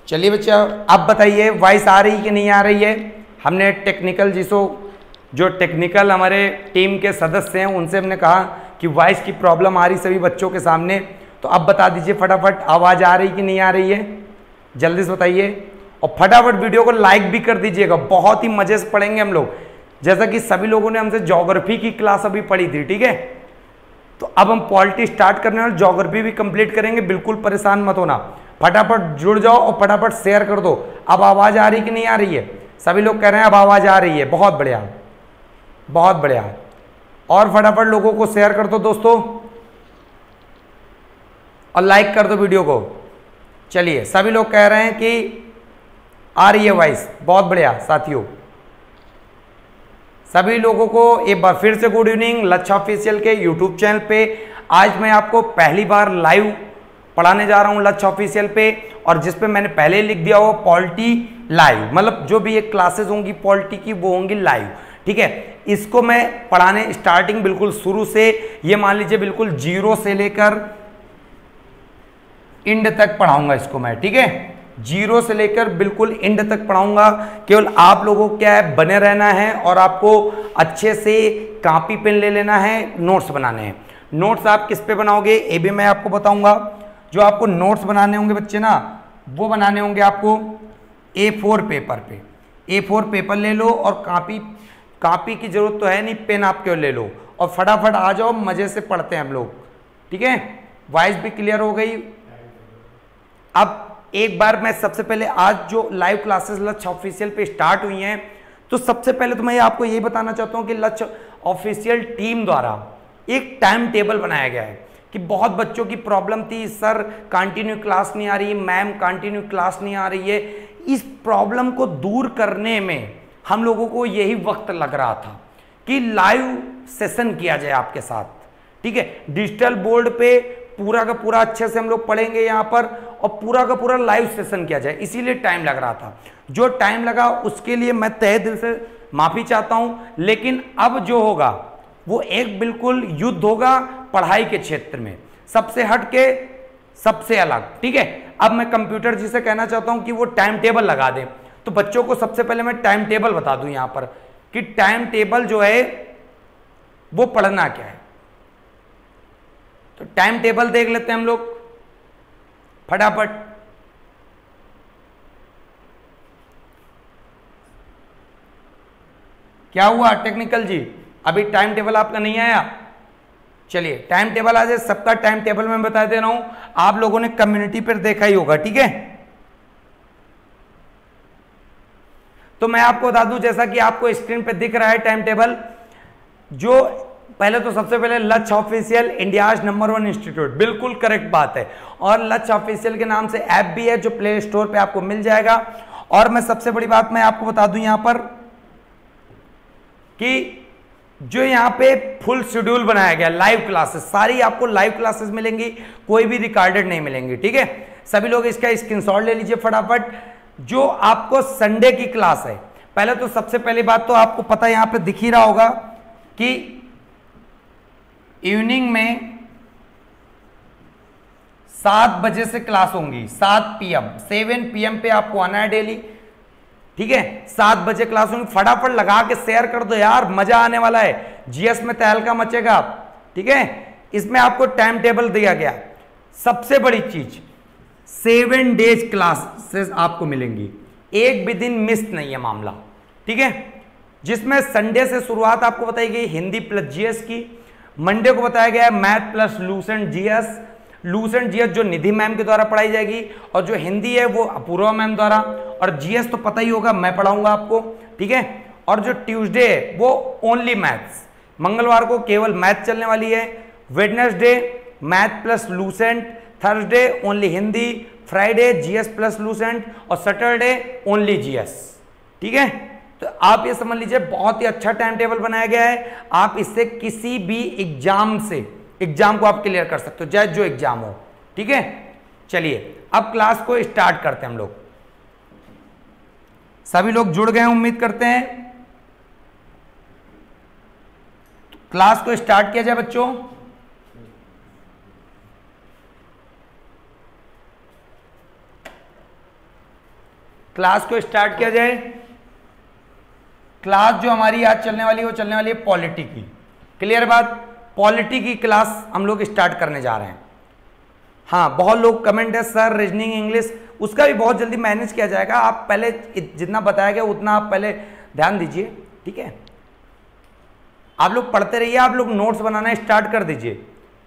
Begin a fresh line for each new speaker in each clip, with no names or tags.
चलिए बच्चा, अब बताइए वॉइस आ रही कि नहीं आ रही है। हमने टेक्निकल जो टेक्निकल हमारे टीम के सदस्य हैं उनसे हमने कहा कि वॉइस की प्रॉब्लम आ रही सभी बच्चों के सामने, तो अब बता दीजिए फटाफट आवाज़ आ रही कि नहीं आ रही है, जल्दी से बताइए। और फटाफट वीडियो को लाइक भी कर दीजिएगा, बहुत ही मजे से पढ़ेंगे हम लोग। जैसा कि सभी लोगों ने हमसे ज्योग्राफी की क्लास अभी पढ़ी थी, ठीक है, तो अब हम पॉलिटी स्टार्ट करने वाले, ज्योग्राफी भी कंप्लीट करेंगे, बिल्कुल परेशान मत होना। फटाफट जुड़ जाओ और फटाफट शेयर कर दो। अब आवाज़ आ रही कि नहीं आ रही है? सभी लोग कह रहे हैं अब आवाज़ आ रही है, बहुत बढ़िया बहुत बढ़िया। और फटाफट लोगों को शेयर कर दो दोस्तों, और लाइक कर दो वीडियो को। चलिए, सभी लोग कह रहे हैं कि आ रही है वॉइस, बहुत बढ़िया साथियों। सभी लोगों को एक बार फिर से गुड इवनिंग। लक्ष्य ऑफिशियल के यूट्यूब चैनल पे आज मैं आपको पहली बार लाइव पढ़ाने जा रहा हूं लक्ष्य ऑफिशियल पे, और जिस पे मैंने पहले लिख दिया हो पॉलिटी लाइव, मतलब जो भी एक क्लासेस होंगी पॉलिटी की वो होंगी लाइव, ठीक है। इसको मैं पढ़ाने स्टार्टिंग बिल्कुल शुरू से, ये मान लीजिए बिल्कुल 0 से लेकर इंड तक पढ़ाऊंगा इसको मैं, ठीक है। 0 से लेकर बिल्कुल इंड तक पढ़ाऊंगा। केवल आप लोगों को क्या है, बने रहना है और आपको अच्छे से कॉपी पेन ले लेना है, नोट्स बनाने हैं। नोट्स आप किस पे बनाओगे ये भी मैं आपको बताऊंगा। जो आपको नोट्स बनाने होंगे बच्चे ना, वो बनाने होंगे आपको A4 पेपर पे। A4 पेपर ले लो, और कॉपी की जरूरत तो है नहीं, पेन आप केवल ले लो और फटाफट आ जाओ, मजे से पढ़ते हैं हम लोग, ठीक है। वॉइस भी क्लियर हो गई। अब एक बार मैं सबसे पहले, आज जो लाइव क्लासेस लक्ष्य ऑफिशियल पे स्टार्ट हुई हैं, तो सबसे पहले तो मैं आपको यही बताना चाहता हूं कि लक्ष्य ऑफिशियल टीम द्वारा एक टाइम टेबल बनाया गया है। कि बहुत बच्चों की प्रॉब्लम थी, सर कंटिन्यू क्लास नहीं आ रही, मैम कंटिन्यू क्लास नहीं आ रही है। इस प्रॉब्लम को दूर करने में हम लोगों को यही वक्त लग रहा था कि लाइव सेशन किया जाए आपके साथ, ठीक है। डिजिटल बोर्ड पे पूरा का पूरा अच्छे से हम लोग पढ़ेंगे यहाँ पर, और पूरा का पूरा लाइव सेशन किया जाए, इसीलिए टाइम लग रहा था। जो टाइम लगा उसके लिए मैं तहे दिल से माफी चाहता हूं, लेकिन अब जो होगा वो एक बिल्कुल युद्ध होगा पढ़ाई के क्षेत्र में, सबसे हट के, सबसे अलग, ठीक है। अब मैं कंप्यूटर जी से कहना चाहता हूं कि वो टाइम टेबल लगा दें। तो बच्चों को सबसे पहले मैं टाइम टेबल बता दूं यहां पर कि टाइम टेबल जो है वो पढ़ना क्या है। तो टाइम टेबल देख लेते हैं हम लोग फटाफट। क्या हुआ टेक्निकल जी, अभी टाइम टेबल आपका नहीं आया? चलिए टाइम टेबल आ जाए, सबका टाइम टेबल मैं बता दे रहा हूं। आप लोगों ने कम्युनिटी पर देखा ही होगा, ठीक है। तो मैं आपको बता दूं, जैसा कि आपको स्क्रीन पे दिख रहा है टाइम टेबल, जो पहले तो सबसे पहले Lakshya official India's number 1 institute, बिल्कुल करेक्ट बात है। और लक्ष्य ऑफिशियल के नाम से ऐप भी है जो प्ले स्टोर पे आपको मिल जाएगा। और मैं सबसे बड़ी बात मैं आपको बता दूं यहां पर कि जो यहाँ पे फुल शेड्यूल बनाया गया, लाइव क्लासेस सारी आपको लाइव क्लासेस मिलेंगी, कोई भी रिकॉर्डेड नहीं मिलेंगी, ठीक है। सभी लोग इसका स्क्रीनशॉट ले लीजिए फटाफट। जो आपको संडे की क्लास है, पहले तो सबसे पहली बात तो आपको पता है, यहां पे दिख ही रहा होगा कि इवनिंग में 7 बजे से क्लास होंगी, 7 PM 7 PM पे आपको आना है डेली, ठीक है। 7 बजे क्लास होंगी, फटाफट लगा के शेयर कर दो यार, मजा आने वाला है। जीएस में तहलका मचेगा, ठीक है। इसमें आपको टाइम टेबल दिया गया। सबसे बड़ी चीज 7 डेज क्लासेस आपको मिलेंगी, एक भी दिन मिस नहीं है मामला, ठीक है। जिसमें संडे से शुरुआत आपको बताई गई हिंदी प्लस जीएस की, मंडे को बताया गया है math plus Lucent GS. Lucent GS जो निधि मैम के द्वारा पढ़ाई जाएगी, और जो हिंदी है वो अपूर्वा मैम द्वारा, और जीएस तो पता ही होगा मैं पढ़ाऊंगा आपको, ठीक है। और जो ट्यूसडे है वो ओनली मैथ्स, मंगलवार को केवल मैथ चलने वाली है, Wednesday math plus Lucent, Thursday only Hindi, Friday GS plus Lucent, और सैटरडे ओनली जीएस, ठीक है। तो आप ये समझ लीजिए बहुत ही अच्छा टाइम टेबल बनाया गया है। आप इससे किसी भी एग्जाम को आप क्लियर कर सकते हो, चाहे जो एग्जाम हो, ठीक है। चलिए अब क्लास को स्टार्ट करते हैं हम लोग। सभी लोग जुड़ गए हैं उम्मीद करते हैं। क्लास को स्टार्ट किया जाए बच्चों। क्लास को स्टार्ट किया जाए। क्लास जो हमारी आज चलने वाली है वो चलने वाली है पॉलिटी की। क्लियर बात? पॉलिटी की क्लास हम लोग स्टार्ट करने जा रहे हैं। हाँ, बहुत लोग कमेंट है सर रीजनिंग इंग्लिश, उसका भी बहुत जल्दी मैनेज किया जाएगा। आप पहले जितना बताया गया उतना आप पहले ध्यान दीजिए, ठीक है? आप लोग पढ़ते रहिए, आप लोग नोट्स बनाना स्टार्ट कर दीजिए।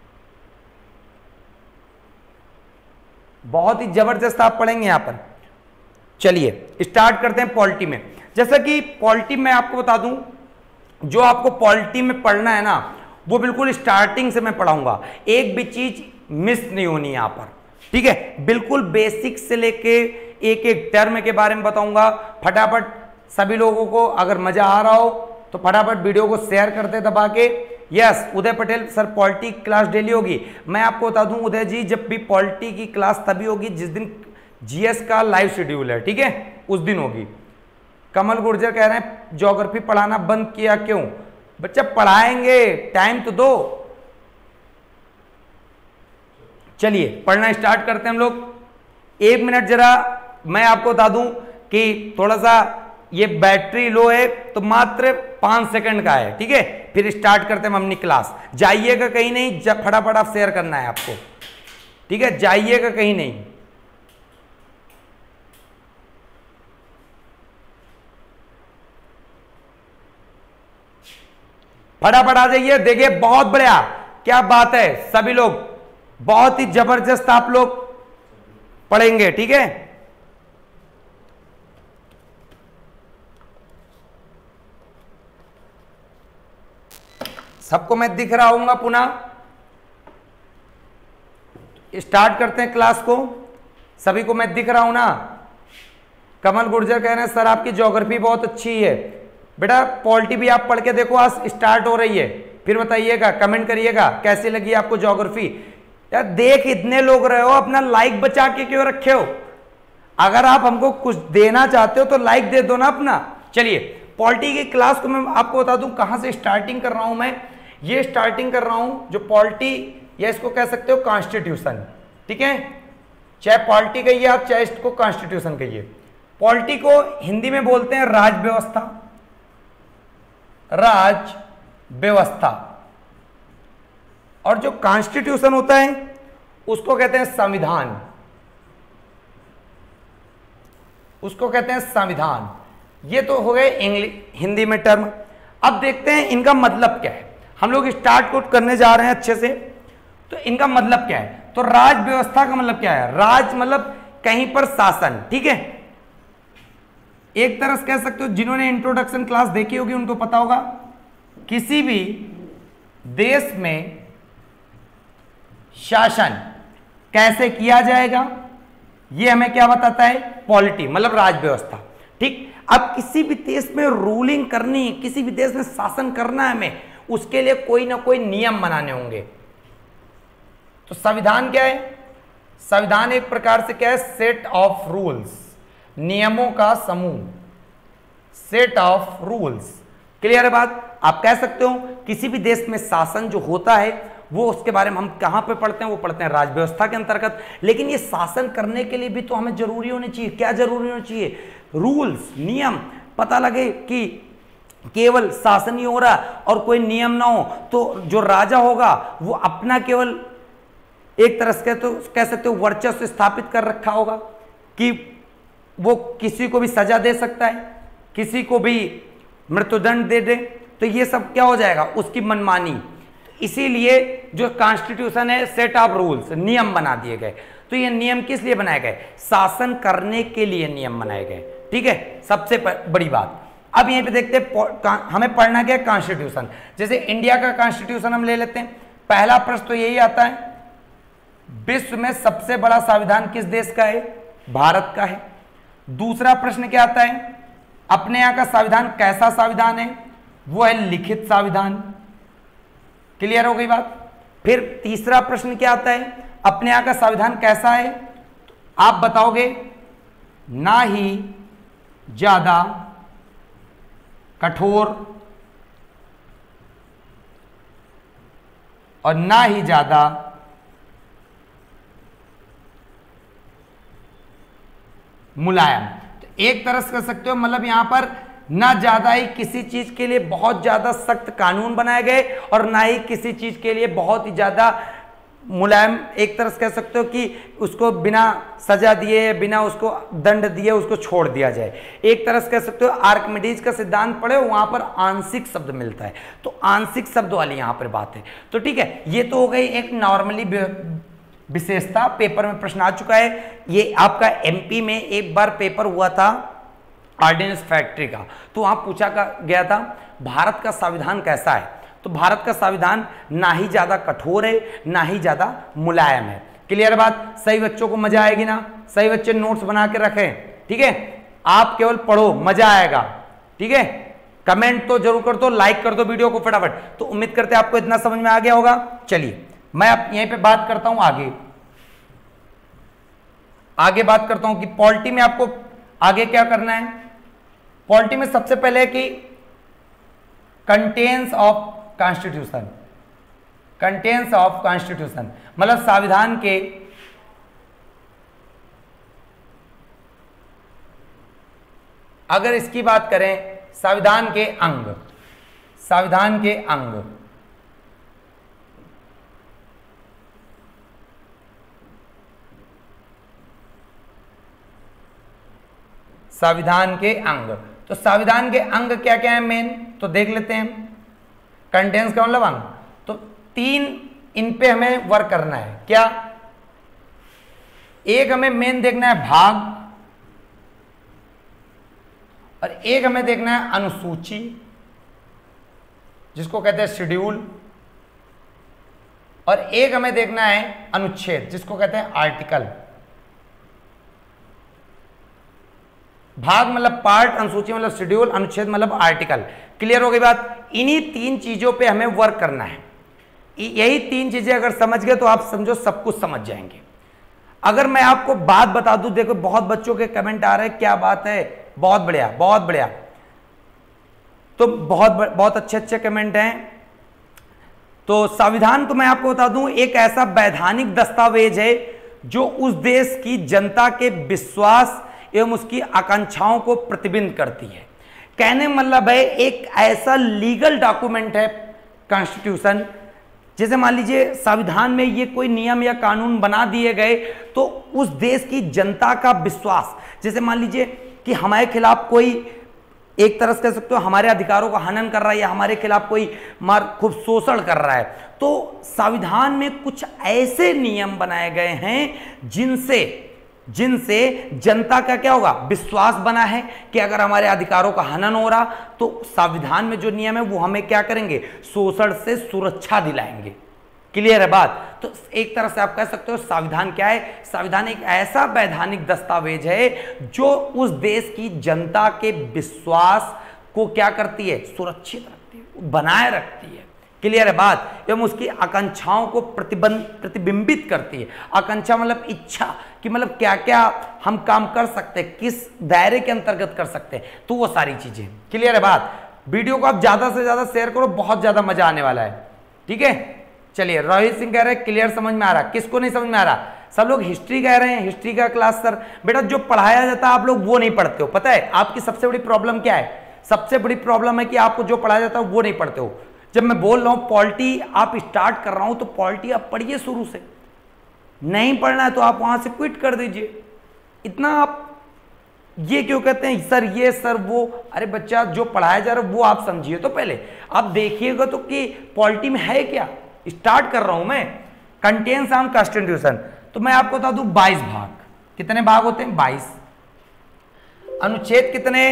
बहुत ही जबरदस्त आप पढ़ेंगे यहां पर। चलिए स्टार्ट करते हैं पॉलिटी में। जैसा कि पॉलिटी में आपको बता दूं, जो आपको पॉलिटी में पढ़ना है ना वो बिल्कुल स्टार्टिंग से मैं पढ़ाऊंगा, एक भी चीज मिस नहीं होनी यहां पर, ठीक है? बिल्कुल बेसिक से लेके एक एक टर्म के बारे में बताऊंगा। फटाफट सभी लोगों को अगर मजा आ रहा हो तो फटाफट वीडियो को शेयर करते दबा के। Yes, Uday Patel sir polity class daily होगी। मैं आपको बता दूं उदय जी, जब भी पॉलिटी की क्लास तभी होगी जिस दिन जीएस का लाइव शेड्यूल है, ठीक है? उस दिन होगी। कमल गुर्जर कह रहे हैं ज्योग्राफी पढ़ाना बंद किया क्यों? बच्चा पढ़ाएंगे, टाइम तो दो। चलिए पढ़ना स्टार्ट करते हैं हम लोग। 1 मिनट जरा मैं आपको बता दूं कि थोड़ा सा ये बैटरी लो है तो मात्र 5 सेकंड का है, ठीक है? फिर स्टार्ट करते हैं हम अपनी क्लास। जाइएगा कहीं नहीं, जब फटाफट आप शेयर करना है आपको, ठीक है? जाइएगा कहीं नहीं। फटाफट आ जाइए। देखिए बहुत बढ़िया, क्या बात है, सभी लोग बहुत ही जबरदस्त आप लोग पढ़ेंगे, ठीक है? सबको मैं दिख रहा हूंगा पुनः। स्टार्ट करते हैं क्लास को। सभी को मैं दिख रहा हूं ना? कमल गुर्जर कह रहे हैं सर आपकी ज्योग्राफी बहुत अच्छी है। बेटा पॉलिटी भी आप पढ़ के देखो, आज स्टार्ट हो रही है, फिर बताइएगा, कमेंट करिएगा कैसी लगी आपको ज्योग्राफी। यार देख इतने लोग रहे हो, अपना लाइक बचा के क्यों रखे हो? अगर आप हमको कुछ देना चाहते हो तो लाइक दे दो ना अपना। चलिए पॉलिटी की क्लास को मैं आपको बता दूं कहां से स्टार्टिंग कर रहा हूं। मैं ये स्टार्टिंग कर रहा हूं जो पॉलिटी, या इसको कह सकते हो कॉन्स्टिट्यूशन, ठीक है? चाहे पॉलिटी कहिए आप, चाहे इसको कॉन्स्टिट्यूशन कहिए। पॉलिटी को हिंदी में बोलते हैं राज व्यवस्था, राज व्यवस्था। और जो कॉन्स्टिट्यूशन होता है उसको कहते हैं संविधान, उसको कहते हैं संविधान। ये तो हो गए इंग्लिश हिंदी में टर्म। अब देखते हैं इनका मतलब क्या है। हम लोग स्टार्ट को करने जा रहे हैं अच्छे से, तो इनका मतलब क्या है? तो राज व्यवस्था का मतलब क्या है? राज मतलब कहीं पर शासन, ठीक है? एक तरह से कह सकते हो, जिन्होंने इंट्रोडक्शन क्लास देखी होगी उनको पता होगा, किसी भी देश में शासन कैसे किया जाएगा ये हमें क्या बताता है? पॉलिटी, मतलब राज व्यवस्था, ठीक? अब किसी भी देश में रूलिंग करनी, किसी भी देश में शासन करना है हमें, उसके लिए कोई ना कोई नियम बनाने होंगे। तो संविधान क्या है? संविधान एक प्रकार से क्या है? सेट ऑफ रूल्स, नियमों का समूह, सेट ऑफ रूल्स। क्लियर है बात? आप कह सकते हो किसी भी देश में शासन जो होता है वो, उसके बारे में हम कहां पे पढ़ते हैं? वो पढ़ते हैं राज व्यवस्था के अंतर्गत। लेकिन ये शासन करने के लिए भी तो हमें जरूरी होने चाहिए। क्या जरूरी होना चाहिए? रूल्स, नियम। पता लगे कि केवल शासन ही हो रहा और कोई नियम ना हो तो जो राजा होगा वो अपना केवल एक तरह से तो कह सकते हो वर्चस्व स्थापित कर रखा होगा कि वो किसी को भी सजा दे सकता है, किसी को भी मृत्युदंड दे दे। तो ये सब क्या हो जाएगा? उसकी मनमानी। इसीलिए जो कॉन्स्टिट्यूशन है, सेट ऑफ रूल्स, नियम बना दिए गए। तो ये नियम किस लिए बनाए गए? शासन करने के लिए नियम बनाए गए, ठीक है? सबसे बड़ी बात। अब यहीं पे देखते हैं हमें पढ़ना क्या है? कॉन्स्टिट्यूशन। जैसे इंडिया का कॉन्स्टिट्यूशन हम ले लेते हैं। पहला प्रश्न तो यही आता है, विश्व में सबसे बड़ा संविधान किस देश का है? भारत का है। दूसरा प्रश्न क्या आता है? अपने यहां का संविधान कैसा संविधान है? वो है लिखित संविधान। क्लियर हो गई बात? फिर तीसरा प्रश्न क्या आता है? अपने यहां का संविधान कैसा है? आप बताओगे ना ही ज्यादा कठोर और ना ही ज्यादा मुलायम। तो एक तरह से कह सकते हो मतलब यहां पर ना ज्यादा ही किसी चीज के लिए बहुत ज्यादा सख्त कानून बनाए गए और ना ही किसी चीज के लिए बहुत ही ज्यादा मुलायम, एक तरह से कह सकते हो कि उसको बिना सजा दिए, बिना उसको दंड दिए उसको छोड़ दिया जाए। एक तरह से कह सकते हो आर्किमिडीज का सिद्धांत पढ़े, वहां पर आंशिक शब्द मिलता है, तो आंशिक शब्द वाली यहां पर बात है। तो ठीक है, ये तो हो गई एक नॉर्मली विशेषता, पेपर में प्रश्न आ चुका है। ये आपका एमपी में एक बार पेपर हुआ था ऑर्डिनेंस फैक्ट्री का, तो वहां पूछा गया था भारत का संविधान कैसा है। तो भारत का संविधान ना ही ज्यादा कठोर है ना ही ज्यादा मुलायम है। क्लियर बात? सही बच्चों को मजा आएगी ना? सही बच्चे नोट्स बना के रखें, ठीक है? आप केवल पढ़ो, मजा आएगा, ठीक है? कमेंट तो जरूर कर दो, लाइक कर दो वीडियो को फटाफट। तो उम्मीद करते हैं आपको इतना समझ में आ गया होगा। चलिए मैं अब यहीं पे बात करता हूं आगे बात करता हूं कि पॉलिटी में आपको आगे क्या करना है। पॉलिटी में सबसे पहले है कि contents of constitution, contents of constitution मतलब संविधान के अगर इसकी बात करें संविधान के अंग, संविधान के अंग, संविधान के अंग, तो संविधान के अंग क्या क्या है मेन, तो देख लेते हैं। कंटेंट्स का मतलब अंग, तो 3 इन पे हमें वर्क करना है। क्या? एक हमें मेन देखना है भाग, और एक हमें देखना है अनुसूची जिसको कहते हैं शेड्यूल, और एक हमें देखना है अनुच्छेद जिसको कहते हैं आर्टिकल। भाग मतलब पार्ट, अनुसूची मतलब शेड्यूल, अनुच्छेद मतलब आर्टिकल। क्लियर हो गई बात? इन्हीं 3 चीजों पे हमें वर्क करना है। यही 3 चीजें अगर समझ गए तो आप समझो सब कुछ समझ जाएंगे। अगर मैं आपको बात बता दूं, देखो बहुत बच्चों के कमेंट आ रहे हैं, क्या बात है, बहुत बढ़िया बहुत बढ़िया, तो बहुत अच्छे कमेंट हैं। तो संविधान को मैं आपको बता दूं एक ऐसा वैधानिक दस्तावेज है जो उस देश की जनता के विश्वास एवं उसकी आकांक्षाओं को प्रतिबिंबित करती है। कहने मतलब है एक ऐसा लीगल डॉक्यूमेंट है कॉन्स्टिट्यूशन, जैसे मान लीजिए संविधान में ये कोई नियम या कानून बना दिए गए तो उस देश की जनता का विश्वास, जैसे मान लीजिए कि हमारे खिलाफ कोई, एक तरह से कह सकते हो हमारे अधिकारों का हनन कर रहा है या हमारे खिलाफ कोई खूब शोषण कर रहा है, तो संविधान में कुछ ऐसे नियम बनाए गए हैं जिनसे जनता का क्या होगा, विश्वास बना है कि अगर हमारे अधिकारों का हनन हो रहा तो संविधान में जो नियम है वो हमें क्या करेंगे, शोषण से सुरक्षा दिलाएंगे। क्लियर है बात? तो एक तरह से आप कह सकते हो संविधान क्या है, संविधान एक ऐसा वैधानिक दस्तावेज है जो उस देश की जनता के विश्वास को क्या करती है, सुरक्षित रखती है, बनाए रखती है। क्लियर है बात? एवं उसकी आकांक्षाओं को प्रतिबिंबित करती है। आकांक्षा मतलब इच्छा, कि मतलब क्या क्या हम काम कर सकते हैं, किस दायरे के अंतर्गत कर सकते हैं, तो वो सारी चीजें। क्लियर है बात? वीडियो को आप ज्यादा से ज्यादा शेयर करो, बहुत ज्यादा मजा आने वाला है। ठीक है, चलिए रोहित सिंह कह रहे हैं क्लियर समझ में आ रहा, किसको नहीं समझ में आ रहा? सब लोग हिस्ट्री कह रहे हैं, हिस्ट्री का क्लास सर। बेटा जो पढ़ाया जाता है आप लोग वो नहीं पढ़ते हो, पता है आपकी सबसे बड़ी प्रॉब्लम क्या है? सबसे बड़ी प्रॉब्लम है कि आपको जो पढ़ाया जाता है वो नहीं पढ़ते हो। जब मैं बोल रहा हूं पॉलिटी आप स्टार्ट कर रहा हूं तो पॉलिटी आप पढ़िए शुरू से, नहीं पढ़ना है तो आप वहां से क्विट कर दीजिए। इतना आप ये क्यों कहते हैं सर ये सर वो? अरे बच्चा जो पढ़ाया जा रहा है वो आप समझिए, तो पहले आप देखिएगा तो कि पॉलिटी में है क्या। स्टार्ट कर रहा हूं मैं, कंटेंट्स ऑफ कॉन्स्टिट्यूशन, तो मैं आपको बता दूं 22 भाग। कितने भाग होते हैं? 22। अनुच्छेद कितने?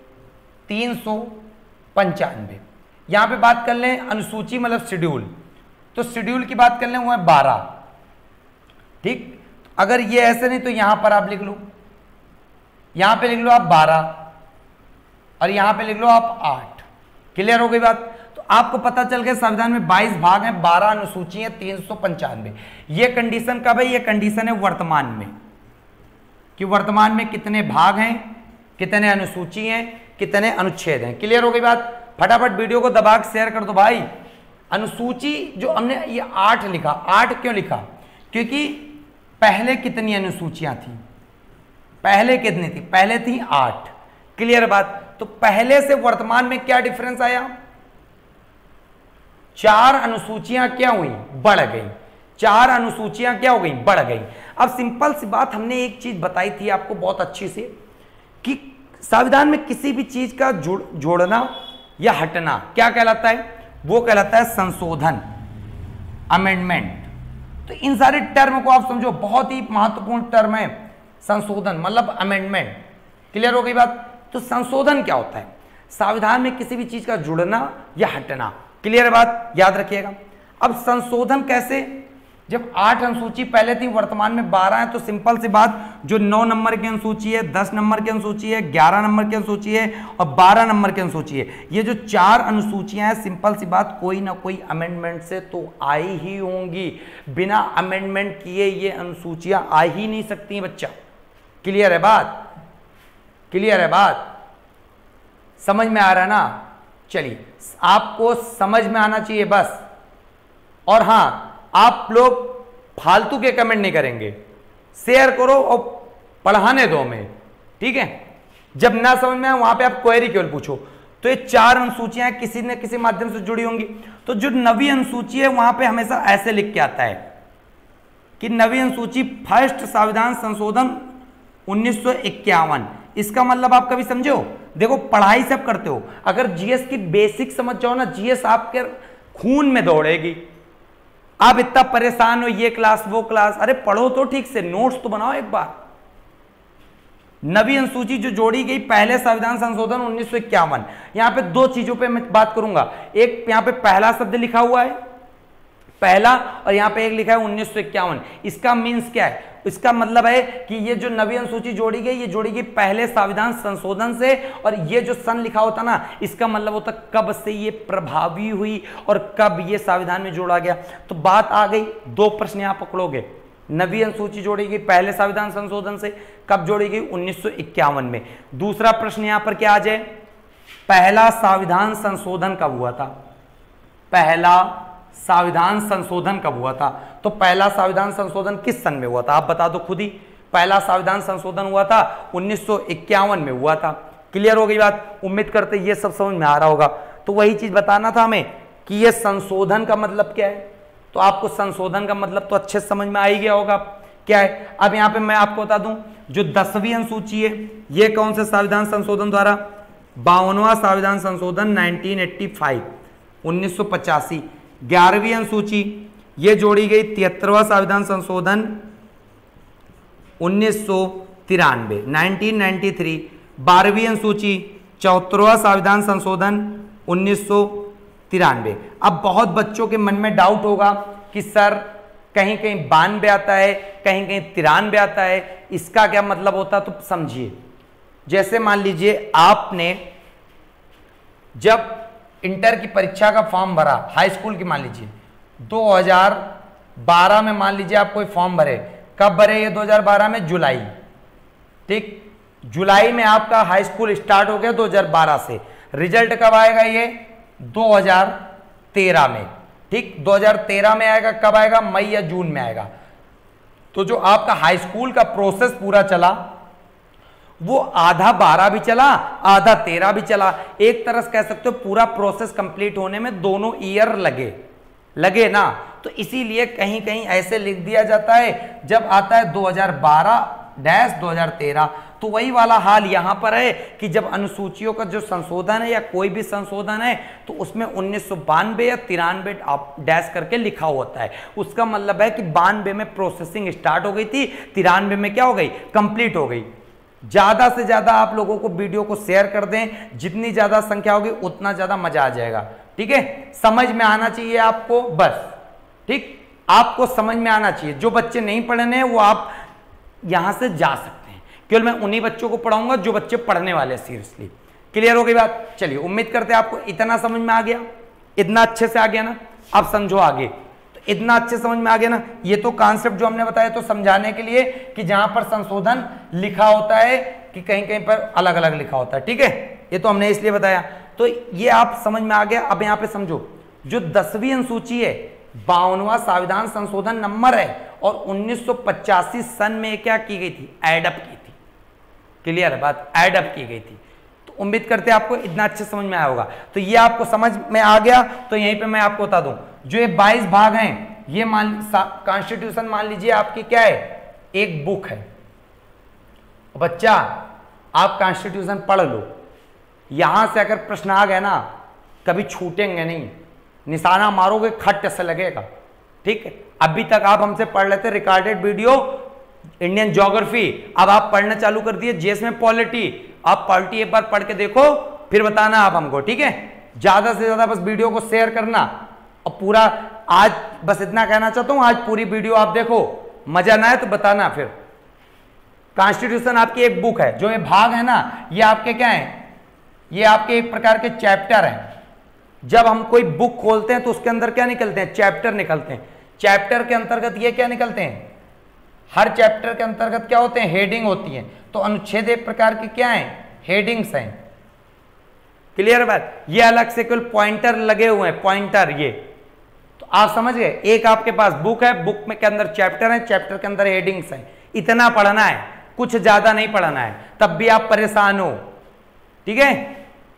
395। यहां पे बात कर लें अनुसूची मतलब शेड्यूल, तो शेड्यूल की बात कर लें वो है 12। ठीक, अगर ये ऐसे नहीं तो यहां पर आप लिख लो, यहां पे लिख लो आप 12 और यहां पे लिख लो आप 8। क्लियर हो गई बात? तो आपको पता चल गया संविधान में 22 भाग हैं, 12 अनुसूची है, 395। ये कंडीशन कब है? ये कंडीशन है वर्तमान में, कि वर्तमान में कितने भाग हैं, कितने अनुसूची हैं, कितने अनुच्छेद हैं। क्लियर हो गई बात? फटाफट वीडियो को दबा के शेयर कर दो भाई। अनुसूची जो हमने ये 8 लिखा, 8 क्यों लिखा? क्योंकि पहले कितनी अनुसूचियां थी? पहले कितनी थी? पहले थी 8। क्लियर बात? तो पहले से वर्तमान में क्या डिफरेंस आया? 4 अनुसूचियां क्या हुई? बढ़ गई। 4 अनुसूचियां क्या हो गई? बढ़ गई। अब सिंपल सी बात, हमने एक चीज बताई थी आपको बहुत अच्छी से कि संविधान में किसी भी चीज का जोड़ना या हटना क्या कहलाता है? वो कहलाता है संशोधन, अमेंडमेंट। तो इन सारे टर्म को आप समझो, बहुत ही महत्वपूर्ण टर्म है संशोधन मतलब अमेंडमेंट। क्लियर हो गई बात? तो संशोधन क्या होता है? संविधान में किसी भी चीज का जुड़ना या हटना। क्लियर बात? याद रखिएगा। अब संशोधन कैसे? जब 8 अनुसूची पहले थी, वर्तमान में 12 है, तो सिंपल सी बात, जो 9 नंबर की अनुसूची है, 10 नंबर की अनुसूची है, 11 नंबर की अनुसूची है और 12 नंबर की अनुसूची है, ये जो 4 अनुसूचियां हैं, सिंपल सी बात, कोई ना कोई अमेंडमेंट से तो आई ही होंगी। बिना अमेंडमेंट किए ये अनुसूचियां आ ही नहीं सकती बच्चा। क्लियर है बात? क्लियर है बात? समझ में आ रहा है ना? चलिए, आपको समझ में आना चाहिए बस। और हां, आप लोग फालतू के कमेंट नहीं करेंगे, शेयर करो और पढ़ाने दो हमें, ठीक है? जब ना समझ में आए वहां पे आप क्वेरी केवल पूछो। तो ये 4 अनुसूचियां किसी न किसी माध्यम से जुड़ी होंगी। तो जो नवी अनुसूची है वहां पे हमेशा ऐसे लिख के आता है कि नवी अनुसूची फर्स्ट संविधान संशोधन 1951। इसका मतलब आप कभी समझो? देखो, पढ़ाई सब करते हो, अगर जीएस की बेसिक समझ जाओ ना, जीएस आपके खून में दौड़ेगी। आप इतना परेशान हो, ये क्लास वो क्लास, अरे पढ़ो तो ठीक से, नोट्स तो बनाओ एक बार। नवी अनुसूची जो जोड़ी गई पहले संविधान संशोधन 1951, यहां पे 2 चीजों पे मैं बात करूंगा। एक यहां पे पहला शब्द लिखा हुआ है, पहला, और यहां पे एक लिखा है 1951। इसका मीन्स क्या है? इसका मतलब है कि ये जो नवी अनुसूची जोड़ी गई, ये जोड़ी गई पहले संविधान संशोधन से, और ये जो सन लिखा होता ना, इसका मतलब होता कब से ये प्रभावी हुई और कब ये संविधान में जोड़ा गया। तो बात आ गई, 2 प्रश्न यहां पकड़ोगे। नवी अनुसूची जोड़ी गई पहले संविधान संशोधन से, कब जोड़ी गई? 1951 में। दूसरा प्रश्न यहां पर क्या आ जाए? पहला संविधान संशोधन कब हुआ था? पहला संविधान संशोधन कब हुआ था? तो पहला संविधान संशोधन किस सन में हुआ था? आप बता दो खुद ही। पहला संविधान संशोधन हुआ था 1951 में हुआ था। क्लियर हो गई बात? उम्मीद करते ये सब समझ में आ रहा होगा। तो वही चीज बताना था हमें कि ये संशोधन का मतलब क्या है। तो आपको संशोधन का मतलब तो अच्छे समझ में आ ही गया होगा क्या है। अब यहाँ पे मैं आपको बता दूं, जो 10वीं अनुसूची है, ये कौन से संविधान संशोधन द्वारा? 52वां संविधान संशोधन 1985, 1985। 11वीं अनुसूची ये जोड़ी गई 73वां संविधान संशोधन 1993, 1993। 12वीं अनुसूची 74वां संविधान संशोधन 1993। अब बहुत बच्चों के मन में डाउट होगा कि सर कहीं कहीं 92 आता है, कहीं कहीं 93 आता है, इसका क्या मतलब होता? तो समझिए, जैसे मान लीजिए आपने जब इंटर की परीक्षा का फॉर्म भरा, हाई स्कूल की, मान लीजिए 2012 में, मान लीजिए आप कोई फॉर्म भरे, कब भरे ये? 2012 में जुलाई, ठीक, जुलाई में आपका हाई स्कूल स्टार्ट हो गया 2012 से। रिजल्ट कब आएगा? ये 2013 में, ठीक, 2013 में आएगा। कब आएगा? मई या जून में आएगा। तो जो आपका हाई स्कूल का प्रोसेस पूरा चला, वो आधा 12 भी चला, आधा 13 भी चला। एक तरह से कह सकते हो पूरा प्रोसेस कंप्लीट होने में दोनों ईयर लगे ना। तो इसीलिए कहीं कहीं ऐसे लिख दिया जाता है, जब आता है 2012-2013, तो वही वाला हाल यहां पर है कि जब अनुसूचियों का जो संशोधन है या कोई भी संशोधन है, तो उसमें 1992 या 93 डैश करके लिखा होता है। उसका मतलब है कि 92 में प्रोसेसिंग स्टार्ट हो गई थी, 93 में क्या हो गई? कंप्लीट हो गई। ज्यादा से ज्यादा आप लोगों को वीडियो को शेयर कर दें, जितनी ज्यादा संख्या होगी उतना ज्यादा मजा आ जाएगा, ठीक है? समझ में आना चाहिए आपको बस, ठीक, आपको समझ में आना चाहिए। जो बच्चे नहीं पढ़ने हैं वो आप यहां से जा सकते हैं, केवल मैं उन्हीं बच्चों को पढ़ाऊंगा जो बच्चे पढ़ने वाले हैं सीरियसली। क्लियर हो गई बात? चलिए, उम्मीद करते हैं आपको इतना समझ में आ गया, इतना अच्छे से आ गया ना। अब समझो आगे, इतना अच्छे समझ में आ गया ना। ये तो कॉन्सेप्ट जो हमने बताया तो समझाने के लिए कि जहां पर संशोधन लिखा होता है कि कहीं कहीं पर अलग अलग लिखा होता है, ठीक है? ये तो हमने इसलिए बताया, तो ये आप समझ में आ गया। अब यहां पे समझो, जो 10वीं अनुसूची है 52वां संविधान संशोधन नंबर है, और 1985 सन में क्या की गई थी? एडअप की थी। क्लियर है बात, ऐड अप की गई थी। तो उम्मीद करते हैं आपको इतना अच्छे समझ में आया होगा। तो ये आपको समझ में आ गया। तो यहीं पे मैं आपको बता दूं, जो ये 22 भाग हैं, ये कॉन्स्टिट्यूशन मान लीजिए आपकी क्या है, एक बुक है। बच्चा आप कॉन्स्टिट्यूशन पढ़ लो, यहां से अगर प्रश्न आ गए ना कभी छूटेंगे नहीं, निशाना मारोगे खट से लगेगा। ठीक है, अभी तक आप हमसे पढ़ लेते रिकॉर्डेड वीडियो इंडियन ज्योग्राफी, अब आप पढ़ना चालू कर दिए जीएस में पॉलिटी। आप पॉलिटी एक बार पढ़ के देखो, फिर बताना आप हमको। ठीक है, ज्यादा से ज्यादा बस वीडियो को शेयर करना। और पूरा आज बस इतना कहना चाहता हूं, आज पूरी वीडियो आप देखो, मजा ना आए तो बताना फिर। कॉन्स्टिट्यूशन आपकी एक बुक है, जो ये भाग है ना ये आपके क्या है, ये आपके एक प्रकार के चैप्टर हैं। जब हम कोई बुक खोलते हैं तो उसके अंदर क्या निकलते हैं, चैप्टर निकलते हैं। चैप्टर के अंतर्गत ये क्या निकलते हैं, हर चैप्टर के अंतर्गत क्या होते हैं, हेडिंग होती है। तो अनुच्छेद एक प्रकार के क्या हैं, हेडिंग्स हैं। क्लियर बात, ये अलग से केवल पॉइंटर लगे हुए हैं, पॉइंटर ये। तो आप समझ गए, एक आपके पास बुक है, बुक में के अंदर चैप्टर है, चैप्टर के अंदर हेडिंग्स हैं। इतना पढ़ना है, कुछ ज्यादा नहीं पढ़ना है, तब भी आप परेशान हो। ठीक है,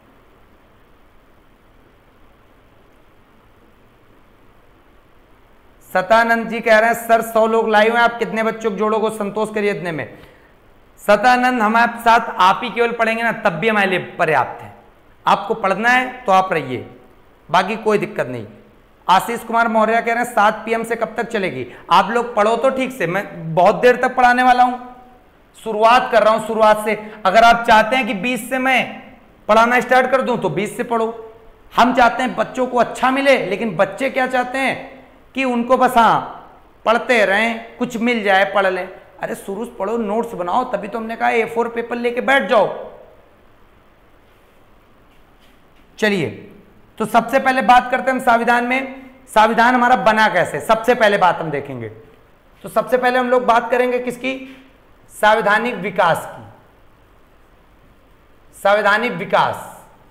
सतानंद जी कह रहे हैं सर 100 लोग लाइव हैं, आप कितने बच्चों को जोड़ोगे, संतोष करिए इतने में। सतानंद हमारे साथ आप ही केवल पढ़ेंगे ना तब भी हमारे लिए पर्याप्त है। आपको पढ़ना है तो आप रहिए, बाकी कोई दिक्कत नहीं। आशीष कुमार मौर्य कह रहे हैं 7 PM से कब तक चलेगी। आप लोग पढ़ो तो ठीक से, मैं बहुत देर तक पढ़ाने वाला हूं, शुरुआत कर रहा हूं शुरुआत से। अगर आप चाहते हैं कि 20 से मैं पढ़ाना स्टार्ट कर दूं तो 20 से पढ़ो। हम चाहते हैं बच्चों को अच्छा मिले, लेकिन बच्चे क्या चाहते हैं कि उनको बस हाँ पढ़ते रहें, कुछ मिल जाए पढ़ लें। अरे शुरू से पढ़ो, नोट्स बनाओ, तभी तो हमने कहा A4 पेपर लेके बैठ जाओ। चलिए, तो सबसे पहले बात करते हैं हम संविधान में। संविधान हमारा बना कैसे, सबसे पहले बात हम देखेंगे। तो सबसे पहले हम लोग बात करेंगे किसकी, संवैधानिक विकास की। संवैधानिक विकास,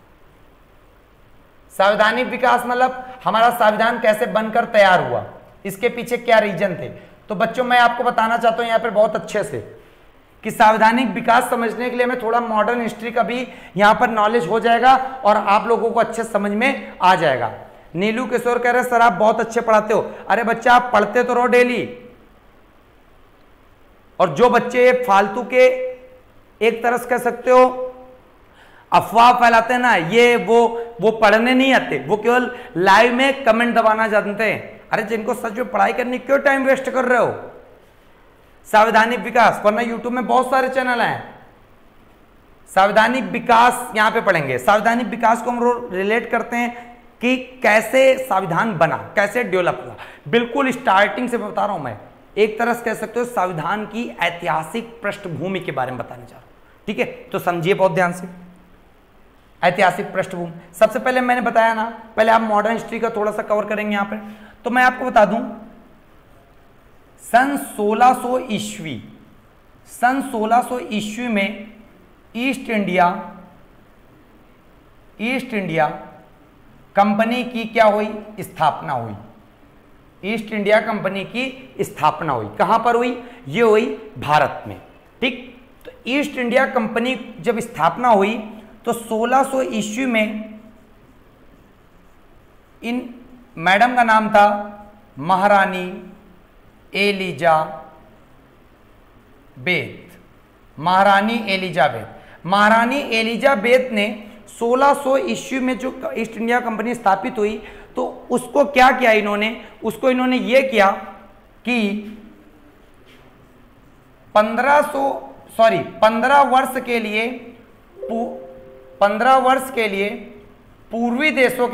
संवैधानिक विकास मतलब हमारा संविधान कैसे बनकर तैयार हुआ, इसके पीछे क्या रीजन थे। तो बच्चों मैं आपको बताना चाहता हूं यहां पर बहुत अच्छे से कि संवैधानिक विकास समझने के लिए हमें थोड़ा मॉडर्न हिस्ट्री का भी यहां पर नॉलेज हो जाएगा और आप लोगों को अच्छे समझ में आ जाएगा। नीलू किशोर कह रहे हैं सर आप बहुत अच्छे पढ़ाते हो। अरे बच्चा आप पढ़ते तो रहो डेली, और जो बच्चे फालतू के एक तरह से कह सकते हो अफवाह फैलाते हैं ना, ये वो पढ़ने नहीं आते, वो केवल लाइव में कमेंट दबाना जानते हैं। अरे जिनको सच में पढ़ाई करनी, क्यों टाइम वेस्ट कर रहे हो। संवैधानिक विकास, वरना यूट्यूब में बहुत सारे चैनल हैं। संवैधानिक विकास यहां पे पढ़ेंगे। संवैधानिक विकास को हम रिलेट करते हैं कि कैसे संविधान बना, कैसे डेवलप हुआ। बिल्कुल स्टार्टिंग से बता रहा हूं मैं, एक तरह से कह सकते हो संविधान की ऐतिहासिक पृष्ठभूमि के बारे में बताने जा रहा हूं। ठीक है, तो समझिए बहुत ध्यान से। ऐतिहासिक पृष्ठभूमि, सबसे पहले मैंने बताया ना, पहले आप मॉडर्न हिस्ट्री का थोड़ा सा कवर करेंगे यहां पे। तो मैं आपको बता दूं, सन 1600 ईस्वी, सन 1600 ईस्वी में ईस्ट इंडिया कंपनी की क्या हुई, स्थापना हुई। ईस्ट इंडिया कंपनी की स्थापना हुई। कहां पर हुई, ये हुई भारत में। ठीक, तो ईस्ट इंडिया कंपनी जब स्थापना हुई तो 1600 ईस्वी में इन मैडम का नाम था महारानी एलिजाबेथ। महारानी एलिजाबेथ, महारानी एलिजाबेथ ने 1600 ईस्वी में जो ईस्ट इंडिया कंपनी स्थापित हुई तो उसको क्या किया इन्होंने, उसको इन्होंने ये किया कि 15 वर्ष के लिए पूर्वी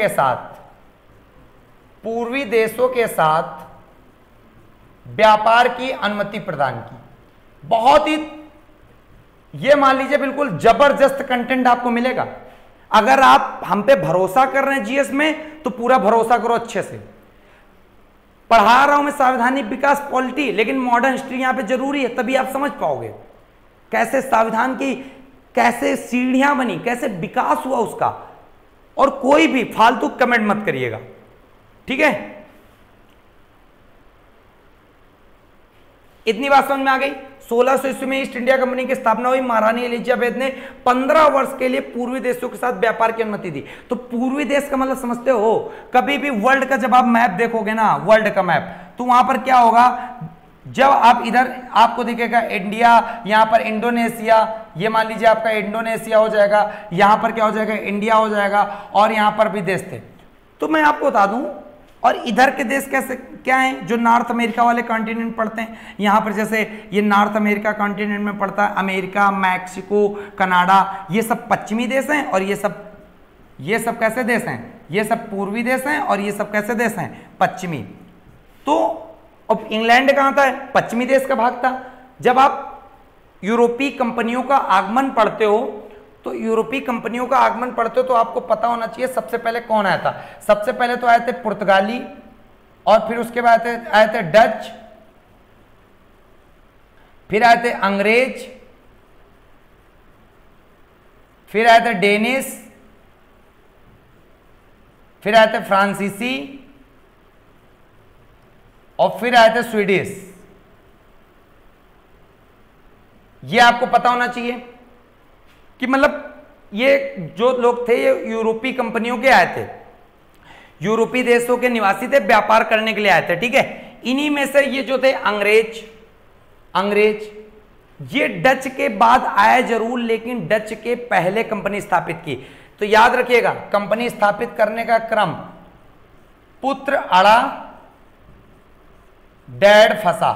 देशों के साथ व्यापार की अनुमति प्रदान की। बहुत ही, ये मान लीजिए बिल्कुल जबरदस्त कंटेंट आपको मिलेगा। अगर आप हम पे भरोसा कर रहे हैं जीएस में तो पूरा भरोसा करो अच्छे से। पढ़ा रहा हूं मैं संवैधानिक विकास पॉलिटी, लेकिन मॉडर्न हिस्ट्री यहां पे जरूरी है, तभी आप समझ पाओगे कैसे संविधान की कैसे सीढ़ियां बनी, कैसे विकास हुआ उसका। और कोई भी फालतू कमेंट मत करिएगा, ठीक है। इतनी बात समझ में आ गई। 1600 ईस्वी में ईस्ट इंडिया कंपनी की स्थापना हुई। महारानी एलिजाबेथ ने 15 वर्ष के लिए पूर्वी देशों के साथ व्यापार की अनुमति दी। तो पूर्वी देश का मतलब समझते हो, कभी भी वर्ल्ड का जब आप मैप देखोगे ना, वर्ल्ड का मैप, तो वहां पर क्या होगा, जब आप इधर आपको दिखेगा इंडिया, यहां पर इंडोनेशिया, ये मान लीजिए आपका इंडोनेशिया हो जाएगा, यहां पर क्या हो जाएगा, इंडिया हो जाएगा, और यहां पर भी देश थे। तो मैं आपको बता दूं, और इधर के देश कैसे क्या हैं, जो नॉर्थ अमेरिका वाले कॉन्टिनेंट पड़ते हैं, यहां पर जैसे ये नॉर्थ अमेरिका कॉन्टिनेंट में पड़ता है, अमेरिका, मैक्सिको, कनाडा, ये सब पश्चिमी देश हैं, और ये सब कैसे देश हैं, ये सब पूर्वी देश हैं, और ये सब कैसे देश हैं, पश्चिमी। तो अब इंग्लैंड कहां था, पश्चिमी देश का भाग था। जब आप यूरोपीय कंपनियों का आगमन पढ़ते हो, तो यूरोपीय कंपनियों का आगमन पढ़ते हो तो आपको पता होना चाहिए सबसे पहले कौन आया था। सबसे पहले तो आए थे पुर्तगाली, और फिर उसके बाद आए थे डच, फिर आए थे अंग्रेज, फिर आए थे डेनिश, फिर आए थे फ्रांसीसी, और फिर आए थे स्वीडिश। ये आपको पता होना चाहिए कि मतलब ये जो लोग थे ये यूरोपीय कंपनियों के आए थे, यूरोपीय देशों के निवासी थे, व्यापार करने के लिए आए थे, ठीक है। इन्हीं में से ये जो थे अंग्रेज, ये डच के बाद आए जरूर, लेकिन डच के पहले कंपनी स्थापित की। तो याद रखिएगा, कंपनी स्थापित करने का क्रम, पुत्र अड़ा डैड फंसा,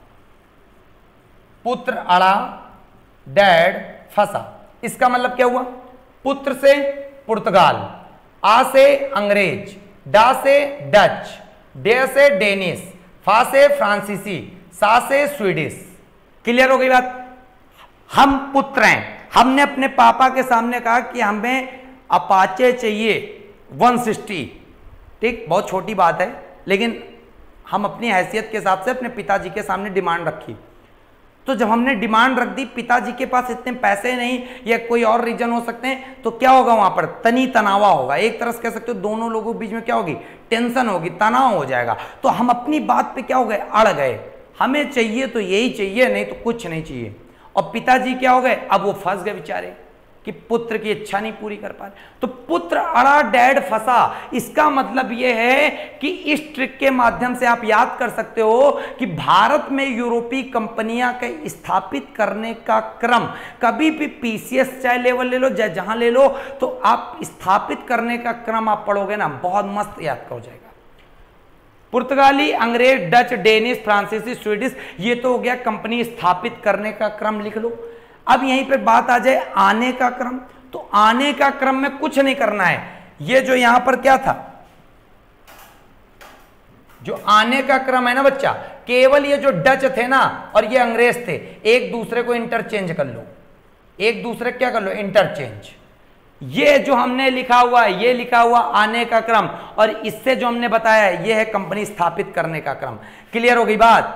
पुत्र अड़ा डैड फंसा। इसका मतलब क्या हुआ, पुत्र से पुर्तगाल, आ से अंग्रेज, डा से डच, डे से डेनिश, फा से फ्रांसीसी, सा से स्वीडिश। क्लियर हो गई बात। हम पुत्र हैं, हमने अपने पापा के सामने कहा कि हमें अपाचे चाहिए 160, ठीक, बहुत छोटी बात है, लेकिन हम अपनी हैसियत के हिसाब से अपने पिताजी के सामने डिमांड रखी। तो जब हमने डिमांड रख दी, पिताजी के पास इतने पैसे नहीं, या कोई और रीजन हो सकते हैं, तो क्या होगा, वहां पर तनी तनावा होगा। एक तरह से कह सकते हो दोनों लोगों के बीच में क्या होगी, टेंशन होगी, तनाव हो जाएगा। तो हम अपनी बात पे क्या हो गए, अड़ गए, हमें चाहिए तो यही चाहिए, नहीं तो कुछ नहीं चाहिए। और पिताजी क्या हो गए, अब वो फंस गए बेचारे कि पुत्र की इच्छा नहीं पूरी कर पा रहे। तो पुत्र अड़ा डैड फंसा, इसका मतलब यह है कि इस ट्रिक के माध्यम से आप याद कर सकते हो कि भारत में यूरोपीय कंपनियां के स्थापित करने का क्रम कभी भी पीसीएस चाहे लेवल ले लो, चाहे जहां ले लो, तो आप स्थापित करने का क्रम आप पढ़ोगे ना, बहुत मस्त याद हो जाएगा। पुर्तगाली, अंग्रेज, डच, डेनिश, फ्रांसीसी, स्वीडिश, ये तो हो गया कंपनी स्थापित करने का क्रम, लिख लो। अब यहीं पे बात आ जाए आने का क्रम। तो आने का क्रम में कुछ नहीं करना है, ये जो यहां पर क्या था, जो आने का क्रम है ना बच्चा, केवल ये जो डच थे ना और ये अंग्रेज थे, एक दूसरे को इंटरचेंज कर लो, एक दूसरे क्या कर लो, इंटरचेंज। ये जो हमने लिखा हुआ है, ये लिखा हुआ आने का क्रम, और इससे जो हमने बताया है, ये है कंपनी स्थापित करने का क्रम। क्लियर हो गई बात।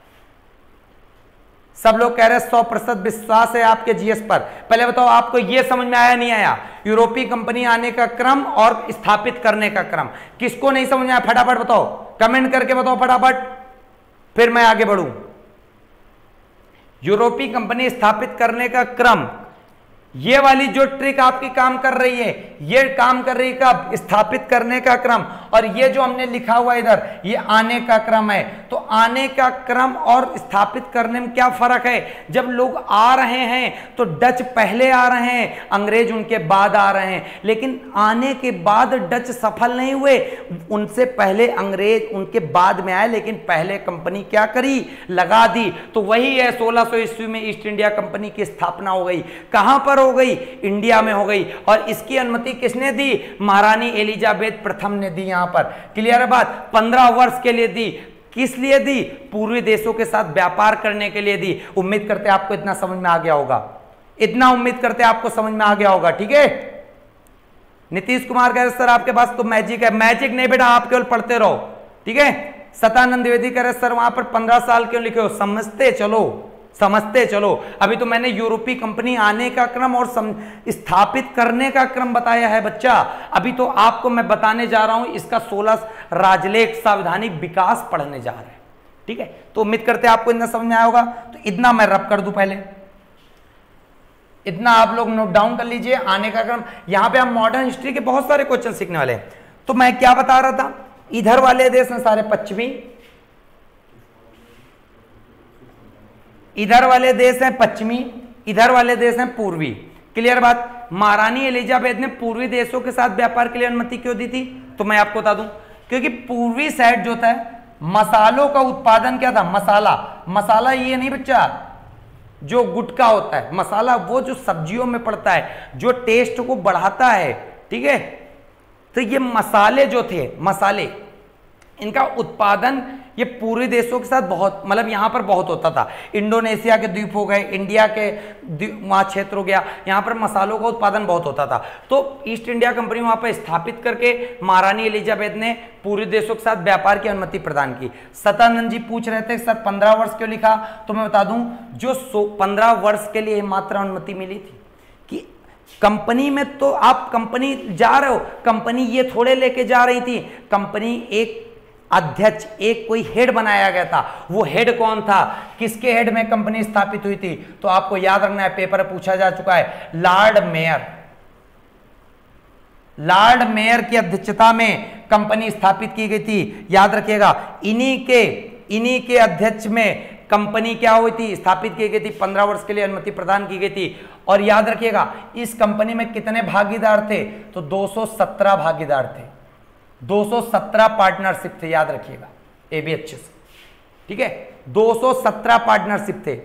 सब लोग कह रहे हैं 100% विश्वास है आपके जीएस पर। पहले बताओ आपको यह समझ में आया नहीं आया, यूरोपीय कंपनी आने का क्रम और स्थापित करने का क्रम। किसको नहीं समझ में आया फटाफट बताओ, कमेंट करके बताओ फटाफट, फिर मैं आगे बढ़ूं। यूरोपीय कंपनी स्थापित करने का क्रम, ये वाली जो ट्रिक आपकी काम कर रही है, ये काम कर रही है कब, स्थापित करने का क्रम, और ये जो हमने लिखा हुआ इधर, ये आने का क्रम है। तो आने का क्रम और स्थापित करने में क्या फर्क है। जब लोग आ रहे हैं तो डच पहले आ रहे हैं, अंग्रेज उनके बाद आ रहे हैं, लेकिन आने के बाद डच सफल नहीं हुए, उनसे पहले अंग्रेज उनके बाद में आए, लेकिन पहले कंपनी क्या करी, लगा दी। तो वही है 1600 ईस्वी में ईस्ट इंडिया कंपनी की स्थापना हो गई। कहां पर हो गई, इंडिया में हो गई। और इसकी अनुमति किसने दी, महारानी एलिजाबेथ प्रथम ने दी। यहां पर क्लियर है बात। 15 वर्ष के लिए दी, किस लिए दी, पूर्वी देशों के साथ व्यापार करने के लिए दी। उम्मीद करते आपको इतना समझ में आ गया होगा, इतना उम्मीद करते आपको समझ में आ गया होगा, ठीक है। नीतीश कुमार कह रहे सर आपके पास तो मैजिक है। मैजिक नहीं बेटा, आप केवल पढ़ते रहो, ठीक है। सतानंद द्विवेदी कह रहे सर वहां पर 15 साल क्यों लिखे हो, समझते चलो, समझते चलो। अभी तो मैंने यूरोपीय कंपनी आने का क्रम और स्थापित करने का क्रम बताया है बच्चा। अभी तो आपको मैं बताने जा रहा हूं इसका 16 राजलेख संवैधानिक विकास पढ़ने जा रहे हैं। ठीक है, तो उम्मीद करते हैं आपको इतना समझ में आया होगा। तो इतना मैं रब कर दूं, पहले इतना आप लोग नोट डाउन कर लीजिए। आने का क्रम, यहां पे हम मॉडर्न हिस्ट्री के बहुत सारे क्वेश्चन सीखने वाले हैं। तो मैं क्या बता रहा था, इधर वाले देश हैं सारे पश्चिमी, इधर वाले देश हैं पश्चिमी, इधर वाले देश हैं पूर्वी। क्लियर बात। महारानी एलिजाबेथ ने पूर्वी देशों के साथ व्यापार के लिए अनुमति क्यों दी थी, तो मैं आपको बता दूं, क्योंकि पूर्वी साइड जो था मसालों का उत्पादन क्या था, मसाला ये नहीं बच्चा जो गुटखा होता है, मसाला वो जो सब्जियों में पड़ता है, जो टेस्ट को बढ़ाता है, ठीक है। तो ये मसाले जो थे, मसाले इनका उत्पादन ये पूरे देशों के साथ बहुत, मतलब यहां पर बहुत होता था। इंडोनेशिया के द्वीप हो गए, इंडिया के वहां क्षेत्र हो गया, यहां पर मसालों का उत्पादन बहुत होता था। तो ईस्ट इंडिया कंपनी वहां पर स्थापित करके महारानी एलिजाबेथ ने पूरे देशों के साथ व्यापार की अनुमति प्रदान की। सतानंद जी पूछ रहे थे सर 15 वर्ष क्यों लिखा, तो मैं बता दूं, जो 15 वर्ष के लिए मात्र अनुमति मिली थी कि कंपनी में, तो आप कंपनी जा रहे हो, कंपनी ये थोड़े लेके जा रही थी, कंपनी एक अध्यक्ष, एक कोई हेड बनाया गया था। वो हेड कौन था, किसके हेड में कंपनी स्थापित हुई थी, तो आपको याद रखना है, पेपर पूछा जा चुका है, लॉर्ड मेयर की अध्यक्षता में कंपनी स्थापित की गई थी। याद रखिएगा, इन्हीं के अध्यक्ष में कंपनी क्या हुई थी, स्थापित की गई थी। 15 वर्ष के लिए अनुमति प्रदान की गई थी। और याद रखिएगा, इस कंपनी में कितने भागीदार थे, तो 217 भागीदार थे, 217 पार्टनरशिप थे। याद रखिएगा ये भी अच्छे से, ठीक है, 217 पार्टनरशिप थे।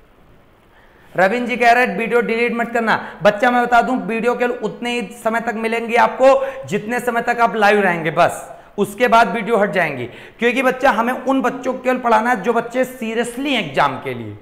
रविंद्र जी कह रहे हैं वीडियो डिलीट मत करना। बच्चा मैं बता दूं, वीडियो केवल उतने ही समय तक मिलेंगे आपको जितने समय तक आप लाइव रहेंगे, बस उसके बाद वीडियो हट जाएंगी। क्योंकि बच्चा, हमें उन बच्चों को केवल पढ़ाना है जो बच्चे सीरियसली हैं एग्जाम के लिए,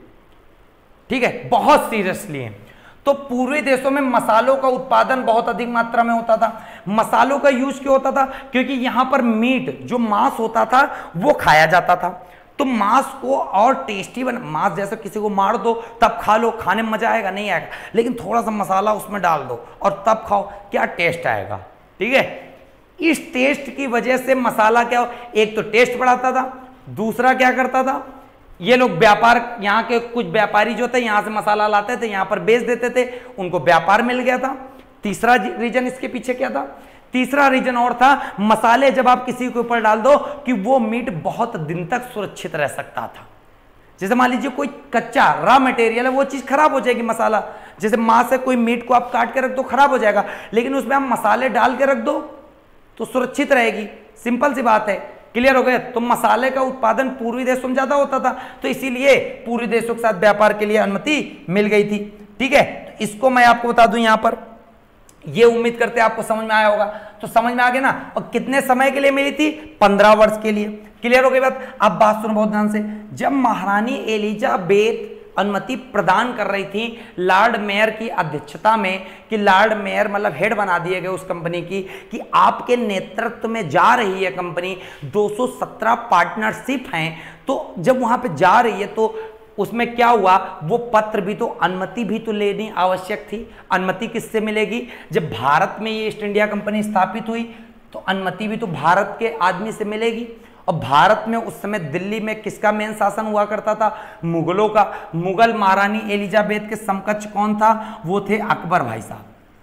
ठीक है, बहुत सीरियसली हैं। तो पूर्वी देशों में मसालों का उत्पादन बहुत अधिक मात्रा में होता था। मसालों का यूज क्यों होता था, क्योंकि यहां पर मीट, जो मांस होता था, वो खाया जाता था। तो मांस को और टेस्टी बना, मांस जैसे किसी को मार दो तब खा लो, खाने में मजा आएगा नहीं आएगा, लेकिन थोड़ा सा मसाला उसमें डाल दो और तब खाओ, क्या टेस्ट आएगा, ठीक है। इस टेस्ट की वजह से मसाला क्या, एक तो टेस्ट बढ़ाता था, दूसरा क्या करता था, ये लोग व्यापार, यहाँ के कुछ व्यापारी जो थे यहाँ से मसाला लाते थे, यहाँ पर बेच देते थे, उनको व्यापार मिल गया था। तीसरा रीजन इसके पीछे क्या था, तीसरा रीजन और था, मसाले जब आप किसी के ऊपर डाल दो कि वो मीट बहुत दिन तक सुरक्षित रह सकता था। जैसे मान लीजिए कोई कच्चा रॉ मटेरियल है, वो चीज खराब हो जाएगी, मसाला, जैसे मांस से कोई मीट को आप काट के रख दो खराब हो जाएगा, लेकिन उसमें आप मसाले डाल के रख दो तो सुरक्षित रहेगी। सिंपल सी बात है, क्लियर हो गया। तो मसाले का उत्पादन पूर्वी देशों में ज्यादा होता था, तो इसीलिए पूर्वी देशों के साथ व्यापार के लिए अनुमति मिल गई थी, ठीक है। तो इसको मैं आपको बता दूं, यहां पर ये उम्मीद करते हैं आपको समझ में आया होगा। तो समझ में आ गया ना। और कितने समय के लिए मिली थी, 15 वर्ष के लिए। क्लियर हो गई बात। अब बात सुनो बहुत ध्यान से, जब महारानी एलिजाबेथ अनुमति प्रदान कर रही थी लॉर्ड मेयर की अध्यक्षता में, कि लॉर्ड मेयर मतलब हेड बना दिए गए उस कंपनी की, कि आपके नेतृत्व में जा रही है कंपनी, 217 पार्टनरशिप हैं, तो जब वहां पे जा रही है तो उसमें क्या हुआ, वो पत्र भी तो, अनुमति भी तो लेनी आवश्यक थी। अनुमति किससे मिलेगी, जब भारत में ये ईस्ट इंडिया कंपनी स्थापित हुई तो अनुमति भी तो भारत के आदमी से मिलेगी। और भारत में उस समय दिल्ली में किसका मेन शासन हुआ करता था, मुगलों का। मुगल महारानी एलिजाबेथ के समकक्ष कौन था, वो थे अकबर भाई साहब,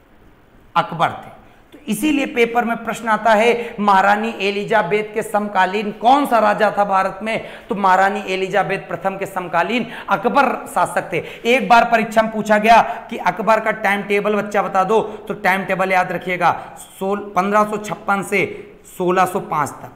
अकबर थे। तो इसीलिए पेपर में प्रश्न आता है महारानी एलिजाबेथ के समकालीन कौन सा राजा था भारत में, तो महारानी एलिजाबेथ प्रथम के समकालीन अकबर शासक थे। एक बार परीक्षा में पूछा गया कि अकबर का टाइम टेबल बच्चा बता दो, तो टाइम टेबल याद रखिएगा 1556 से 1605 तक,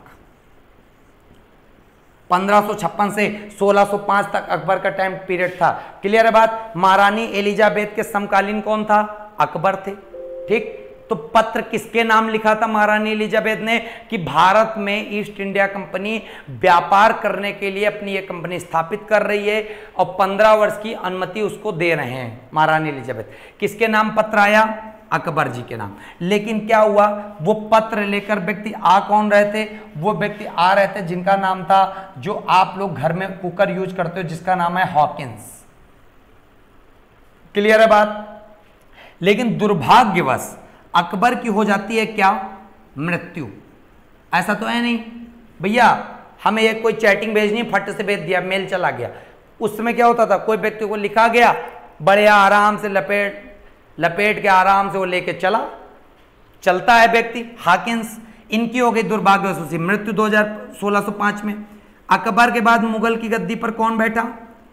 1556 से 1605 तक अकबर का टाइम पीरियड था। क्लियर है बात। महारानी एलिजाबेथ के समकालीन कौन था, अकबर थे, ठीक। तो पत्र किसके नाम लिखा था महारानी एलिजाबेथ ने, कि भारत में ईस्ट इंडिया कंपनी व्यापार करने के लिए अपनी ये कंपनी स्थापित कर रही है और 15 वर्ष की अनुमति उसको दे रहे हैं महारानी एलिजाबेथ। किसके नाम पत्र आया, अकबर जी के नाम। लेकिन क्या हुआ, वो पत्र लेकर व्यक्ति आ कौन रहे थे, वो व्यक्ति आ रहे थे जिनका नाम था, जो आप लोग घर में कुकर यूज करते हो, जिसका नाम है हॉकिंस। क्लियर है बात। लेकिन दुर्भाग्यवश अकबर की हो जाती है क्या, मृत्यु। ऐसा तो है नहीं भैया, हमें एक कोई चैटिंग भेजनी, फट से भेज दिया, मेल चला गया। उस समय क्या होता था, कोई व्यक्ति को लिखा गया, बढ़िया आराम से लपेट के आराम से वो लेके चलता है व्यक्ति। हाकिंस, इनकी हो गई दुर्भाग्यवश मृत्यु 1605 में। अकबर के बाद मुगल की गद्दी पर कौन बैठा?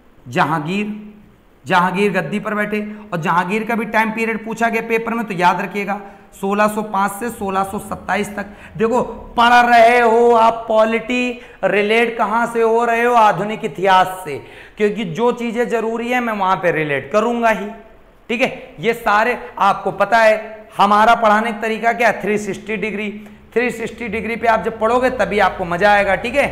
जहांगीर गद्दी पर बैठे। और जहांगीर का भी टाइम पीरियड पूछा गया पेपर में, तो याद रखिएगा 1605 से 1627 तक। देखो पढ़ रहे हो आप पॉलिटी, रिलेट कहां से हो रहे हो? आधुनिक इतिहास से, क्योंकि जो चीजें जरूरी है मैं वहां पे रिलेट करूंगा ही। ठीक है, ये सारे आपको पता है। हमारा पढ़ाने का तरीका क्या है? 360 डिग्री। 360 डिग्री पे आप जब पढ़ोगे तभी आपको मजा आएगा। ठीक है,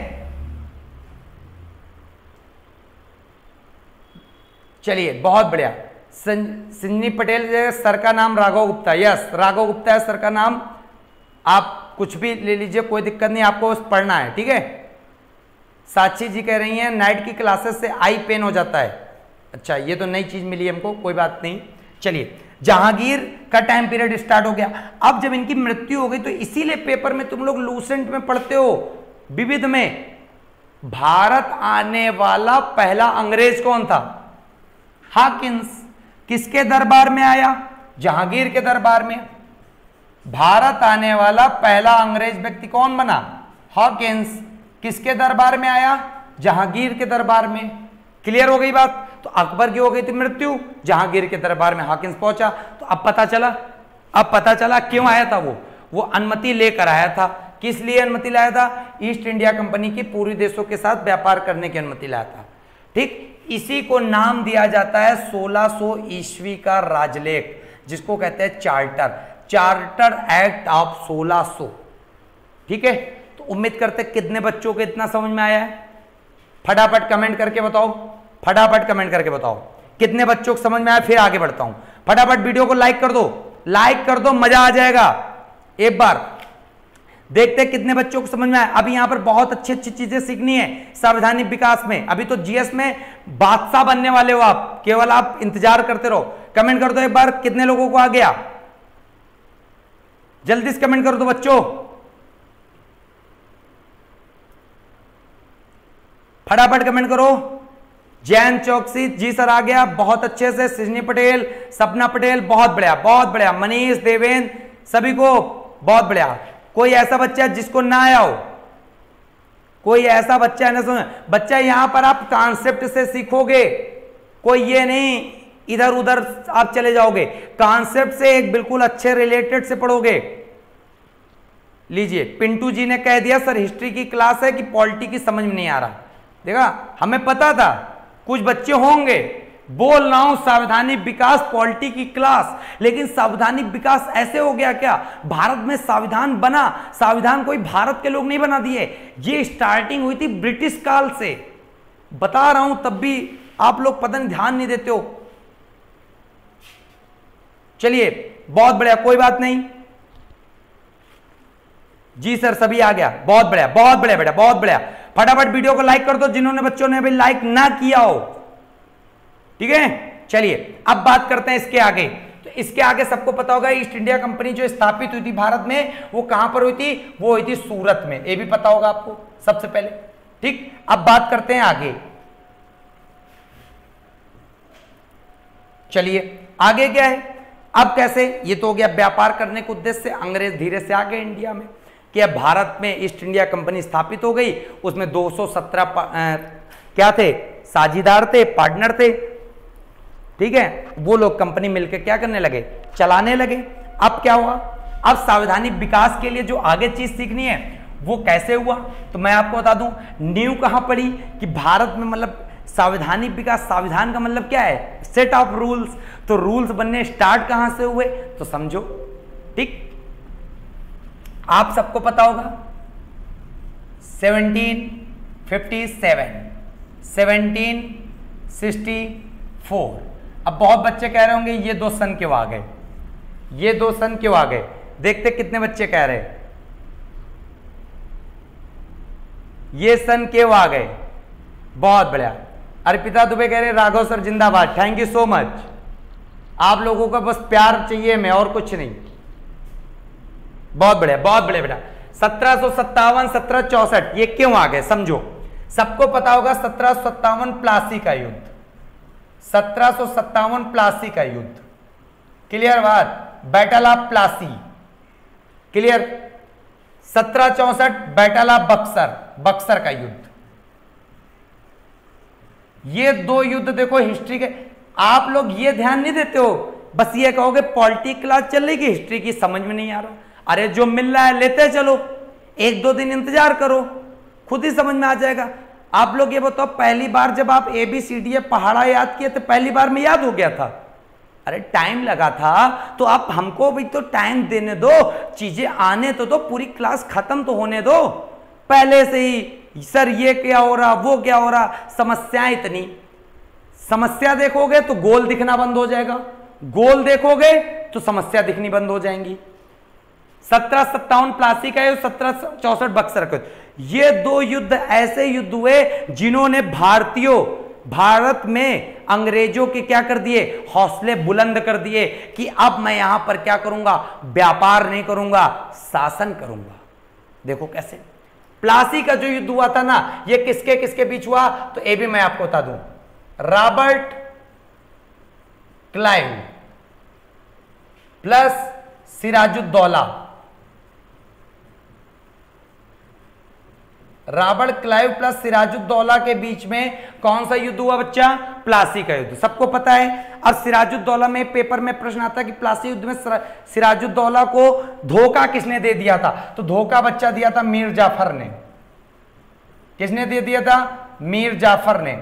चलिए बहुत बढ़िया। संजनी पटेल सर का नाम राघव गुप्ता। यस, राघव गुप्ता है सर का नाम। आप कुछ भी ले लीजिए, कोई दिक्कत नहीं, आपको बस पढ़ना है। ठीक है, साक्षी जी कह रही हैं नाइट की क्लासेस से आई पेन हो जाता है। अच्छा, ये तो नई चीज मिली हमको, कोई बात नहीं। चलिए, जहांगीर का टाइम पीरियड स्टार्ट हो गया। अब जब इनकी मृत्यु हो गई तो इसीलिए पेपर में तुम लोग लूसेंट में पढ़ते हो, विविध में, भारत आने वाला पहला अंग्रेज कौन था? हाकिंस। किसके दरबार में आया? जहांगीर के दरबार में। भारत आने वाला पहला अंग्रेज व्यक्ति कौन बना? हॉकिंस। किसके दरबार में आया? जहांगीर के दरबार में। क्लियर हो गई बात? तो अकबर की हो गई थी मृत्यु, जहांगीर के दरबार में हॉकिंस पहुंचा। तो अब पता चला क्यों आया था वो अनुमति लेकर आया था। किस लिए अनुमति लाया था? ईस्ट इंडिया कंपनी की पूर्वी देशों के साथ व्यापार करने की अनुमति लाया था। ठीक, इसी को नाम दिया जाता है 1600 ईस्वी का राजलेख, जिसको कहते हैं चार्टर एक्ट ऑफ 1600। ठीक है, तो उम्मीद करते कितने बच्चों को इतना समझ में आया है? फटाफट कमेंट करके बताओ कितने बच्चों को समझ में आया। फिर आगे बढ़ता हूं। फटाफट वीडियो को लाइक कर दो, मजा आ जाएगा। एक बार देखते हैं कितने बच्चों को समझ में आया। अभी यहां पर बहुत अच्छी चीजें सीखनी है सावधानी विकास में। अभी तो जीएस में बादशाह बनने वाले हो आप, केवल आप इंतजार करते रहो। कमेंट कर दो एक बार, कितने लोगों को आ गया? जल्दी से कमेंट कर दो बच्चों, फटाफट कमेंट करो। जैन चौकसी जी सर आ गया, बहुत अच्छे से। सृजनी पटेल, सपना पटेल, बहुत बढ़िया। मनीष, देवेंद्र, सभी को बहुत बढ़िया। कोई ऐसा बच्चा जिसको ना आया हो? कोई ऐसा बच्चा ना सुने? बच्चा यहां पर आप कॉन्सेप्ट से सीखोगे, कोई ये नहीं इधर उधर आप चले जाओगे। कॉन्सेप्ट से एक बिल्कुल अच्छे रिलेटेड से पढ़ोगे। लीजिए, पिंटू जी ने कह दिया सर हिस्ट्री की क्लास है कि पॉलिटी की समझ में नहीं आ रहा। देखा, हमें पता था कुछ बच्चे होंगे। बोल रहा हूं सावधानी विकास पॉलिटी की क्लास, लेकिन सावधानी विकास ऐसे हो गया क्या? भारत में संविधान बना, संविधान कोई भारत के लोग नहीं बना दिए, ये स्टार्टिंग हुई थी ब्रिटिश काल से। बता रहा हूं तब भी आप लोग पता नहीं ध्यान नहीं देते हो। चलिए बहुत बढ़िया, कोई बात नहीं जी सर, सभी आ गया। बहुत बढ़िया बेटा, बहुत बढ़िया। फटाफट वीडियो को लाइक कर दो जिन्होंने बच्चों ने अभी लाइक ना किया हो। ठीक है, चलिए अब बात करते हैं इसके आगे। तो इसके आगे सबको पता होगा ईस्ट इंडिया कंपनी जो स्थापित हुई थी भारत में, वो कहां पर हुई थी? वो हुई थी सूरत में। ये भी पता होगा आपको सबसे पहले। ठीक, अब बात करते हैं आगे। चलिए आगे क्या है? अब कैसे? ये तो हो गया व्यापार करने के उद्देश्य से अंग्रेज धीरे से आ गए इंडिया में, कि अब भारत में ईस्ट इंडिया कंपनी स्थापित हो गई। उसमें 217 क्या थे? साझीदार थे, पार्टनर थे। ठीक है, वो लोग कंपनी मिलकर क्या करने लगे? चलाने लगे। अब क्या हुआ? अब सावधानी विकास के लिए जो आगे चीज सीखनी है वो कैसे हुआ, तो मैं आपको बता दूं। नींव कहां पड़ी कि भारत में, मतलब सावधानी विकास, संविधान का मतलब क्या है? Set of rules. तो रूल्स बनने स्टार्ट कहां से हुए, तो समझो। ठीक, आप सबको पता होगा 1764। अब बहुत बच्चे कह रहे होंगे ये दो सन क्यों आ गए, ये दो सन क्यों आ गए? देखते कितने बच्चे कह रहे ये सन क्यों आ गए। बहुत बढ़िया। अर्पिता दुबे कह रहे राघव सर जिंदाबाद। Thank you so much. आप लोगों का बस प्यार चाहिए, मैं और कुछ नहीं। बहुत बढ़िया बेटा। 1757, 1764 ये क्यों आ गए समझो। सबको पता होगा 1757 प्लासी का युद्ध, 1757 प्लासी का युद्ध, क्लियर बात, battle of Plassey, clear. 1764 battle of Buxar, Buxar का युद्ध। ये दो युद्ध देखो हिस्ट्री के, आप लोग ये ध्यान नहीं देते हो, बस ये कहोगे पॉलिटिक्स क्लास चल रही, हिस्ट्री की समझ में नहीं आ रहा। अरे जो मिल रहा है लेते चलो, एक दो दिन इंतजार करो, खुद ही समझ में आ जाएगा। आप लोग ये बताओ, पहली बार जब आप ABCD पहाड़ा याद किए तो पहली बार में याद हो गया था? अरे टाइम लगा था, तो आप हमको भी तो टाइम देने दो, चीजें आने तो दो, पूरी क्लास खत्म तो होने दो। पहले से ही सर ये क्या हो रहा, वो क्या हो रहा, समस्याएं इतनी। समस्या देखोगे तो गोल दिखना बंद हो जाएगा, गोल देखोगे तो समस्या दिखनी बंद हो जाएंगी। 1757 प्लासी का युद्ध, 1764 बक्सर का युद्ध, ये दो युद्ध ऐसे युद्ध हुए जिन्होंने भारत में अंग्रेजों के क्या कर दिए, हौसले बुलंद कर दिए कि अब मैं यहां पर क्या करूंगा, व्यापार नहीं करूंगा, शासन करूंगा। देखो कैसे प्लासी का जो युद्ध हुआ था ना, ये किसके किसके बीच हुआ, तो ये भी मैं आपको बता दूं, Robert Clive plus Siraj-ud-Daulah. Robert Clive plus Siraj-ud-Daulah के बीच में कौन सा युद्ध हुआ बच्चा, प्लासी का युद्ध, सबको पता है। और सिराजुद्दौला में पेपर में प्रश्न आता है कि प्लासी युद्ध में सिराजुद्दौला को धोखा किसने दे दिया था, तो धोखा बच्चा दिया था मीर जाफर ने। किसने दे दिया था, मीर जाफर ने,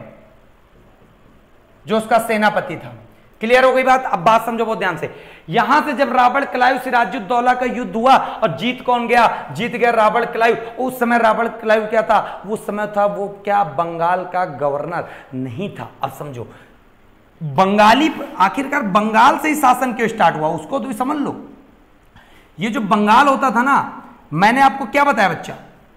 जो उसका सेनापति था। क्लियर हो गई बात? अब बात समझो बहुत ध्यान से। यहां से जब रॉबर्ट क्लाइव सिराजुद्दौला का युद्ध हुआ और जीत कौन गया, जीत गया रॉबर्ट क्लाइव। उस समय रॉबर्ट क्लाइव क्या था, उस समय था वो क्या, बंगाल का गवर्नर नहीं था। अब समझो बंगाली, आखिरकार बंगाल से ही शासन क्यों स्टार्ट हुआ उसको तो समझ लो। ये जो बंगाल होता था ना, मैंने आपको क्या बताया बच्चा,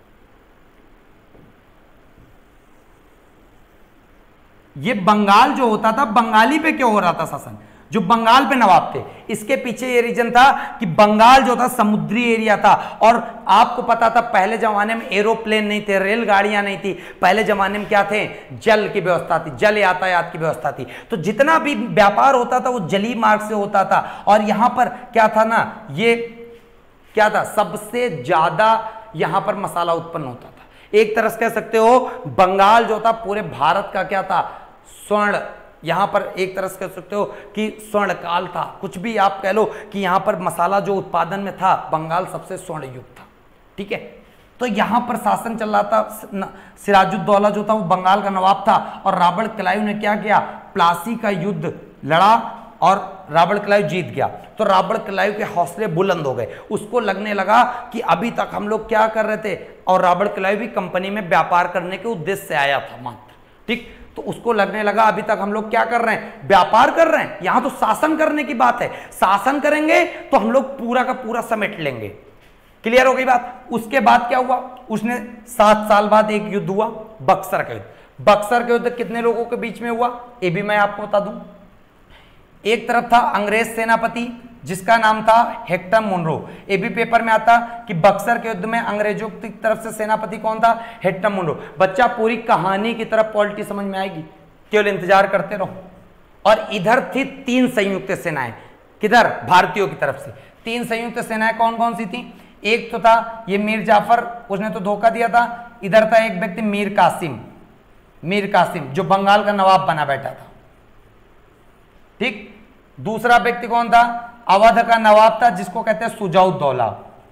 ये बंगाल जो होता था, बंगाली पे क्यों हो रहा था शासन, जो बंगाल पे नवाब थे। इसके पीछे ये रीजन था कि बंगाल जो था समुद्री एरिया था, और आपको पता था पहले जमाने में एरोप्लेन नहीं थे, रेलगाड़ियां नहीं थी, पहले जमाने में क्या थे, जल की व्यवस्था थी, जल यातायात की व्यवस्था थी। तो जितना भी व्यापार होता था वो जलीय मार्ग से होता था। और यहां पर क्या था ना, ये क्या था, सबसे ज्यादा यहां पर मसाला उत्पन्न होता था। एक तरह से कह सकते हो बंगाल जो था पूरे भारत का क्या था, स्वर्ण, यहां पर एक तरह से कह सकते हो कि स्वर्ण काल था, कुछ भी आप कह लो कि यहां पर मसाला जो उत्पादन में था, बंगाल सबसे स्वर्ण युग था। ठीक है, तो यहां पर शासन चल रहा था, सिराजुद्दौला जो था वो बंगाल का नवाब था, और रॉबर्ट क्लाइव ने क्या किया, प्लासी का युद्ध लड़ा और रॉबर्ट क्लाइव जीत गया। तो रॉबर्ट क्लाइव के हौसले बुलंद हो गए, उसको लगने लगा कि अभी तक हम लोग क्या कर रहे थे, और रॉबर्ट क्लाइव भी कंपनी में व्यापार करने के उद्देश्य से आया था मात्र। ठीक, तो उसको लगने लगा अभी तक हम लोग क्या कर रहे हैं, व्यापार कर रहे हैं, यहां तो शासन करने की बात है, शासन करेंगे तो हम लोग पूरा का पूरा समेट लेंगे। क्लियर हो गई बात? उसके बाद क्या हुआ, उसने 7 साल बाद एक युद्ध हुआ, बक्सर का युद्ध। बक्सर का युद्ध कितने लोगों के बीच में हुआ, ये भी मैं आपको बता दूं। एक तरफ था अंग्रेज सेनापति जिसका नाम था हेक्टर मुनरो। ये भी पेपर में आता कि बक्सर के युद्ध में अंग्रेजों की तरफ से सेनापति कौन था, हेक्टर मुनरो। बच्चा पूरी कहानी की तरफ पॉलिटी समझ में आएगी, केवल इंतजार करते रहो। और इधर थी 3 संयुक्त सेनाएं, किधर, भारतीयों की तरफ से 3 संयुक्त सेनाएं कौन कौन सी थी। एक तो था ये मीर जाफर, उसने तो धोखा दिया था। इधर था एक व्यक्ति मीर कासिम जो बंगाल का नवाब बना बैठा था। ठीक, दूसरा व्यक्ति कौन था, अवध का नवाब था जिसको कहते हैं सुजाउद्दौला।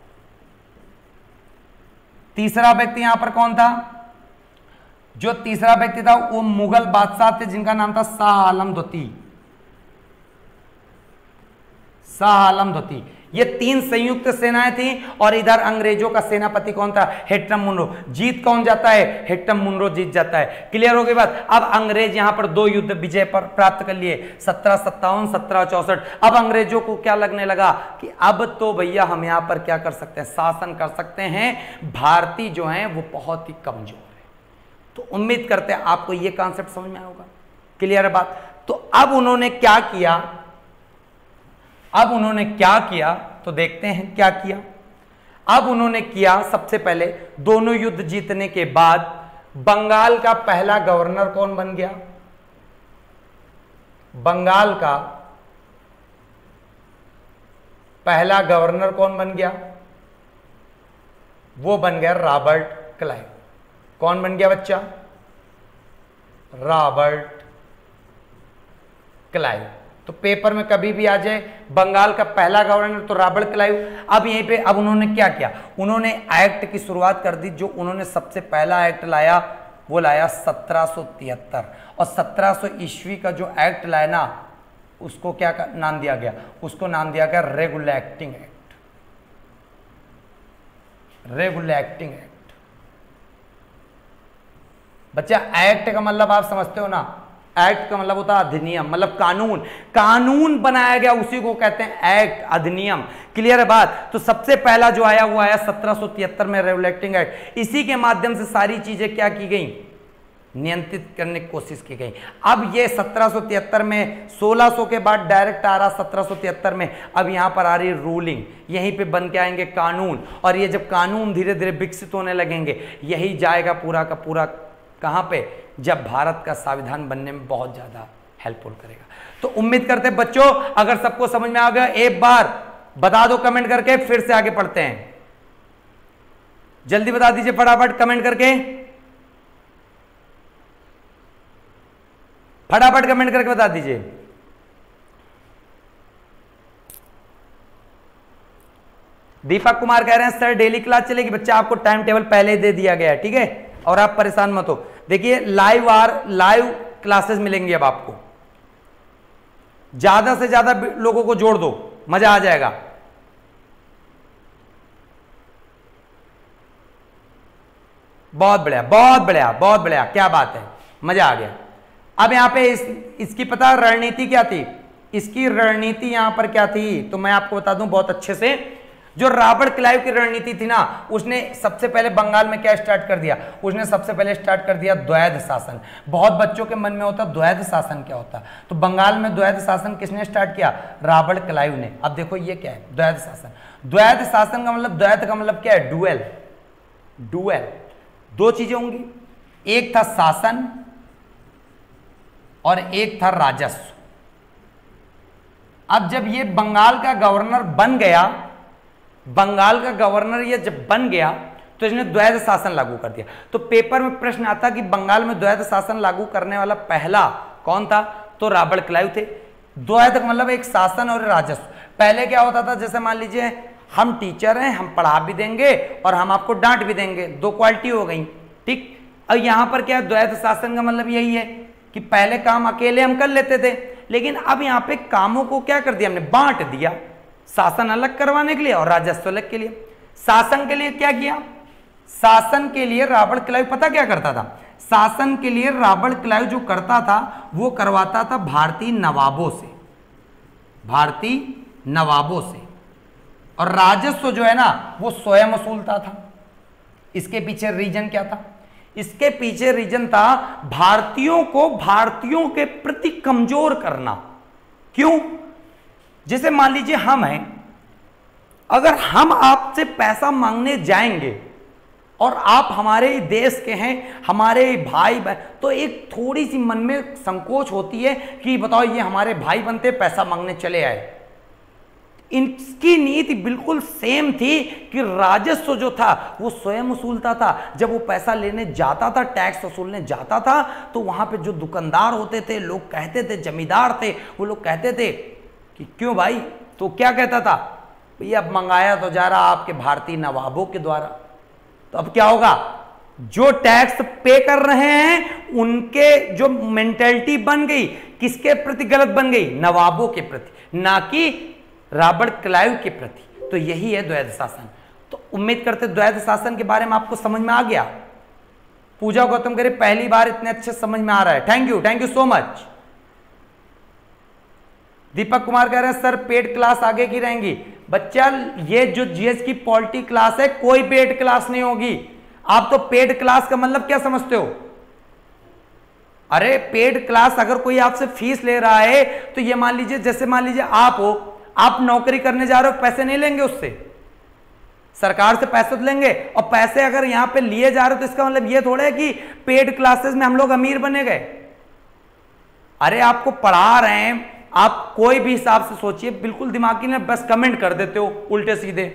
तीसरा व्यक्ति यहां पर कौन था, जो तीसरा व्यक्ति था वो मुगल बादशाह थे जिनका नाम था शाह आलम द्वितीय। ये 3 संयुक्त सेनाएं थी, और इधर अंग्रेजों का सेनापति कौन था, हेक्टर मुनरो। जीत कौन जाता है, हेक्टर मुनरो जीत जाता है। क्लियर हो गई बात? अब अंग्रेज यहां पर 2 युद्ध विजय पर प्राप्त कर लिए, 1757, 1764। अब अंग्रेजों को क्या लगने लगा कि अब तो भैया हम यहां पर क्या कर सकते हैं, शासन कर सकते हैं, भारतीय जो हैं वो बहुत ही कमजोर है। तो उम्मीद करते हैं आपको ये कॉन्सेप्ट समझ में आया होगा। क्लियर है बात? तो अब उन्होंने क्या किया, तो देखते हैं क्या किया। अब उन्होंने किया, सबसे पहले दोनों युद्ध जीतने के बाद बंगाल का पहला गवर्नर कौन बन गया? बंगाल का पहला गवर्नर कौन बन गया? वो बन गया रॉबर्ट क्लाइव। कौन बन गया बच्चा? Robert Clive. तो पेपर में कभी भी आ जाए बंगाल का पहला गवर्नर तो रॉबर्ट क्लाइव। अब यहीं पे अब उन्होंने क्या किया? उन्होंने एक्ट की शुरुआत कर दी। जो उन्होंने सबसे पहला एक्ट लाया वो लाया 1773, और 1700 ईस्वी का जो एक्ट लाया ना, उसको क्या नाम दिया गया? उसको नाम दिया गया रेगुलेटिंग एक्ट। Regulating act. बच्चा एक्ट का मतलब आप समझते हो ना? एक्ट का मतलब होता है अधिनियम, मतलब कानून। कानून बनाया गया उसी को कहते हैं एक्ट, अधिनियम। क्लियर है बात? तो सबसे पहला जो आया वो आया 1773 में रेगुलेटिंग एक्ट। इसी के माध्यम से सारी चीजें क्या की गई? नियंत्रित करने की कोशिश की गई। अब ये 1773 में 1600 के बाद डायरेक्ट आ रहा 1773 में। अब यहां पर आ रही रूलिंग, यहीं पे बन के आएंगे कानून, और ये जब कानून धीरे धीरे विकसित होने लगेंगे, यही जाएगा पूरा का पूरा कहां पे? जब भारत का संविधान बनने में बहुत ज्यादा हेल्पफुल करेगा। तो उम्मीद करते हैं बच्चों अगर सबको समझ में आ गया, एक बार बता दो कमेंट करके, फिर से आगे पढ़ते हैं। जल्दी बता दीजिए फटाफट कमेंट करके, फटाफट कमेंट करके बता दीजिए। दीपक कुमार कह रहे हैं सर डेली क्लास चलेगी? बच्चा आपको टाइम टेबल पहले दे दिया गया है, ठीक है, और आप परेशान मत हो। देखिए लाइव क्लासेस मिलेंगी अब आपको। ज्यादा से ज्यादा लोगों को जोड़ दो, मजा आ जाएगा। बहुत बढ़िया, बहुत बढ़िया, बहुत बढ़िया, क्या बात है, मजा आ गया। अब यहां पे इसकी पता रणनीति क्या थी? इसकी रणनीति यहां पर क्या थी तो मैं आपको बता दूं बहुत अच्छे से। जो रॉबर्ट क्लाइव की रणनीति थी ना, उसने सबसे पहले बंगाल में क्या स्टार्ट कर दिया? उसने सबसे पहले स्टार्ट कर दिया द्वैध शासन। बहुत बच्चों के मन में होता द्वैध शासन क्या होता, तो बंगाल में द्वैध शासन किसने स्टार्ट किया? रॉबर्ट क्लाइव ने। अब देखो ये क्या है द्वैध शासन। द्वैध शासन का मतलब, द्वैध का मतलब क्या है? डुएल। डुएल, दो चीजें होंगी, एक था शासन और एक था राजस्व। अब जब ये बंगाल का गवर्नर बन गया, बंगाल का गवर्नर ये जब बन गया तो इसने द्वैध शासन लागू कर दिया। तो पेपर में प्रश्न आता कि बंगाल में द्वैध शासन लागू करने वाला पहला कौन था? तो रॉबर्ट क्लाइव थे। द्वैध मतलब एक शासन और राजस्व। पहले क्या होता था, जैसे मान लीजिए हम टीचर हैं, हम पढ़ा भी देंगे और हम आपको डांट भी देंगे, दो क्वालिटी हो गई, ठीक। अब यहां पर क्या द्वैध शासन का मतलब यही है कि पहले काम अकेले हम कर लेते थे, लेकिन अब यहां पे कामों को क्या कर दिया हमने? बांट दिया। शासन अलग करवाने के लिए और राजस्व अलग के लिए। शासन के लिए क्या किया? शासन के लिए रॉबर्ट क्लाइव पता क्या करता था? शासन के लिए रॉबर्ट क्लाइव जो करता था वो करवाता था भारतीय नवाबों से, भारतीय नवाबों से। और राजस्व जो है ना वो स्वयं वसूलता था। इसके पीछे रीजन क्या था? इसके पीछे रीजन था भारतीयों को भारतीयों के प्रति कमजोर करना। क्यों? जैसे मान लीजिए हम हैं, अगर हम आपसे पैसा मांगने जाएंगे और आप हमारे देश के हैं, हमारे भाई बहन, तो एक थोड़ी सी मन में संकोच होती है कि बताओ ये हमारे भाई बनते पैसा मांगने चले आए। इनकी नीति बिल्कुल सेम थी कि राजस्व जो था वो स्वयं वसूलता था। जब वो पैसा लेने जाता था, टैक्स वसूलने जाता था, तो वहां पे जो दुकानदार होते थे, लोग कहते थे, जमींदार थे, वो लोग कहते थे कि क्यों भाई? तो क्या कहता था? भैया अब मंगाया तो जा रहा आपके भारतीय नवाबों के द्वारा, तो अब क्या होगा? जो टैक्स पे कर रहे हैं उनके जो मेंटेलिटी बन गई, किसके प्रति गलत बन गई? नवाबों के प्रति, ना कि रॉबर्ट क्लाइव के प्रति। तो यही है द्वैध शासन। तो उम्मीद करते द्वैध शासन के बारे में आपको समझ में आ गया। पूजा गौतम करे पहली बार इतने अच्छे समझ में आ रहा है, thank you so much. Deepak Kumar कह रहे हैं सर पेड क्लास आगे की रहेंगी? बच्चा ये जो जीएस की पॉलिटी क्लास है कोई पेड क्लास नहीं होगी। आप तो पेड क्लास का मतलब क्या समझते हो? अरे पेड क्लास अगर कोई आपसे फीस ले रहा है तो ये मान लीजिए, जैसे मान लीजिए आप हो, आप नौकरी करने जा रहे हो, पैसे नहीं लेंगे उससे। सरकार से पैसे तो लेंगे, और पैसे अगर यहां पे लिए जा रहे तो इसका मतलब ये थोड़ा है कि पेड क्लासेस में हम लोग अमीर बने गए। अरे आपको पढ़ा रहे हैं, आप कोई भी हिसाब से सोचिए, बिल्कुल दिमागी में बस कमेंट कर देते हो उल्टे सीधे।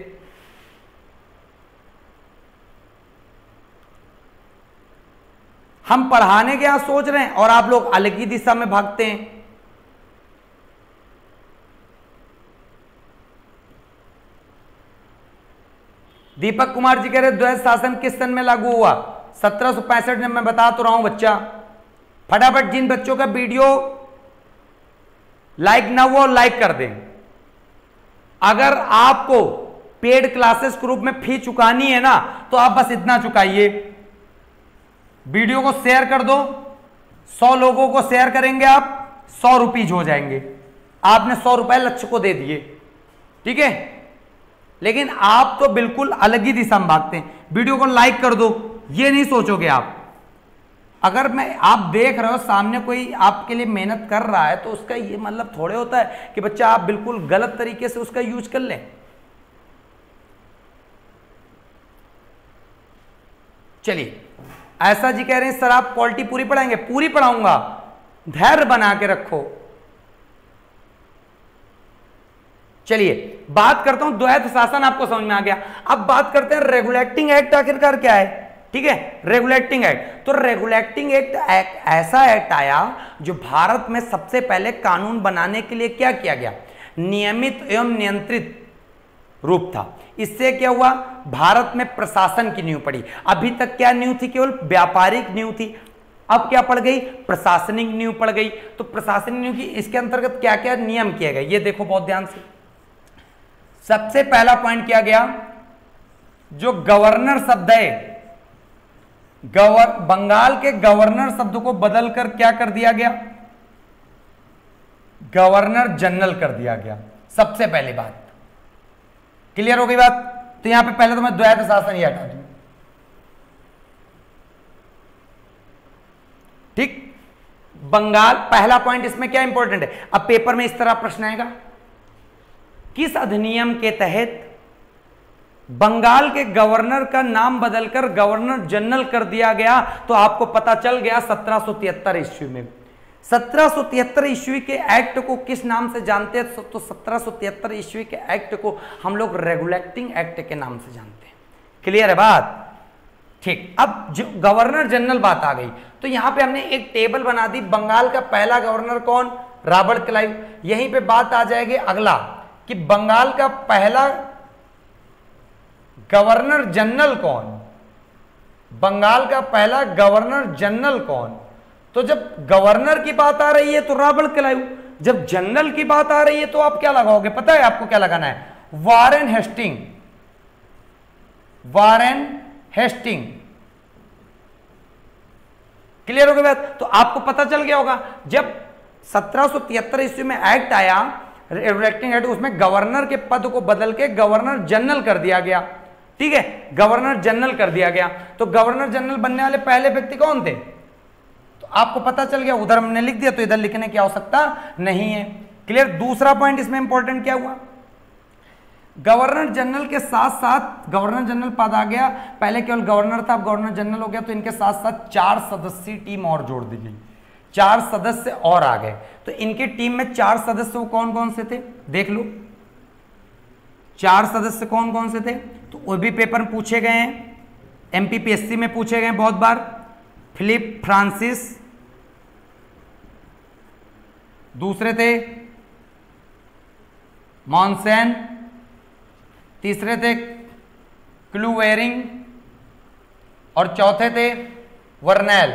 हम पढ़ाने के यहां सोच रहे हैं और आप लोग अलग ही दिशा में भागते हैं। दीपक कुमार जी कह रहे द्वैध शासन किस सन में लागू हुआ? 1765 में। मैं बता तो रहा हूं बच्चा, फटाफट जिन बच्चों का वीडियो लाइक ना हुआ लाइक कर दें। अगर आपको पेड क्लासेस ग्रुप में फी चुकानी है ना, तो आप बस इतना चुकाइए, वीडियो को शेयर कर दो, 100 लोगों को शेयर करेंगे आप, 100 रुपीज हो जाएंगे। आपने 100 रुपए लक्ष्य को दे दिए, ठीक है। लेकिन आप तो बिल्कुल अलग ही दिशा में भागते हैं। वीडियो को लाइक कर दो, ये नहीं सोचोगे आप। अगर आप देख रहे हो सामने कोई आपके लिए मेहनत कर रहा है, तो उसका ये मतलब थोड़े होता है कि बच्चा आप बिल्कुल गलत तरीके से उसका यूज कर लें। चलिए, ऐसा जी कह रहे हैं सर आप पॉलिटी पूरी पढ़ाएंगे? पूरी पढ़ाऊंगा, धैर्य बना के रखो। चलिए बात करता हूं, द्वैध शासन आपको समझ में आ गया। अब बात करते हैं रेगुलेटिंग एक्ट आखिरकार क्या है, ठीक है। रेगुलेटिंग एक्ट, तो रेगुलेटिंग एक्ट ऐसा एक्ट आया जो भारत में सबसे पहले कानून बनाने के लिए क्या किया गया, नियमित एवं नियंत्रित रूप था। इससे क्या हुआ, भारत में प्रशासन की नींव पड़ी। अभी तक क्या नींव थी, केवल व्यापारिक नींव थी। अब क्या पड़ गई, प्रशासनिक नींव पड़ गई। तो प्रशासनिक नींव की इसके अंतर्गत क्या क्या नियम किए गए, ये देखो बहुत ध्यान से। सबसे पहला पॉइंट किया गया, जो गवर्नर शब्द है, बंगाल के गवर्नर शब्द को बदलकर क्या कर दिया गया, गवर्नर जनरल कर दिया गया। सबसे पहली बात क्लियर हो गई बात। तो यहां पे पहले तो मैं द्वैध शासन ही हटा दूं, ठीक। बंगाल, पहला पॉइंट इसमें क्या इंपॉर्टेंट है, अब पेपर में इस तरह प्रश्न आएगा, किस अधिनियम के तहत बंगाल के गवर्नर का नाम बदलकर गवर्नर जनरल कर दिया गया? तो आपको पता चल गया 1773 ईस्वी में। 1773 ईस्वी के एक्ट को किस नाम से जानते हैं? तो 1773 ईस्वी के एक्ट को हम लोग रेगुलेटिंग एक्ट के नाम से जानते हैं। क्लियर है बात, ठीक। अब जो गवर्नर जनरल बात आ गई, तो यहां पे हमने एक टेबल बना दी। बंगाल का पहला गवर्नर कौन, रॉबर्ट क्लाइव। यहीं पे बात आ जाएगी अगला कि बंगाल का पहला गवर्नर जनरल कौन, बंगाल का पहला गवर्नर जनरल कौन। तो जब गवर्नर की बात आ रही है तो रॉबर्ट क्लाइव, जब जनरल की बात आ रही है तो आप क्या लगाओगे, पता है आपको क्या लगाना है, Warren Hasting. Warren Hasting, clear हो गई बात। तो आपको पता चल गया होगा, जब 1773 ईस्वी में एक्ट आया रेगुलेटिंग एक्ट, उसमें गवर्नर के पद को बदल के गवर्नर जनरल कर दिया गया, ठीक है, गवर्नर जनरल कर दिया गया। तो गवर्नर जनरल बनने वाले पहले व्यक्ति कौन थे, तो आपको पता चल गया। उधर हमने लिख दिया तो इधर लिखने की आवश्यकता नहीं है। क्लियर। दूसरा पॉइंट इसमें इंपॉर्टेंट क्या हुआ, गवर्नर जनरल के साथ साथ, गवर्नर जनरल पद आ गया, पहले केवल गवर्नर था, अब गवर्नर जनरल हो गया, तो इनके साथ साथ 4 सदस्यीय टीम और जोड़ दी गई। 4 सदस्य और आ गए। तो इनकी टीम में 4 सदस्य कौन कौन से थे, देख लो 4 सदस्य कौन कौन से थे। तो वो भी पेपर में पूछे गए हैं, एमपीपीएससी में पूछे गए बहुत बार। फिलिप फ्रांसिस, दूसरे थे मॉन्सेन, तीसरे थे क्लूवेरिंग और चौथे थे वर्नेल।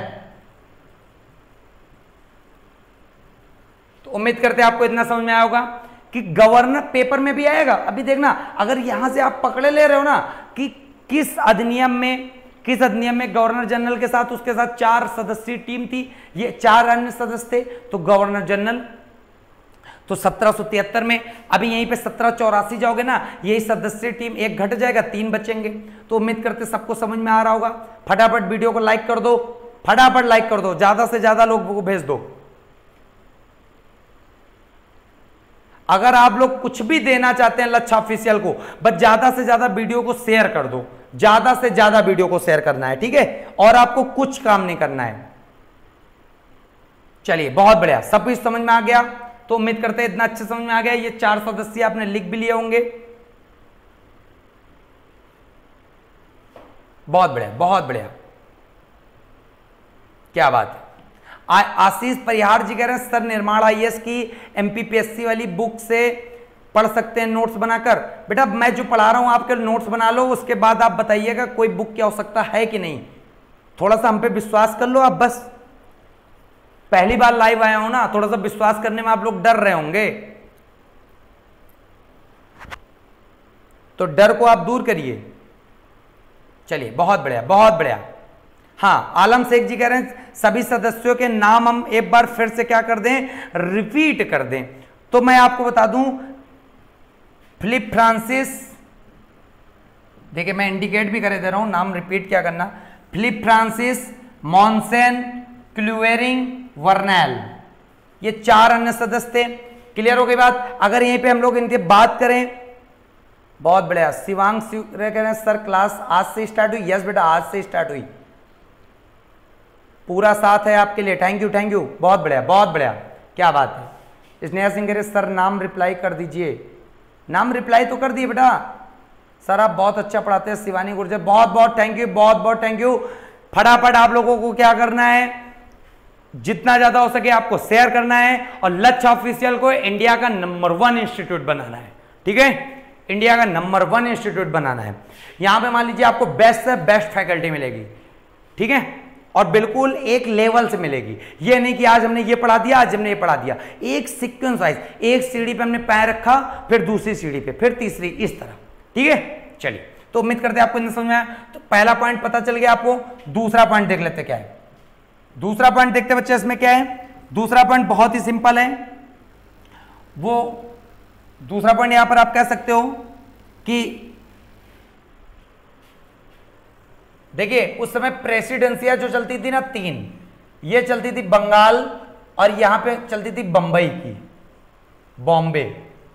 तो उम्मीद करते हैं आपको इतना समझ में आया होगा कि गवर्नर पेपर में भी आएगा। अभी देखना, अगर यहां से आप पकड़े ले रहे हो ना कि किस अधिनियम में गवर्नर जनरल के साथ उसके साथ 4 सदस्यीय टीम थी, ये 4 अन्य सदस्य थे, तो गवर्नर जनरल। तो 1773 में, अभी यहीं पे 1784 जाओगे ना, यही सदस्य टीम एक घट जाएगा, 3 बचेंगे। तो उम्मीद करते सबको समझ में आ रहा होगा। फटाफट वीडियो को लाइक कर दो, फटाफट लाइक कर दो, ज्यादा से ज्यादा लोगों को भेज दो। अगर आप लोग कुछ भी देना चाहते हैं लच्छा ऑफिशियल को, बस ज्यादा से ज्यादा वीडियो को शेयर कर दो, ज्यादा से ज्यादा वीडियो को शेयर करना है, ठीक है, और आपको कुछ काम नहीं करना है। चलिए बहुत बढ़िया, सब कुछ समझ में आ गया। तो उम्मीद करते हैं इतना अच्छा समझ में आ गया। ये 4 सदस्य आपने लिख भी लिए होंगे। बहुत बढ़िया, बहुत बढ़िया, क्या बात है। आशीष परिहार जी कह रहे हैं सर निर्माण आईएएस की एमपीपीएससी वाली बुक से पढ़ सकते हैं नोट्स बनाकर। बेटा मैं जो पढ़ा रहा हूं आपके नोट्स बना लो, उसके बाद आप बताइएगा कोई बुक की आवश्यकता है कि नहीं। थोड़ा सा हम पे विश्वास कर लो आप, बस पहली बार लाइव आया हूं ना, थोड़ा सा विश्वास करने में आप लोग डर रहे होंगे, तो डर को आप दूर करिए। चलिए बहुत बढ़िया, बहुत बढ़िया। हाँ आलम शेख जी कह रहे हैं सभी सदस्यों के नाम हम एक बार फिर से क्या कर दें, रिपीट कर दें। तो मैं आपको बता दूं, फिलिप फ्रांसिस, देखिए मैं इंडिकेट भी कर दे रहा हूं, नाम रिपीट क्या करना, फिलिप फ्रांसिस, मॉन्सेन, क्लूवेरिंग, वर्नैल, ये 4 अन्य सदस्य थे। क्लियर हो गई बात। अगर यहीं पे हम लोग इनकी बात करें, बहुत बढ़िया। शिवांग कह रहे हैं सर क्लास आज से स्टार्ट हुई। यस बेटा आज से स्टार्ट हुई, पूरा साथ है आपके लिए। थैंक यू, थैंक यू, बहुत बढ़िया, बहुत बढ़िया, क्या बात है। स्नेहा सिंह कह रहे सर नाम रिप्लाई कर दीजिए। नाम रिप्लाई तो कर दिए बेटा, सर आप बहुत अच्छा पढ़ाते हैं। शिवानी गुर्जर, बहुत बहुत थैंक यू, बहुत बहुत थैंक यू। फटाफट आप लोगों को क्या करना है, जितना ज्यादा हो सके आपको शेयर करना है और लक्ष्य ऑफिशियल को इंडिया का नंबर 1 इंस्टीट्यूट बनाना है, ठीक है, इंडिया का नंबर 1 इंस्टीट्यूट बनाना है। यहां पे मान लीजिए आपको बेस्ट से बेस्ट फैकल्टी मिलेगी, ठीक है, और बिल्कुल एक लेवल से मिलेगी। ये नहीं कि आज हमने ये पढ़ा दिया, आज हमने ये पढ़ा दिया, एक सीक्वेंस वाइज, एक सीढ़ी पे हमने पैर रखा, फिर दूसरी सीढ़ी पे, फिर तीसरी, इस तरह, ठीक है। चलिए तो उम्मीद करते हैं आपको इतना समझ में आया। तो पहला पॉइंट पता चल गया आपको। दूसरा पॉइंट देख लेते क्या है। दूसरा पॉइंट देखते बच्चे, इसमें क्या है। दूसरा पॉइंट बहुत ही सिंपल है। वो दूसरा पॉइंट यहां पर आप कह सकते हो कि देखिए उस समय प्रेसिडेंसियां जो चलती थी ना 3, ये चलती थी बंगाल और यहां पे चलती थी बंबई की, बॉम्बे,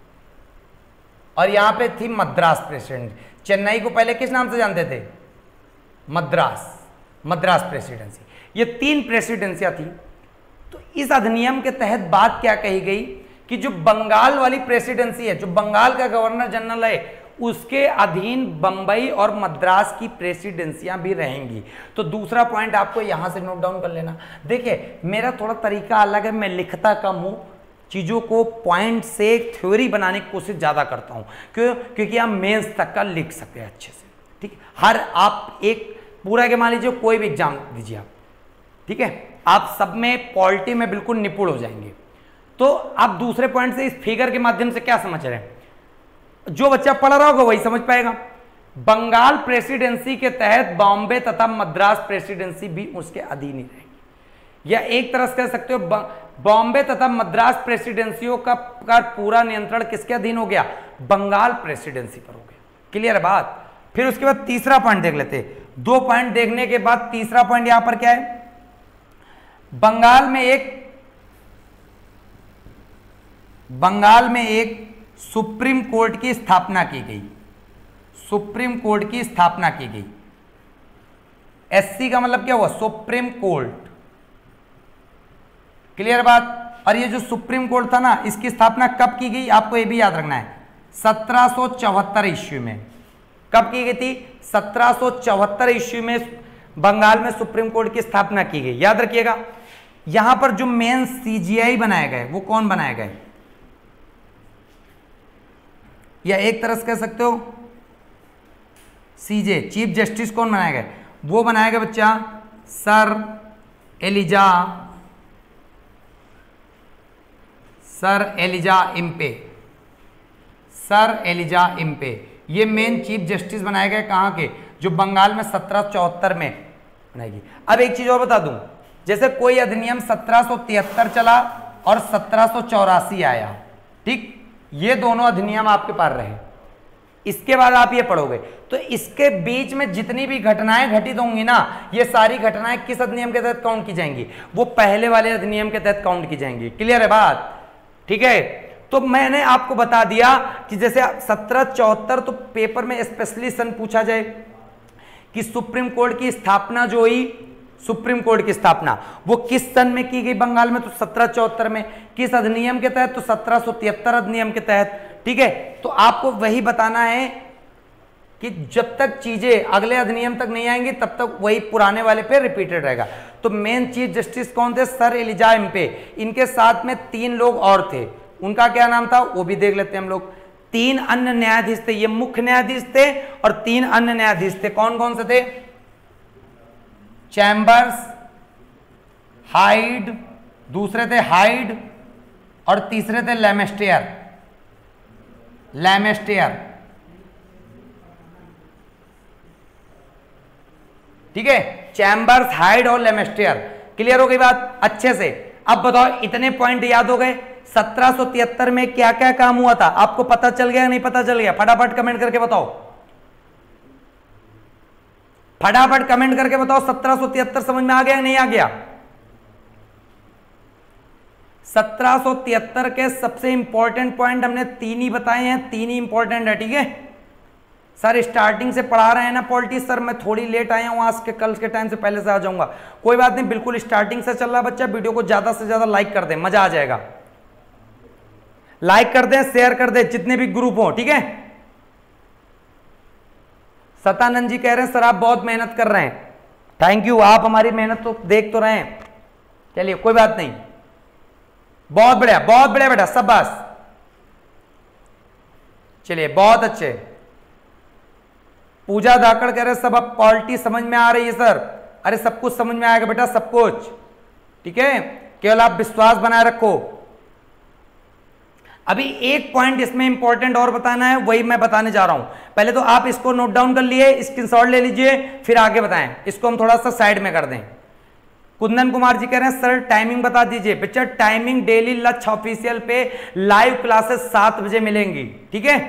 और यहां पे थी मद्रास प्रेसिडेंसी। चेन्नई को पहले किस नाम से जानते थे, मद्रास, मद्रास प्रेसिडेंसी। ये 3 प्रेसिडेंसियां थी। तो इस अधिनियम के तहत बात क्या कही गई कि जो बंगाल वाली प्रेसिडेंसी है, जो बंगाल का गवर्नर जनरल है, उसके अधीन बंबई और मद्रास की प्रेसिडेंसियां भी रहेंगी। तो दूसरा पॉइंट आपको यहां से नोट डाउन कर लेना। देखिए मेरा थोड़ा तरीका अलग है, मैं लिखता कम हूं, चीजों को पॉइंट से थ्योरी बनाने की कोशिश ज्यादा करता हूं। क्यों? क्योंकि आप मेंस तक का लिख सकते हैं अच्छे से, ठीक। हर आप एक पूरा के मान लीजिए कोई भी एग्जाम दीजिए आप, ठीक है, आप सब में पॉलिटी में बिल्कुल निपुण हो जाएंगे। तो आप दूसरे पॉइंट से इस फिगर के माध्यम से क्या समझ रहे हैं, जो बच्चा पढ़ रहा होगा वही समझ पाएगा। बंगाल प्रेसिडेंसी के तहत बॉम्बे तथा मद्रास प्रेसिडेंसी भी उसके अधीन ही रहेगी, या एक तरह से कह सकते हो बॉम्बे तथा मद्रास प्रेसिडेंसियों का पूरा नियंत्रण किसके अधीन हो गया, बंगाल प्रेसिडेंसी पर हो गया। क्लियर है बात। फिर उसके बाद तीसरा पॉइंट देख लेते हैं। 2 पॉइंट देखने के बाद तीसरा पॉइंट यहां पर क्या है, बंगाल में एक सुप्रीम कोर्ट की स्थापना की गई, सुप्रीम कोर्ट की स्थापना की गई। एससी का मतलब क्या हुआ, सुप्रीम कोर्ट। क्लियर बात। और ये जो सुप्रीम कोर्ट था ना, इसकी स्थापना कब की गई, आपको ये भी याद रखना है, 1774 ईस्वी में। कब की गई थी, 1774 ईस्वी में बंगाल में सुप्रीम कोर्ट की स्थापना की गई। याद रखिएगा। यहां पर जो मेन सीजीआई बनाए गए वो कौन बनाए गए, या एक तरह से कह सकते हो सीजे, चीफ जस्टिस कौन बनाए गए, वो बनाया गया बच्चा sir Elijah Impey, sir Elijah Impey. ये मेन चीफ जस्टिस बनाए गए कहां के, जो बंगाल में 1774 में बनाएगी। अब एक चीज और बता दूं, जैसे कोई अधिनियम 1773 चला और 1784 आया, ठीक, ये दोनों अधिनियम आपके पास रहे। इसके बाद आप ये पढ़ोगे तो इसके बीच में जितनी भी घटनाएं घटित होंगी ना, ये सारी घटनाएं किस अधिनियम के तहत काउंट की जाएंगी, वो पहले वाले अधिनियम के तहत काउंट की जाएंगी। क्लियर है बात, ठीक है। तो मैंने आपको बता दिया कि जैसे 1774 तो पेपर में स्पेशली सन पूछा जाए कि सुप्रीम कोर्ट की स्थापना जो हुई, सुप्रीम कोर्ट की स्थापना वो किस सन में की गई बंगाल में, तो 1774 में। किस अधिनियम के तहत, तो 1773 अधिनियम के तहत। ठीक है, तो आपको वही बताना है कि जब तक चीजें अगले अधिनियम तक नहीं आएंगी तब तक वही पुराने वाले पे रिपीटेड रहेगा। तो मेन चीफ जस्टिस कौन थे, सर एलिजा इम्पे। इनके साथ में 3 लोग और थे, उनका क्या नाम था वो भी देख लेते हैं हम लोग। 3 अन्य न्यायाधीश थे, ये मुख्य न्यायाधीश थे और 3 अन्य न्यायाधीश थे। कौन कौन से थे, चैम्बर्स, हाइड, दूसरे थे हाइड और तीसरे थे लेमेस्टेयर। लेमेस्टेयर, ठीक है, चैम्बर्स, हाइड और लेमेस्टेयर। क्लियर हो गई बात अच्छे से। अब बताओ इतने पॉइंट याद हो गए। 1773 में क्या क्या काम हुआ था आपको पता चल गया नहीं पता चल गया, फटाफट कमेंट करके बताओ, फटाफट कमेंट करके बताओ। 1773 समझ में आ गया नहीं आ गया। 1773 के सबसे इंपॉर्टेंट पॉइंट हमने 3 ही बताए हैं, 3 ही इंपॉर्टेंट है। ठीक है सर, स्टार्टिंग से पढ़ा रहे हैं ना पॉलिटी सर, मैं थोड़ी लेट आया हूं, आज के कल के टाइम से पहले से आ जाऊंगा, कोई बात नहीं, बिल्कुल स्टार्टिंग से चल रहा बच्चा। वीडियो को ज्यादा से ज्यादा लाइक कर दे, मजा आ जाएगा। लाइक कर दे, शेयर कर दे, जितने भी ग्रुप हो। ठीक है, सतानंद जी कह रहे हैं सर आप बहुत मेहनत कर रहे हैं, थैंक यू, आप हमारी मेहनत तो देख तो रहे हैं। चलिए कोई बात नहीं, बहुत बढ़िया बेटा, शाबाश। चलिए बहुत अच्छे। पूजा धाकड़ कह रहे सब अब पॉलिटी समझ में आ रही है सर। अरे सब कुछ समझ में आएगा बेटा, सब कुछ। ठीक है, केवल आप विश्वास बनाए रखो। अभी एक पॉइंट इसमें इंपॉर्टेंट और बताना है, वही मैं बताने जा रहा हूं। पहले तो आप इसको नोट डाउन कर लिए, स्क्रीनशॉट ले लीजिए, फिर आगे बताएं। इसको हम थोड़ा सा साइड में कर दें। कुंदन कुमार जी कह रहे हैं सर टाइमिंग बता दीजिए। बच्चा टाइमिंग डेली लक्ष ऑफिशियल पे लाइव क्लासेस 7 बजे मिलेंगी। ठीक है,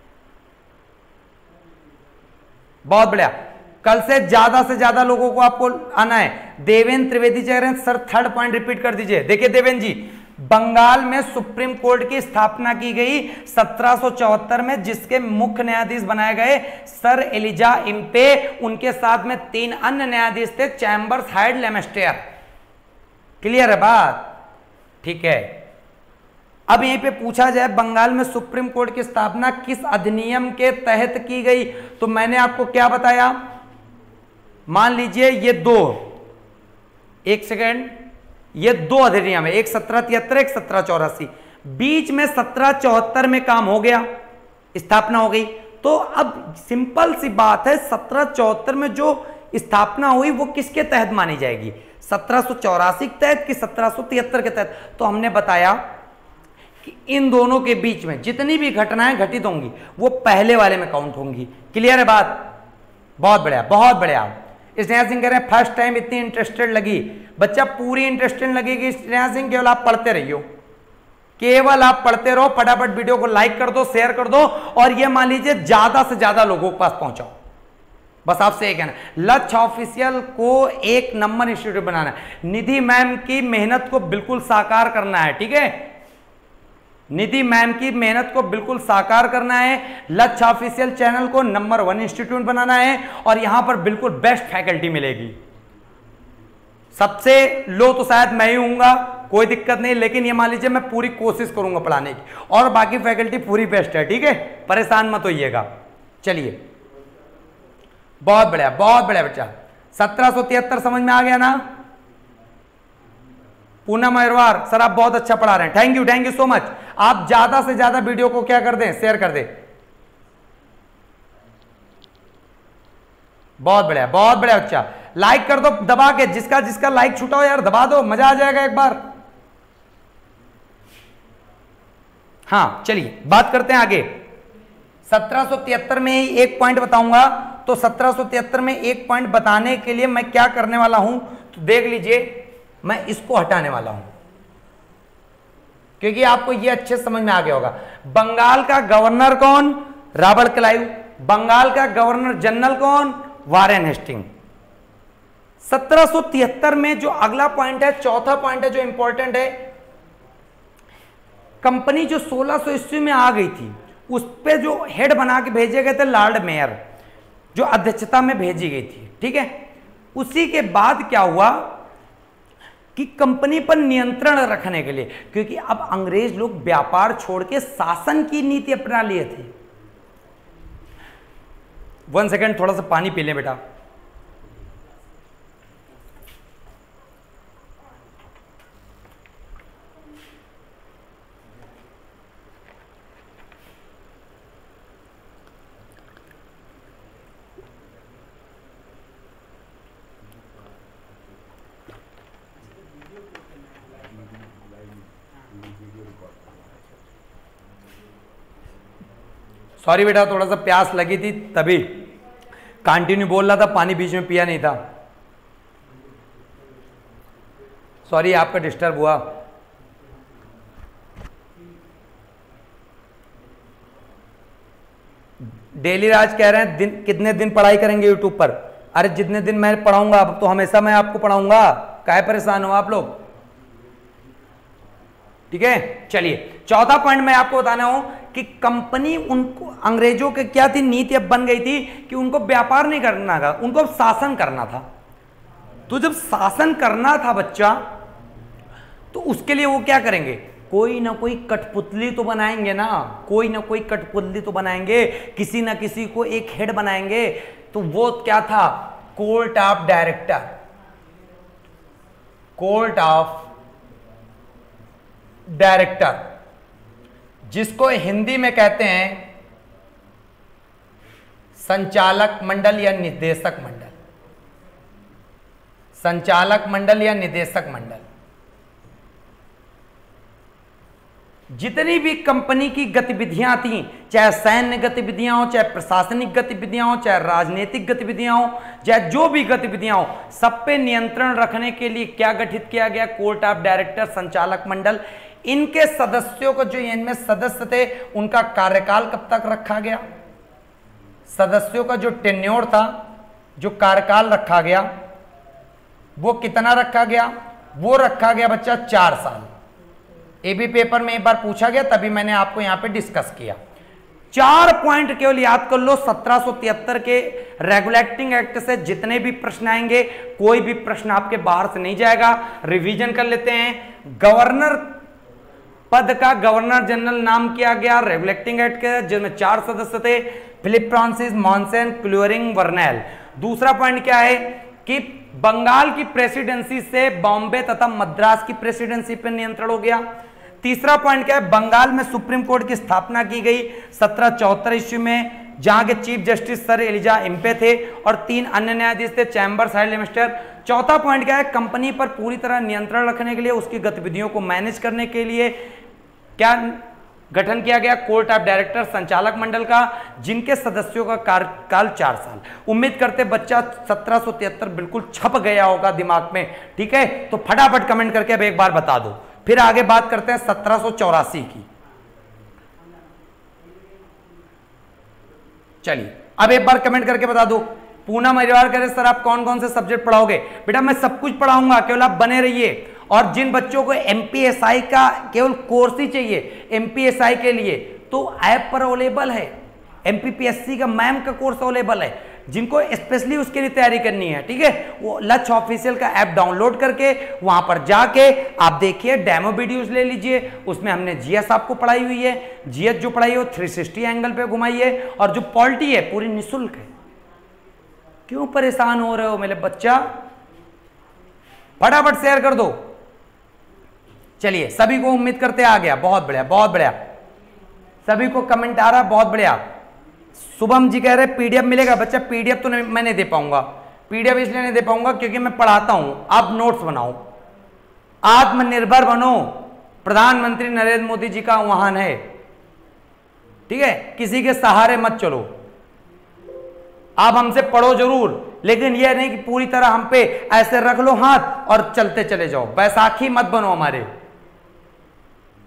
बहुत बढ़िया। कल से ज्यादा लोगों को आपको आना है। देवेंद्र त्रिवेदी कह रहे हैं सर 3rd पॉइंट रिपीट कर दीजिए। देखिए देवेंद्र जी, बंगाल में सुप्रीम कोर्ट की स्थापना की गई 1774 में, जिसके मुख्य न्यायाधीश बनाए गए सर एलिजा इम्पे, उनके साथ में 3 अन्य न्यायाधीश थे, चैम्बर्स, हाइड, लेमेस्टेयर। क्लियर है बात? ठीक है, अब यहीं पे पूछा जाए बंगाल में सुप्रीम कोर्ट की स्थापना किस अधिनियम के तहत की गई, तो मैंने आपको क्या बताया, मान लीजिए ये 2, एक सेकेंड, ये 2 अधिनियम है, एक 1773 एक 1784। बीच में 1774 में काम हो गया, स्थापना हो गई। तो अब सिंपल सी बात है, 1774 में जो स्थापना हुई वो किसके तहत मानी जाएगी, 1784 के तहत कि 1773 के तहत। तो हमने बताया कि इन दोनों के बीच में जितनी भी घटनाएं घटित होंगी वो पहले वाले में काउंट होंगी। क्लियर है बात? बहुत बढ़िया, बहुत बढ़िया। स्नेहा सिंह कह रहे हैं फर्स्ट टाइम इतनी इंटरेस्टेड लगी। बच्चा पूरी इंटरेस्टेड लगेगी स्नेहा सिंह, केवल आप पढ़ते रहियो, केवल आप पढ़ते रहो। फटाफट वीडियो को लाइक कर दो, शेयर कर दो, और ये मान लीजिए ज्यादा से ज्यादा लोगों के पास पहुंचाओ। बस आपसे एक है ना, लक्ष्य ऑफिशियल को 1 नंबर इंस्टीट्यूट बनाना है। निधि मैम की मेहनत को बिल्कुल साकार करना है। ठीक है, निधि मैम की मेहनत को बिल्कुल साकार करना है। लक्ष्य ऑफिशियल चैनल को नंबर 1 इंस्टीट्यूट बनाना है, और यहां पर बिल्कुल बेस्ट फैकल्टी मिलेगी। सबसे लो तो शायद मैं ही हूंगा, कोई दिक्कत नहीं, लेकिन ये मान लीजिए मैं पूरी कोशिश करूंगा पढ़ाने की, और बाकी फैकल्टी पूरी बेस्ट है। ठीक है, परेशान मत होइएगा। चलिए, बहुत बढ़िया, बहुत बढ़िया बच्चा। 1773 समझ में आ गया ना? पूनम अग्रवाल सर आप बहुत अच्छा पढ़ा रहे हैं, थैंक यू सो मच। आप ज्यादा से ज्यादा वीडियो को क्या कर दें, शेयर कर दें। बहुत बढ़िया, बहुत बढ़िया बच्चा। लाइक कर दो दबा के, जिसका जिसका लाइक छूटा हो यार दबा दो, मजा आ जाएगा एक बार। हाँ चलिए बात करते हैं आगे। 1773 में ही एक पॉइंट बताऊंगा, तो 1773 में एक पॉइंट बताने के लिए मैं क्या करने वाला हूं, तो देख लीजिए, मैं इसको हटाने वाला हूं, क्योंकि आपको यह अच्छे समझ में आ गया होगा। बंगाल का गवर्नर कौन? Robert Clive. बंगाल का गवर्नर जनरल कौन? Warren Hasting. 1773 में जो अगला पॉइंट है, चौथा पॉइंट है जो इंपॉर्टेंट है, कंपनी जो 1600 ईस्वी में आ गई थी, उस पे जो हेड बना के भेजे गए थे लॉर्ड मेयर, जो अध्यक्षता में भेजी गई थी, ठीक है। उसी के बाद क्या हुआ कि कंपनी पर नियंत्रण रखने के लिए, क्योंकि अब अंग्रेज लोग व्यापार छोड़ के शासन की नीति अपना लिए थे। 1 सेकेंड, थोड़ा सा पानी पी लें बेटा। सॉरी बेटा, थोड़ा सा प्यास लगी थी तभी कंटिन्यू बोल रहा था, पानी बीच में पिया नहीं था। सॉरी आपका डिस्टर्ब हुआ। डेली राज कह रहे हैं दिन कितने दिन पढ़ाई करेंगे यूट्यूब पर? अरे जितने दिन मैं पढ़ाऊंगा, अब तो हमेशा मैं आपको पढ़ाऊंगा, काहे परेशान हो आप लोग? ठीक है, चलिए चौथा पॉइंट मैं आपको बताना हूं कि कंपनी उनको, अंग्रेजों के क्या थी नीति अब बन गई थी कि उनको व्यापार नहीं करना था, उनको शासन करना था। तो जब शासन करना था बच्चा, तो उसके लिए वो क्या करेंगे, कोई ना कोई कठपुतली तो बनाएंगे ना, कोई ना कोई कठपुतली तो बनाएंगे, किसी ना किसी को एक हेड बनाएंगे। तो वो क्या था, court of director, court of director, जिसको हिंदी में कहते हैं संचालक मंडल या निदेशक मंडल, संचालक मंडल या निदेशक मंडल। जितनी भी कंपनी की गतिविधियां थी, चाहे सैन्य गतिविधियां हो, चाहे प्रशासनिक गतिविधियां हो, चाहे राजनीतिक गतिविधियां हो, चाहे जो भी गतिविधियां हो, सब पे नियंत्रण रखने के लिए क्या गठित किया गया, कोर्ट ऑफ डायरेक्टर, संचालक मंडल। इनके सदस्यों को, जो इनमें सदस्य थे, उनका कार्यकाल कब तक रखा गया, सदस्यों का जो टेन्योर था, जो कार्यकाल रखा गया, वो कितना रखा गया, वो रखा गया बच्चा 4 साल। एबी पेपर में एक बार पूछा गया, तभी मैंने आपको यहां पे डिस्कस किया। 4 पॉइंट केवल याद कर लो। 1773 के रेगुलेटिंग एक्ट से जितने भी प्रश्न आएंगे, कोई भी प्रश्न आपके बाहर से नहीं जाएगा। रिवीजन कर लेते हैं। गवर्नर पद का गवर्नर जनरल नाम किया गया रेगुलेटिंग एक्ट के, जिसमें 4 सदस्य थे, फिलिप फ्रांसिस, मॉन्सन, क्लूरिंग, वर्नेल। दूसरा पॉइंट क्या है कि बंगाल की प्रेसिडेंसी से बॉम्बे तथा मद्रास की प्रेसिडेंसी पर नियंत्रण हो गया। तीसरा पॉइंट क्या है, बंगाल में सुप्रीम कोर्ट की स्थापना की गई 1774 ईस्वी में, जहां के chief justice sir Elijah Impey थे और 3 अन्य न्यायाधीश थे, चैम्बर्स, हाई लेमेस्टर। चौथा पॉइंट क्या है, कंपनी पर पूरी तरह नियंत्रण रखने के लिए, उसकी गतिविधियों को मैनेज करने के लिए क्या गठन किया गया, कोर्ट ऑफ डायरेक्टर, संचालक मंडल का, जिनके सदस्यों का कार्यकाल 4 साल। उम्मीद करते बच्चा 1773 बिल्कुल छप गया होगा दिमाग में। ठीक है, तो फटाफट कमेंट करके अब एक बार बता दो, फिर आगे बात करते हैं 1784 की। चलिए अब एक बार कमेंट करके बता दो। पूना मरिवार कह रहे सर आप कौन कौन से सब्जेक्ट पढ़ाओगे? बेटा मैं सब कुछ पढ़ाऊंगा, केवल आप बने रहिए। और जिन बच्चों को एमपीएसआई का केवल कोर्स ही चाहिए, एमपीएसआई के लिए तो ऐप पर अवेलेबल है, एमपीपीएससी का मैम का कोर्स अवेलेबल है। जिनको स्पेशली उसके लिए तैयारी करनी है, ठीक है, वो लक्ष्य ऑफिशियल का ऐप डाउनलोड करके वहां पर जाके आप देखिए, डेमो वीडियोस ले लीजिए। उसमें हमने जीएस आपको पढ़ाई हुई है, जीएस जो पढ़ाई है वो 360 एंगल पे घुमाई है, और जो पॉलिटी है पूरी निःशुल्क है। क्यों परेशान हो रहे हो मेरे बच्चा? फटाफट शेयर कर दो। चलिए सभी को उम्मीद करते आ गया, बहुत बढ़िया बहुत बढ़िया, सभी को कमेंट आ रहा है, बहुत बढ़िया। शुभम जी कह रहे पीडीएफ मिलेगा? बच्चा पीडीएफ तो मैं नहीं दे पाऊंगा, पीडीएफ इसलिए नहीं दे पाऊंगा क्योंकि मैं पढ़ाता हूं, आप नोट्स बनाओ, आत्मनिर्भर बनो। प्रधानमंत्री नरेंद्र मोदी जी का आह्वान है, ठीक है, किसी के सहारे मत चलो। आप हमसे पढ़ो जरूर, लेकिन यह नहीं कि पूरी तरह हम पे ऐसे रख लो हाथ और चलते चले जाओ। बैसाखी मत बनो हमारे।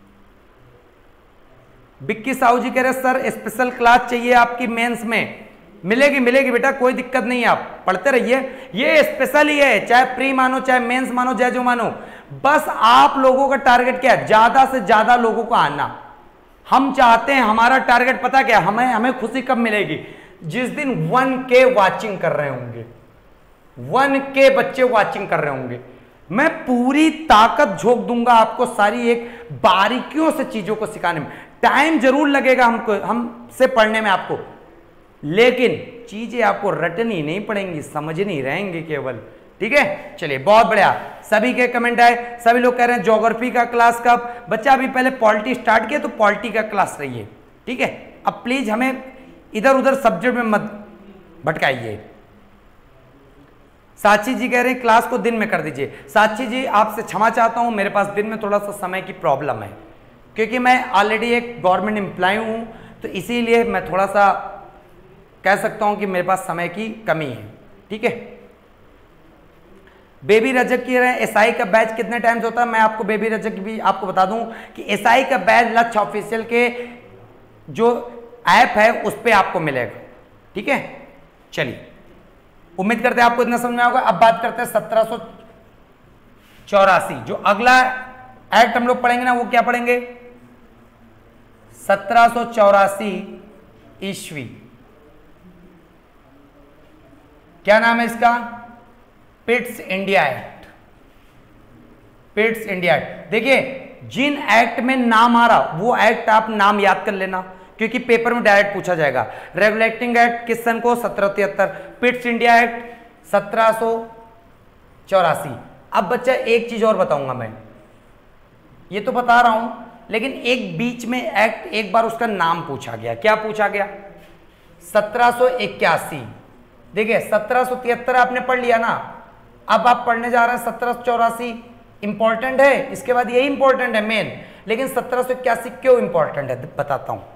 बिक्की साहू जी कह रहे सर स्पेशल क्लास चाहिए आपकी मेंस में। मिलेगी मिलेगी बेटा, कोई दिक्कत नहीं है, आप पढ़ते रहिए। ये स्पेशल ही है, चाहे प्री मानो चाहे मेंस मानो चाहे जो मानो, बस आप लोगों का टारगेट क्या है, ज्यादा से ज्यादा लोगों को आना। हम चाहते हैं, हमारा टारगेट पता क्या, हमें खुशी कब मिलेगी, जिस दिन 1K वाचिंग कर रहे होंगे, 1K बच्चे वाचिंग कर रहे होंगे। मैं पूरी ताकत झोंक दूंगा आपको सारी एक बारीकियों से चीजों को सिखाने में। टाइम जरूर लगेगा हमसे पढ़ने में आपको, लेकिन चीजें आपको रटनी नहीं पड़ेंगी, समझनी रहेंगी केवल। ठीक है, चलिए बहुत बढ़िया। सभी के कमेंट आए, सभी लोग कह रहे हैं ज्योग्राफी का क्लास कब। बच्चा अभी पहले पॉलिटी स्टार्ट किया तो पॉलिटी का क्लास रहिए, ठीक है। अब प्लीज हमें इधर उधर सब्जेक्ट में मत भटकाइए। साक्षी जी कह रहे हैं क्लास को दिन में कर दीजिए। साक्षी जी आपसे क्षमा चाहता हूं, मेरे पास दिन में थोड़ा सा समय की प्रॉब्लम है, क्योंकि मैं ऑलरेडी एक गवर्नमेंट एम्प्लॉय हूं, तो इसीलिए मैं थोड़ा सा कह सकता हूं कि मेरे पास समय की कमी है। ठीक है, बेबी रजक कह रहे हैं एसआई का बैच कितने टाइम से होता है। मैं आपको बेबी रजक भी आपको बता दूं कि एसआई का बैच लक्ष्य ऑफिशियल के जो ऐप है उस पर आपको मिलेगा। ठीक है, चलिए उम्मीद करते हैं आपको इतना समझ में आएगा। अब बात करते हैं 1784, जो अगला एक्ट हम लोग पढ़ेंगे ना, वो क्या पढ़ेंगे, 1784 ईस्वी। क्या नाम है इसका, Pitt's India act. Pitt's India act, देखिए जिन एक्ट में नाम आ रहा वो एक्ट आप नाम याद कर लेना, क्योंकि पेपर में डायरेक्ट पूछा जाएगा। रेगुलेटिंग एक्ट किस सन को, 1773। Pitt's India act 1784। अब बच्चा एक चीज और बताऊंगा मैं, ये तो बता रहा हूं, लेकिन एक बीच में एक्ट एक बार उसका नाम पूछा गया। क्या पूछा गया, 1781। देखिए 1773 आपने पढ़ लिया ना, अब आप पढ़ने जा रहे हैं 1784। इंपॉर्टेंट है, इसके बाद यही इंपॉर्टेंट है मेन, लेकिन 1781 क्यों इंपॉर्टेंट है बताता हूं।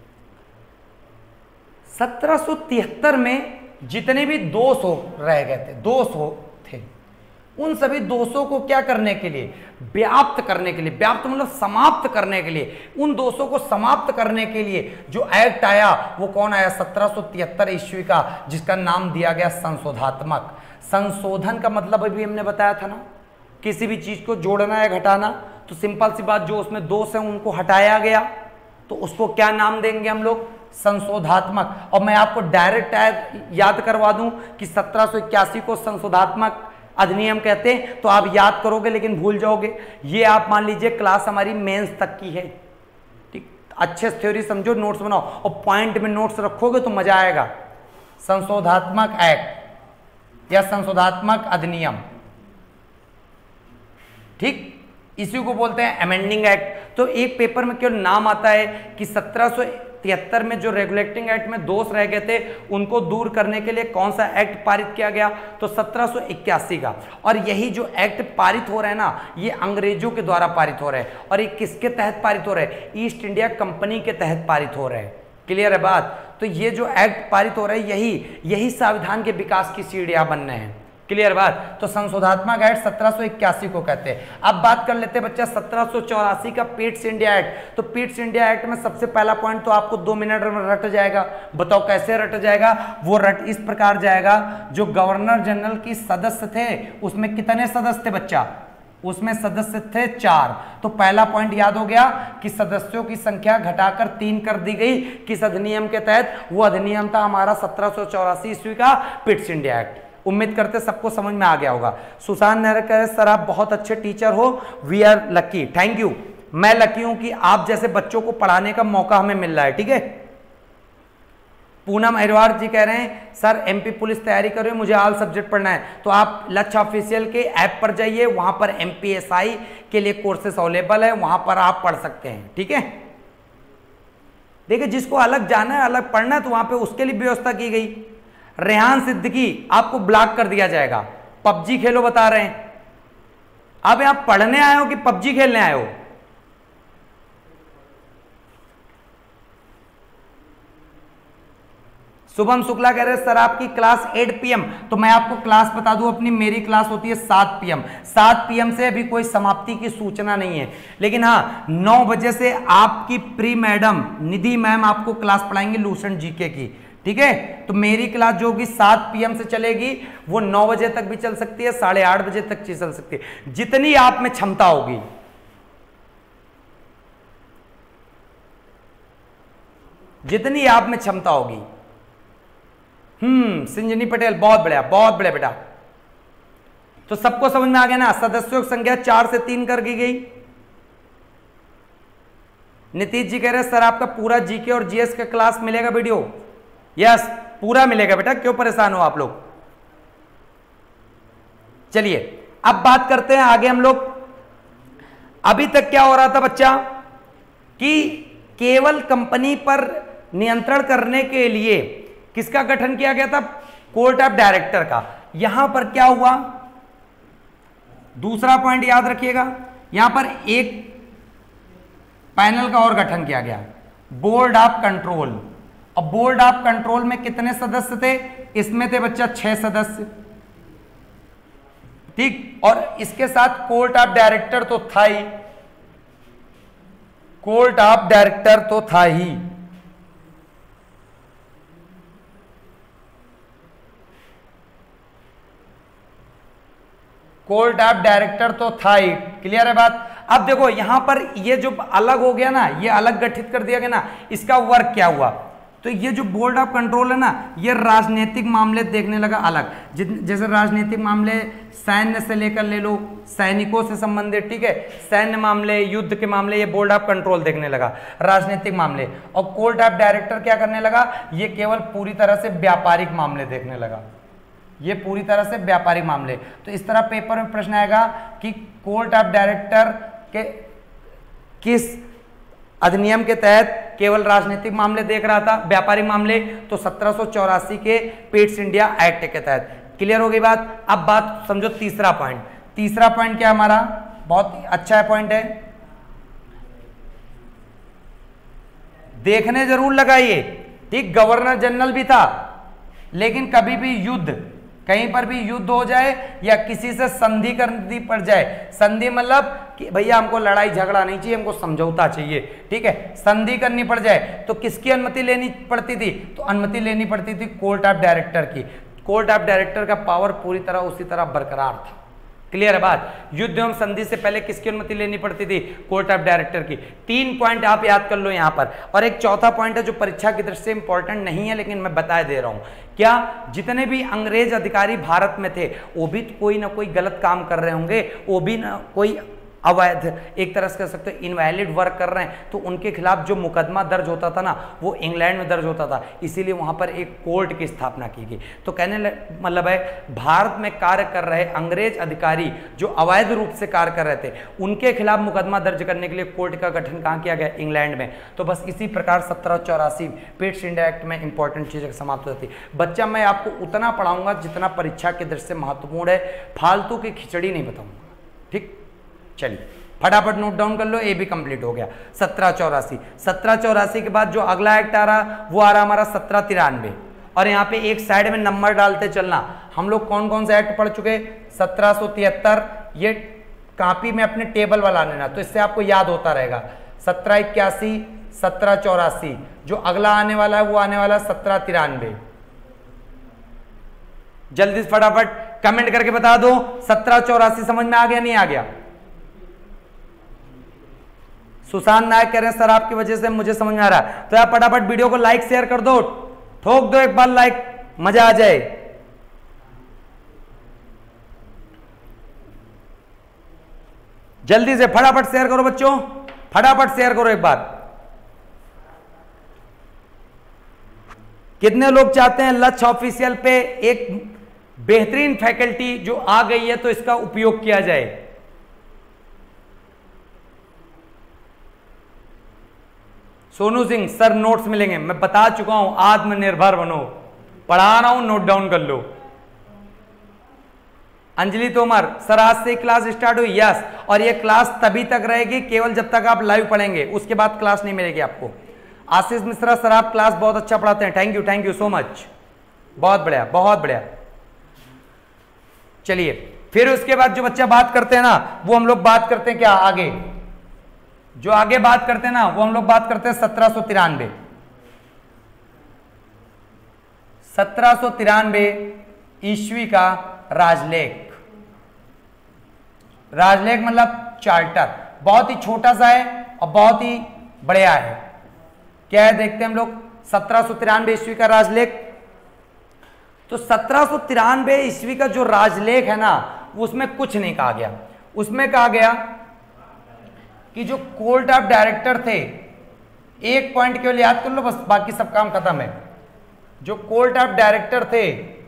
1773 में जितने भी दोष रह गए थे, उन सभी दोषों को क्या करने के लिए, व्याप्त करने के लिए, व्याप्त मतलब समाप्त करने के लिए, उन दोषों को समाप्त करने के लिए जो एक्ट आया वो कौन आया, 1773 ईस्वी का, जिसका नाम दिया गया संशोधात्मक। संशोधन का मतलब अभी हमने बताया था ना, किसी भी चीज को जोड़ना या घटाना, तो सिंपल सी बात, जो उसमें दोष है उनको हटाया गया, तो उसको क्या नाम देंगे हम लोग, संशोधात्मक। और मैं आपको डायरेक्ट याद करवा दूं कि 1781 को संशोधात्मक अधिनियम कहते हैं, तो आप याद करोगे लेकिन भूल जाओगे। ये आप मान लीजिए क्लास हमारी मेंस तक की है, ठीक, अच्छे से थ्योरी समझो, नोट्स बनाओ और पॉइंट में नोट्स रखोगे तो मजा आएगा। संशोधात्मक एक्ट या संशोधात्मक अधिनियम, ठीक, इसी को बोलते हैं अमेंडिंग एक्ट। तो एक पेपर में केवल नाम आता है कि 1773 में जो रेगुलेटिंग एक्ट में दोष रह गए थे उनको दूर करने के लिए कौन सा एक्ट पारित किया गया, तो 1781 का। और यही जो एक्ट पारित हो रहे हैं ना, ये अंग्रेजों के द्वारा पारित हो रहे हैं। और ये किसके तहत पारित हो रहे हैं, ईस्ट इंडिया कंपनी के तहत पारित हो रहे हैं। क्लियर है बात। तो ये जो एक्ट पारित हो रहे हैं यही संविधान के विकास की सीढ़ियां बनने हैं। क्लियर बात। तो संशोधात्मक एक्ट 1781 को कहते हैं। अब बात कर लेते हैं बच्चा 1784 का पिट्स इंडिया एक्ट। तो पिट्स इंडिया एक्ट में सबसे पहला पॉइंट तो आपको 2 मिनट में रट जाएगा। बताओ कैसे रट जाएगा, वो रट इस प्रकार जाएगा, जो गवर्नर जनरल की सदस्य थे उसमें कितने सदस्य थे बच्चा, उसमें सदस्य थे 4। तो पहला पॉइंट याद हो गया कि सदस्यों की संख्या घटाकर 3 कर दी गई। किस अधिनियम के तहत, वो अधिनियम था हमारा 1784 ईस्वी का पिट्स इंडिया एक्ट। उम्मीद करते सबको समझ में आ गया होगा। सुशांत नेहरा कह रहे सर आप बहुत अच्छे टीचर हो, we are lucky. Thank you, मैं लकी हूं कि आप जैसे बच्चों को पढ़ाने का मौका हमें मिल रहा है। ठीक है। पूनम अहिरवार जी कह रहे हैं सर एमपी पुलिस तैयारी कर रहे हो, मुझे ऑल सब्जेक्ट पढ़ना है। तो आप लक्ष्य ऑफिशियल के ऐप पर जाइए, वहां पर एमपीएसआई के लिए कोर्सेस अवेलेबल है, वहां पर आप पढ़ सकते हैं। ठीक है। देखिए जिसको अलग जाना है, अलग पढ़ना है, तो वहां पे उसके लिए व्यवस्था की गई। रेहान सिद्दीकी आपको ब्लॉक कर दिया जाएगा, पबजी खेलो बता रहे हैं। अब आप पढ़ने आए हो कि पबजी खेलने आए हो? शुभम शुक्ला कह रहे हैं सर आपकी क्लास 8 PM। तो मैं आपको क्लास बता दूं अपनी, मेरी क्लास होती है 7 PM। 7 PM से अभी कोई समाप्ति की सूचना नहीं है, लेकिन हाँ 9 बजे से आपकी प्री मैडम निधि मैम आपको क्लास पढ़ाएंगे लूसेंट जीके की। ठीक है। तो मेरी क्लास जो होगी 7 PM से चलेगी, वो 9 बजे तक भी चल सकती है, 8:30 बजे तक चल सकती है, जितनी आप में क्षमता होगी। जितनी आप में क्षमता होगी। संजनी पटेल, बहुत बढ़िया, बहुत बढ़िया बेटा। तो सबको समझ में आ गया ना, सदस्यों की संख्या 4 से 3 कर दी गई। नीतीश जी कह रहे सर आपका पूरा जीके और जीएस का क्लास मिलेगा वीडियो? यस, पूरा मिलेगा बेटा, क्यों परेशान हो आप लोग। चलिए अब बात करते हैं आगे हम लोग। अभी तक क्या हो रहा था बच्चा कि केवल कंपनी पर नियंत्रण करने के लिए किसका गठन किया गया था? कोर्ट ऑफ डायरेक्टर का। यहां पर क्या हुआ, दूसरा पॉइंट याद रखिएगा, यहां पर एक पैनल का और गठन किया गया, बोर्ड ऑफ कंट्रोल। अब बोर्ड ऑफ कंट्रोल में कितने सदस्य थे? इसमें थे बच्चा 6 सदस्य, ठीक। और इसके साथ कोर्ट ऑफ डायरेक्टर तो था ही, कोर्ट ऑफ डायरेक्टर तो था ही। कोर्ट ऑफ डायरेक्टर तो था ही, क्लियर है बात। अब देखो यहां पर ये जो अलग हो गया ना, ये अलग गठित कर दिया गया ना, इसका वर्क क्या हुआ? तो ये जो बोर्ड ऑफ कंट्रोल है ना, ये राजनीतिक मामले देखने लगा अलग। जैसे राजनीतिक मामले सैन्य से लेकर ले लो, सैनिकों से संबंधित, ठीक है, सैन्य मामले, युद्ध के मामले, ये बोर्ड ऑफ कंट्रोल देखने लगा, राजनीतिक मामले। और कोर्ट ऑफ डायरेक्टर क्या करने लगा? ये केवल पूरी तरह से व्यापारिक मामले देखने लगा, ये पूरी तरह से व्यापारिक मामले। तो इस तरह पेपर में प्रश्न आएगा कि कोर्ट ऑफ डायरेक्टर के किस अधिनियम के तहत केवल राजनीतिक मामले देख रहा था, व्यापारिक मामले? तो 1784 के पिट्स इंडिया एक्ट के तहत। क्लियर हो गई बात। अब बात समझो तीसरा पॉइंट। तीसरा पॉइंट क्या हमारा? बहुत अच्छा पॉइंट है, देखने जरूर लगाइए, ठीक। गवर्नर जनरल भी था, लेकिन कभी भी युद्ध, कहीं पर भी युद्ध हो जाए या किसी से संधि करनी पड़ जाए, संधि मतलब कि भैया हमको लड़ाई झगड़ा नहीं चाहिए, हमको समझौता चाहिए, ठीक है, संधि करनी पड़ जाए, तो किसकी अनुमति लेनी पड़ती थी? तो अनुमति लेनी पड़ती थी कोर्ट ऑफ डायरेक्टर की। कोर्ट ऑफ डायरेक्टर का पावर पूरी तरह उसी तरह बरकरार था। क्लियर है बात। युद्ध एवं संधि से पहले किसकी अनुमति लेनी पड़ती थी? कोर्ट ऑफ डायरेक्टर की। 3 पॉइंट आप याद कर लो यहां पर। और एक चौथा पॉइंट है जो परीक्षा की दृष्टि से इंपॉर्टेंट नहीं है, लेकिन मैं बता दे रहा हूं। क्या जितने भी अंग्रेज अधिकारी भारत में थे, वो भी कोई ना कोई गलत काम कर रहे होंगे, वो भी ना कोई अवैध, एक तरह से कह सकते हो इनवैलिड वर्क कर रहे हैं, तो उनके खिलाफ जो मुकदमा दर्ज होता था ना, वो इंग्लैंड में दर्ज होता था, इसीलिए वहां पर एक कोर्ट की स्थापना की गई। तो कहने मतलब है भारत में कार्य कर रहे अंग्रेज अधिकारी जो अवैध रूप से कार्य कर रहे थे, उनके खिलाफ मुकदमा दर्ज करने के लिए कोर्ट का गठन कहाँ किया गया? इंग्लैंड में। तो बस इसी प्रकार 1784 पिट्स इंडिया एक्ट में इंपॉर्टेंट चीजें समाप्त होती। बच्चा मैं आपको उतना पढ़ाऊंगा जितना परीक्षा की दृष्टि से महत्वपूर्ण है, फालतू की खिचड़ी नहीं बताऊंगा, ठीक। चलिए फटाफट नोट डाउन कर लो, ए भी कंप्लीट हो गया 1784। 1784 के बाद जो अगला एक्ट आ रहा वो आ रहा हमारा 1793। और यहाँ पे एक साइड में नंबर डालते चलना, हम लोग कौन कौन से एक्ट पढ़ चुके? 1773, ये कॉपी में अपने टेबल वाला लेना, तो इससे आपको याद होता रहेगा। 1781, 1784, जो अगला आने वाला है वो आने वाला 1793। जल्दी से फटाफट कमेंट करके बता दो 1784 समझ में आ गया नहीं आ गया? सुशांत नायक कह रहे हैं सर आपकी वजह से मुझे समझ में आ रहा है। तो यार फटाफट वीडियो को लाइक शेयर कर दो, ठोक दो एक बार लाइक, मजा आ जाए। जल्दी से फटाफट शेयर करो बच्चों, फटाफट शेयर करो एक बार। कितने लोग चाहते हैं लक्ष्य ऑफिशियल पे एक बेहतरीन फैकल्टी जो आ गई है तो इसका उपयोग किया जाए? सोनू सिंह सर नोट्स मिलेंगे, मैं बता चुका हूं, आत्मनिर्भर बनो, पढ़ा रहा हूं, नोट डाउन कर लो। अंजलि तोमर सर आज से क्लास स्टार्ट हुई? यस, और ये क्लास तभी तक रहेगी केवल जब तक आप लाइव पढ़ेंगे, उसके बाद क्लास नहीं मिलेगी आपको। आशीष मिश्रा सर आप क्लास बहुत अच्छा पढ़ाते हैं, थैंक यू सो मच, बहुत बढ़िया बहुत बढ़िया। चलिए फिर उसके बाद जो बच्चा बात करते हैं ना, वो हम लोग बात करते हैं क्या आगे, जो आगे बात करते हैं ना वो हम लोग बात करते हैं 1793। 1793 ईस्वी का राजलेख। राजलेख मतलब चार्टर, बहुत ही छोटा सा है और बहुत ही बढ़िया है। क्या है देखते हैं हम लोग। 1793 ईस्वी का राजलेख। तो 1793 ईस्वी का जो राजलेख है ना, उसमें कुछ नहीं कहा गया। उसमें कहा गया कि जो कोर्ट ऑफ डायरेक्टर थे, एक पॉइंट केवल याद कर लो बस, बाकी सब काम खत्म है। जो कोर्ट ऑफ डायरेक्टर थे,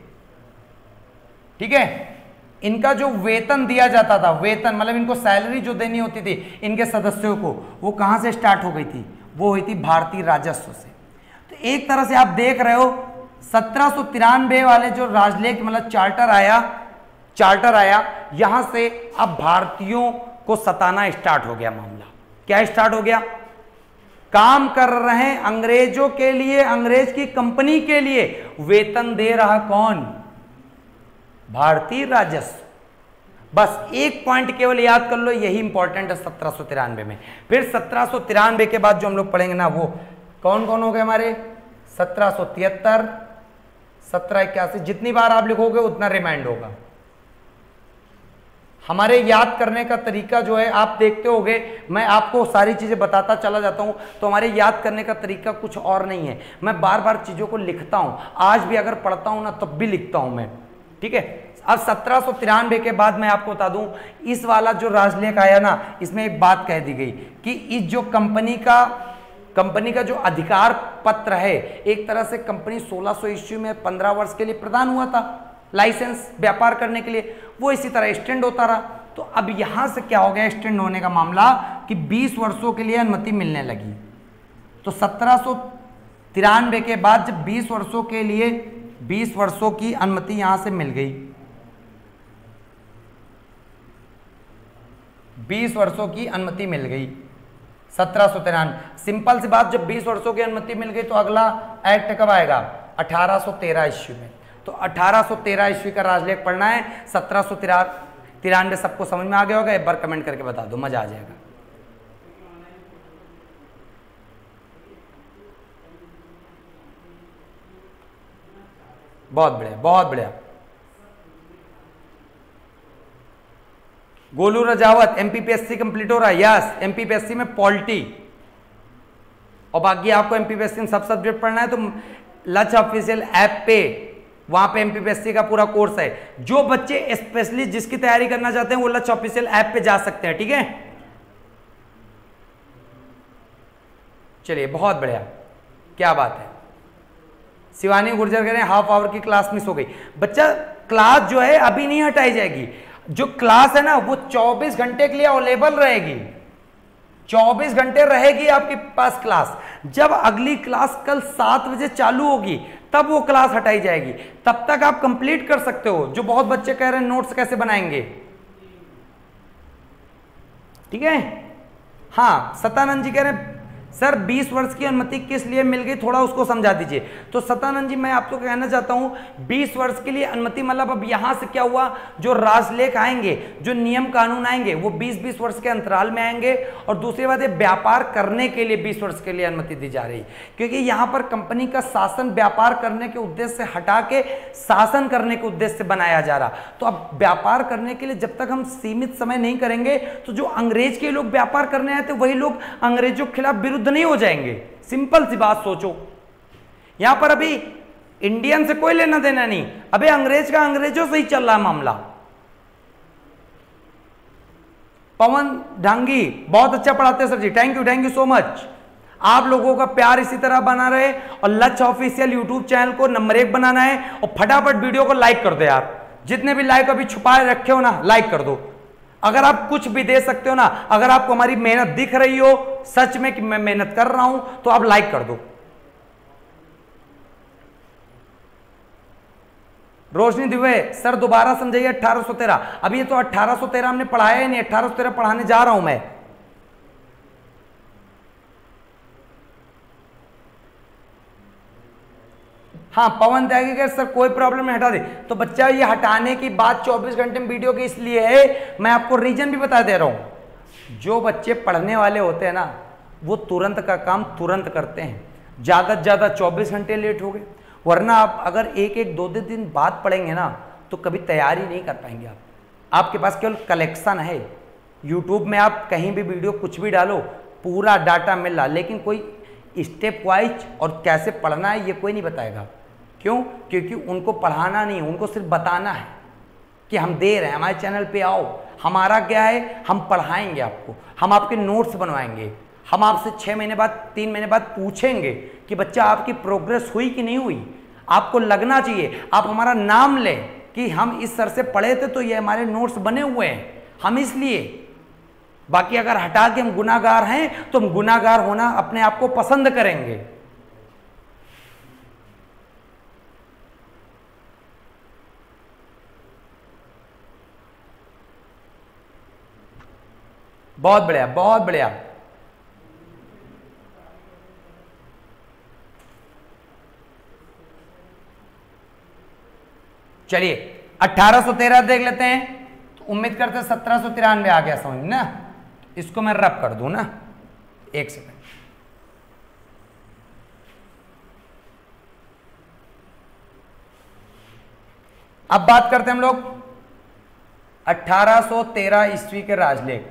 ठीक है, इनका जो वेतन दिया जाता था, वेतन मतलब इनको सैलरी जो देनी होती थी इनके सदस्यों को, वो कहां से स्टार्ट हो गई थी? वो हुई थी भारतीय राजस्व से। तो एक तरह से आप देख रहे हो 1793 वाले जो राजलेख मतलब चार्टर आया यहां से अब भारतीयों को सताना स्टार्ट हो गया मामला। क्या स्टार्ट हो गया? काम कर रहे हैं अंग्रेजों के लिए, अंग्रेज की कंपनी के लिए, वेतन दे रहा कौन? भारतीय राजस्व। बस एक पॉइंट केवल याद कर लो, यही इंपॉर्टेंट है 1793 में। फिर 1793 के बाद जो हम लोग पढ़ेंगे ना, वो कौन कौन हो गए हमारे? 1773, 1781। जितनी बार आप लिखोगे उतना रिमाइंड होगा। हमारे याद करने का तरीका जो है आप देखते होगे, मैं आपको सारी चीजें बताता चला जाता हूं, तो हमारे याद करने का तरीका कुछ और नहीं है। मैं बार बार चीजों को लिखता हूं, आज भी अगर पढ़ता हूं ना तब भी लिखता हूं मैं, ठीक है। अब 1793 के बाद मैं आपको बता दूं, इस वाला जो राजलेख आया ना, इसमें एक बात कह दी गई कि इस जो कंपनी का जो अधिकार पत्र है, एक तरह से कंपनी 1600 ईस्वी में 15 वर्ष के लिए प्रदान हुआ था लाइसेंस व्यापार करने के लिए, वो इसी तरह एक्सटेंड होता रहा। तो अब यहां से क्या हो गया एक्सटेंड होने का मामला कि 20 वर्षों के लिए अनुमति मिलने लगी। तो 1793 के बाद जब 20 वर्षों के लिए 20 वर्षों की अनुमति यहां से मिल गई, 20 वर्षों की अनुमति मिल गई 1793। सिंपल सी बात, जब 20 वर्षों की अनुमति मिल गई तो अगला एक्ट कब आएगा? 1813 ईस्वी में। तो 1813 ईस्वी का राजलेख पढ़ना है। 1793 सबको समझ में आ गया होगा? एक बार कमेंट करके बता दो, मजा आ जाएगा। बहुत बढ़िया, बहुत बढ़िया। गोलू रजावत, एमपीपीएससी कंप्लीट हो रहा है। यस, एमपीपीएससी में पॉलिटी और बाकी आपको एमपीपीएससी में सब सब्जेक्ट पढ़ना है तो लक्ष्य ऑफिशियल ऐप पे, वहां पे एमपीपीएससी का पूरा कोर्स है। जो बच्चे स्पेशली जिसकी तैयारी करना चाहते हैं वो लक्ष्य ऑफिशियल ऐप पे जा सकते हैं, ठीक है। चलिए, बहुत बढ़िया, क्या बात है। शिवानी गुर्जर कह रहे हैं हाफ आवर की क्लास मिस हो गई। बच्चा, क्लास जो है अभी नहीं हटाई जाएगी। जो क्लास है ना वो 24 घंटे के लिए अवेलेबल रहेगी, 24 घंटे रहेगी आपके पास क्लास। जब अगली क्लास कल 7 बजे चालू होगी तब वो क्लास हटाई जाएगी। तब तक आप कंप्लीट कर सकते हो। जो बहुत बच्चे कह रहे हैं नोट्स कैसे बनाएंगे, ठीक है। हाँ, सतानंद जी कह रहे हैं सर 20 वर्ष की अनुमति किस लिए मिल गई, थोड़ा उसको समझा दीजिए। तो सतानंद जी, मैं आपको कहना चाहता हूं 20 वर्ष के लिए अनुमति मतलब अब यहां से क्या हुआ, जो राजलेख आएंगे, जो नियम कानून आएंगे वो 20-20 वर्ष के अंतराल में आएंगे। और दूसरी बात है, व्यापार करने के लिए 20 वर्ष के लिए अनुमति दी जा रही, क्योंकि यहां पर कंपनी का शासन व्यापार करने के उद्देश्य से हटा के शासन करने के उद्देश्य से बनाया जा रहा। तो अब व्यापार करने के लिए जब तक हम सीमित समय नहीं करेंगे तो जो अंग्रेज के लोग व्यापार करने आए थे वही लोग अंग्रेजों के खिलाफ विरुद्ध नहीं हो जाएंगे। सिंपल सी बात सोचो, यहां पर अभी इंडियन से कोई लेना देना नहीं, अभी अंग्रेज का अंग्रेजों से ही चल रहा है मामला। पवन ढांगी बहुत अच्छा पढ़ाते हैं sir ji, thank you so much. आप लोगों का प्यार इसी तरह बना रहे और लक्ष्य ऑफिशियल यूट्यूब चैनल को नंबर 1 बनाना है। और फटाफट वीडियो को लाइक कर दो यार, जितने भी लाइक अभी छुपाए रखे हो ना, लाइक कर दो। अगर आप कुछ भी दे सकते हो ना, अगर आपको हमारी मेहनत दिख रही हो सच में कि मैं मेहनत कर रहा हूं, तो आप लाइक कर दो। रोशनी दिवे, सर दोबारा समझाइए 1813। अभी ये तो 1813 हमने पढ़ाया ही नहीं, 1813 पढ़ाने जा रहा हूं मैं। हाँ, पवन त्यागी के सर कोई प्रॉब्लम नहीं, हटा दे। तो बच्चा, ये हटाने की बात 24 घंटे में वीडियो की इसलिए है, मैं आपको रीजन भी बता दे रहा हूं। जो बच्चे पढ़ने वाले होते हैं ना, वो तुरंत का काम तुरंत करते हैं। ज्यादा से ज्यादा 24 घंटे लेट हो गए, वरना आप अगर एक एक दो दो दिन बाद पढ़ेंगे ना तो कभी तैयारी नहीं कर पाएंगे आप। आपके पास केवल कलेक्शन है, यूट्यूब में आप कहीं भी वीडियो कुछ भी डालो पूरा डाटा मिल रहा, लेकिन कोई स्टेप वाइज और कैसे पढ़ना है ये कोई नहीं बताएगा। क्यों? क्योंकि उनको पढ़ाना नहीं, उनको सिर्फ बताना है कि हम दे रहे हैं, हमारे चैनल पे आओ। हमारा क्या है, हम पढ़ाएंगे आपको, हम आपके नोट्स बनवाएंगे, हम आपसे 6 महीने बाद 3 महीने बाद पूछेंगे कि बच्चा आपकी प्रोग्रेस हुई कि नहीं हुई। आपको लगना चाहिए, आप हमारा नाम लें कि हम इस सर से पढ़े थे तो ये हमारे नोट्स बने हुए हैं, हम इसलिए। बाकी अगर हटा के हम गुनाहगार हैं तो हम गुनाहगार होना अपने आप को पसंद करेंगे। बहुत बढ़िया, बहुत बढ़िया। चलिए 1813 देख लेते हैं। तो उम्मीद करते हैं 1793 आ गया समझ ना। इसको मैं रब कर दूं ना, एक सेकंड। अब बात करते हैं हम लोग 1813 ईस्वी के राजलेख।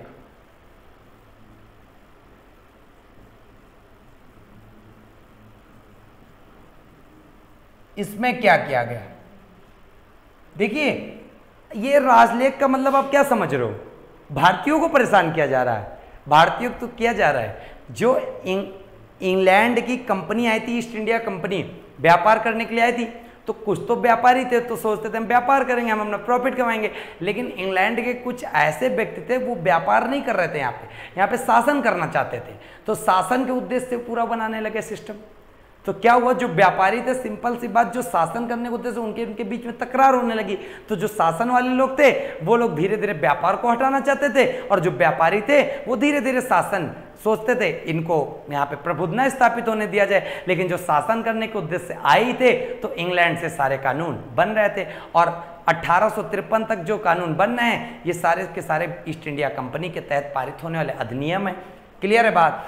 इसमें क्या किया गया? देखिए ये राजलेख का मतलब आप क्या समझ रहे हो? भारतीयों को परेशान किया जा रहा है। भारतीयों को तो किया जा रहा है, जो इंग्लैंड की कंपनी आई थी, ईस्ट इंडिया कंपनी, व्यापार करने के लिए आई थी। तो कुछ तो व्यापारी थे तो सोचते थे हम व्यापार करेंगे, हम अपना प्रॉफिट कमाएंगे। लेकिन इंग्लैंड के कुछ ऐसे व्यक्ति थे वो व्यापार नहीं कर रहे थे, यहाँ पे शासन करना चाहते थे। तो शासन के उद्देश्य से पूरा बनाने लगे सिस्टम। तो क्या हुआ, जो व्यापारी थे, सिंपल सी बात, जो शासन करने के उद्देश्य उनके बीच में तकरार होने लगी। तो जो शासन वाले लोग थे वो लोग धीरे धीरे व्यापार को हटाना चाहते थे, और जो व्यापारी थे वो धीरे धीरे शासन सोचते थे इनको यहाँ पे प्रभुत्व स्थापित होने दिया जाए। लेकिन जो शासन करने के उद्देश्य से आए थे तो इंग्लैंड से सारे कानून बन रहे थे, और 1853 तक जो कानून बन रहे हैं ये सारे के सारे ईस्ट इंडिया कंपनी के तहत पारित होने वाले अधिनियम है। क्लियर है बात?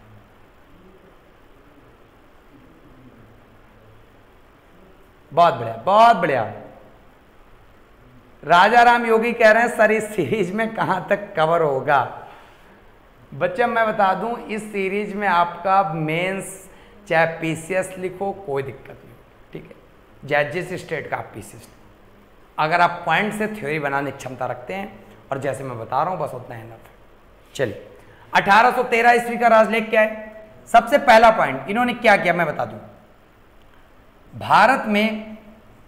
बहुत बढ़िया, बहुत बढ़िया। राजा राम योगी कह रहे हैं सर इस सीरीज में कहां तक कवर होगा? बच्चा मैं बता दूं, इस सीरीज में आपका मेंस चाहे पीसीएस लिखो कोई दिक्कत नहीं, ठीक है। जैजिस स्टेट का आप पीसीएस, अगर आप पॉइंट से थ्योरी बनाने की क्षमता रखते हैं, और जैसे मैं बता रहा हूं बस उतना है ना। चलिए 1813 ईस्वी का राजलेख क्या है? सबसे पहला पॉइंट इन्होंने क्या किया मैं बता दूं। भारत में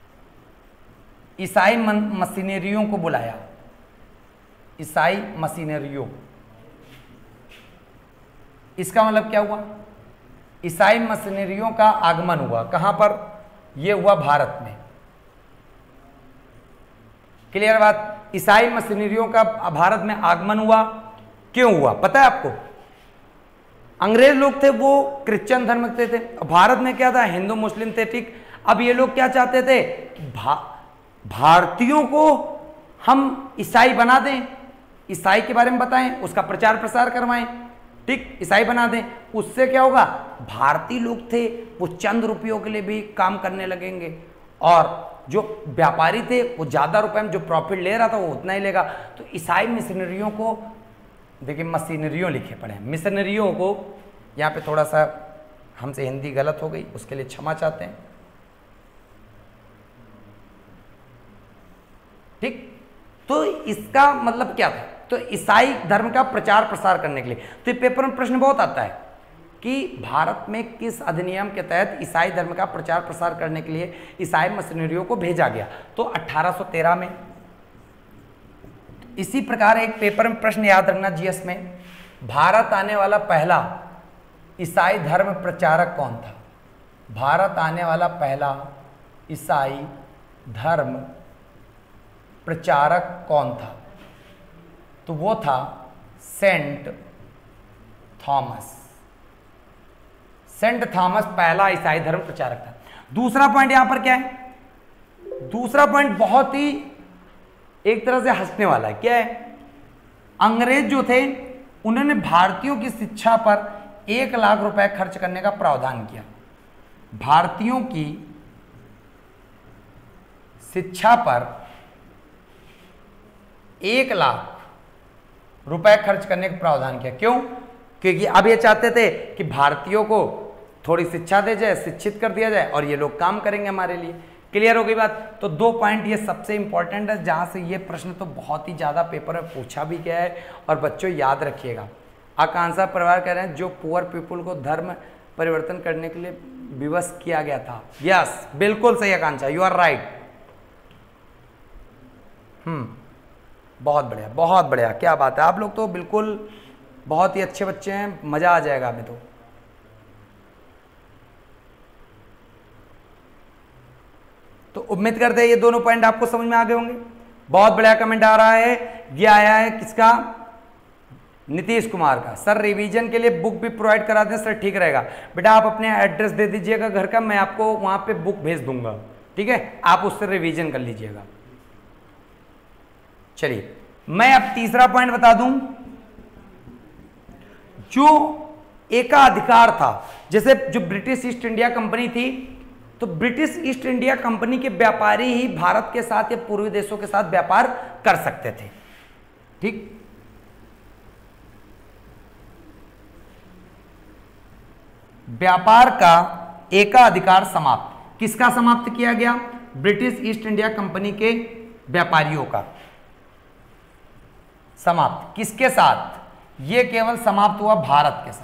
ईसाई मशीनरियों को बुलाया। ईसाई मशीनरियों, इसका मतलब क्या हुआ? ईसाई मशीनरियों का आगमन हुआ। कहां पर? यह हुआ भारत में। क्लियर बात? ईसाई मशीनरियों का भारत में आगमन हुआ। क्यों हुआ पता है आपको? अंग्रेज लोग थे वो क्रिश्चियन धर्म के थे, भारत में क्या था, हिंदू मुस्लिम थे, ठीक। अब ये लोग क्या चाहते थे, भारतीयों को हम ईसाई बना दें, ईसाई के बारे में बताएं, उसका प्रचार प्रसार करवाएं, ठीक, ईसाई बना दें। उससे क्या होगा, भारतीय लोग थे वो चंद रुपयों के लिए भी काम करने लगेंगे, और जो व्यापारी थे वो ज़्यादा रुपए में जो प्रॉफिट ले रहा था वो उतना ही लेगा। तो ईसाई मिशनरियों को, देखिए मशीनरियों लिखे पड़े हैं, मिशनरियों को, यहाँ पे थोड़ा सा हमसे हिंदी गलत हो गई, उसके लिए क्षमा चाहते हैं, ठीक। तो इसका मतलब क्या था? तो ईसाई धर्म का प्रचार प्रसार करने के लिए। तो ये पेपर में प्रश्न बहुत आता है कि भारत में किस अधिनियम के तहत ईसाई धर्म का प्रचार प्रसार करने के लिए ईसाई मिशनरियों को भेजा गया? तो 1813 में। इसी प्रकार एक पेपर में प्रश्न याद रखना जीएस में, भारत आने वाला पहला ईसाई धर्म प्रचारक कौन था? भारत आने वाला पहला ईसाई धर्म प्रचारक कौन था? तो वो था सेंट थॉमस। सेंट थॉमस पहला ईसाई धर्म प्रचारक था। दूसरा पॉइंट यहां पर क्या है? दूसरा पॉइंट बहुत ही एक तरह से हंसने वाला है। क्या है? अंग्रेज जो थे उन्होंने भारतीयों की शिक्षा पर 1 लाख रुपए खर्च करने का प्रावधान किया। भारतीयों की शिक्षा पर 1 लाख रुपए खर्च करने का प्रावधान किया। क्यों? क्योंकि अब ये चाहते थे कि भारतीयों को थोड़ी शिक्षा दे जाए, शिक्षित कर दिया जाए और ये लोग काम करेंगे हमारे लिए। क्लियर हो गई बात? तो 2 पॉइंट ये सबसे इंपॉर्टेंट है, जहां से ये प्रश्न तो बहुत ही ज्यादा पेपर में पूछा भी गया है और बच्चों याद रखिएगा। आकांक्षा परिवार कह रहे हैं जो पुअर पीपुल को धर्म परिवर्तन करने के लिए विवश किया गया था। यस, बिल्कुल सही आकांक्षा, यू आर राइट। बहुत बढ़िया, बहुत बढ़िया, क्या बात है। आप लोग तो बिल्कुल बहुत ही अच्छे बच्चे हैं, मजा आ जाएगा हमें तो उम्मीद करते हैं ये दोनों पॉइंट आपको समझ में आ गए होंगे। बहुत बढ़िया कमेंट आ रहा है, ये आया है किसका? नीतीश कुमार का। सर रिवीजन के लिए बुक भी प्रोवाइड करा दें सर, ठीक रहेगा। बेटा आप अपने एड्रेस दे दीजिएगा घर का, मैं आपको वहां पे बुक भेज दूंगा, ठीक है? आप उससे रिवीजन कर लीजिएगा। चलिए मैं अब तीसरा पॉइंट बता दूं। जो एकाधिकार था, जैसे जो ब्रिटिश ईस्ट इंडिया कंपनी थी, तो ब्रिटिश ईस्ट इंडिया कंपनी के व्यापारी ही भारत के साथ या पूर्वी देशों के साथ व्यापार कर सकते थे, ठीक? व्यापार का एकाधिकार समाप्त, किसका समाप्त किया गया? ब्रिटिश ईस्ट इंडिया कंपनी के व्यापारियों का समाप्त। किसके साथ? यह केवल समाप्त हुआ भारत के साथ।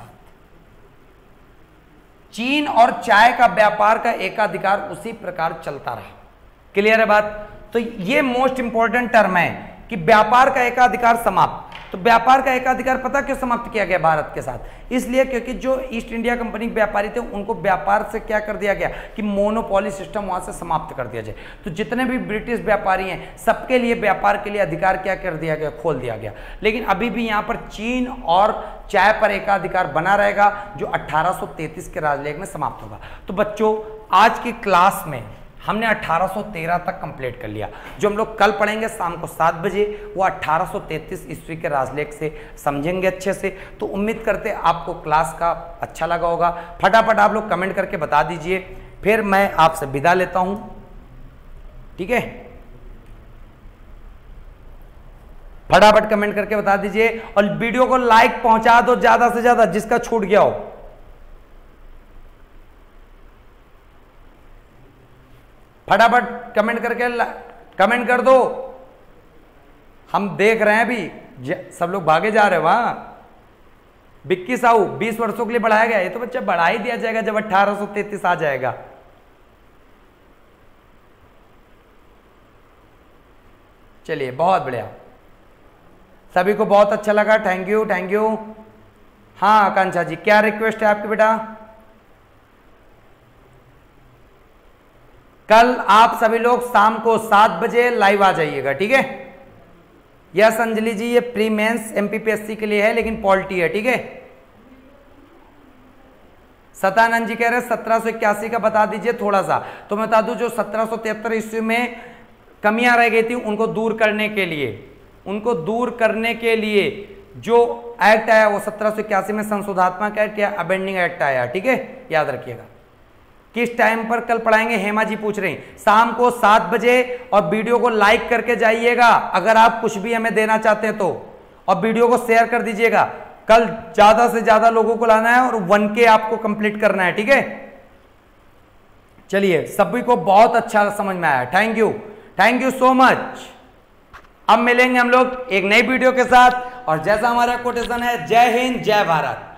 चीन और चाय का व्यापार का एकाधिकार उसी प्रकार चलता रहा। क्लियर है बात? तो यह मोस्ट इंपॉर्टेंट टर्म है कि व्यापार का एकाधिकार समाप्त। तो व्यापार का एकाधिकार पता क्यों समाप्त किया गया भारत के साथ? इसलिए क्योंकि जो ईस्ट इंडिया कंपनी के व्यापारी थे उनको व्यापार से क्या कर दिया गया कि मोनोपोली सिस्टम वहां से समाप्त कर दिया जाए। तो जितने भी ब्रिटिश व्यापारी हैं सबके लिए व्यापार के लिए अधिकार क्या कर दिया गया? खोल दिया गया। लेकिन अभी भी यहाँ पर चीन और चाय पर एकाधिकार बना रहेगा, जो 1833 के राजलेख में समाप्त होगा। तो बच्चों आज की क्लास में हमने 1813 तक कंप्लीट कर लिया। जो हम लोग कल पढ़ेंगे शाम को 7 बजे, वो 1833 ईस्वी के राजलेख से समझेंगे अच्छे से। तो उम्मीद करते आपको क्लास का अच्छा लगा होगा। फटाफट आप लोग कमेंट करके बता दीजिए, फिर मैं आपसे विदा लेता हूं, ठीक है? फटाफट कमेंट करके बता दीजिए और वीडियो को लाइक पहुंचा दो ज्यादा से ज्यादा, जिसका छूट गया हो। फटाफट कमेंट करके कमेंट कर दो, हम देख रहे हैं अभी सब लोग भागे जा रहे हैं वहां। बिक्की साहू 20 वर्षों के लिए बढ़ाया गया, ये तो बच्चा बढ़ा ही दिया जाएगा जब 1833 आ जाएगा। चलिए बहुत बढ़िया, सभी को बहुत अच्छा लगा, थैंक यू थैंक यू। हाँ आकांक्षा जी, क्या रिक्वेस्ट है आपकी बेटा? कल आप सभी लोग शाम को 7 बजे लाइव आ जाइएगा, ठीक है? यस अंजलि जी, ये प्री मेंस एमपीपीएससी के लिए है लेकिन पॉलिटी है, ठीक है? सतानंद जी कह रहे हैं 1781 का बता दीजिए थोड़ा सा। तो मैं बता दूं जो 1773 ईस्वी में कमियां रह गई थी उनको दूर करने के लिए जो एक्ट आया वो 1781 में संशोधनात्मक एक्ट या अमेंडिंग एक्ट आया, ठीक है? याद रखिएगा। किस टाइम पर कल पढ़ाएंगे? हेमा जी पूछ रही, शाम को 7 बजे। और वीडियो को लाइक करके जाइएगा अगर आप कुछ भी हमें देना चाहते हैं तो, और वीडियो को शेयर कर दीजिएगा। कल ज्यादा से ज्यादा लोगों को लाना है और 1K आपको कंप्लीट करना है, ठीक है? चलिए सभी को बहुत अच्छा समझ में आया, थैंक यू सो मच। अब मिलेंगे हम लोग एक नई वीडियो के साथ, और जैसा हमारा कोटेशन है, जय हिंद जय भारत।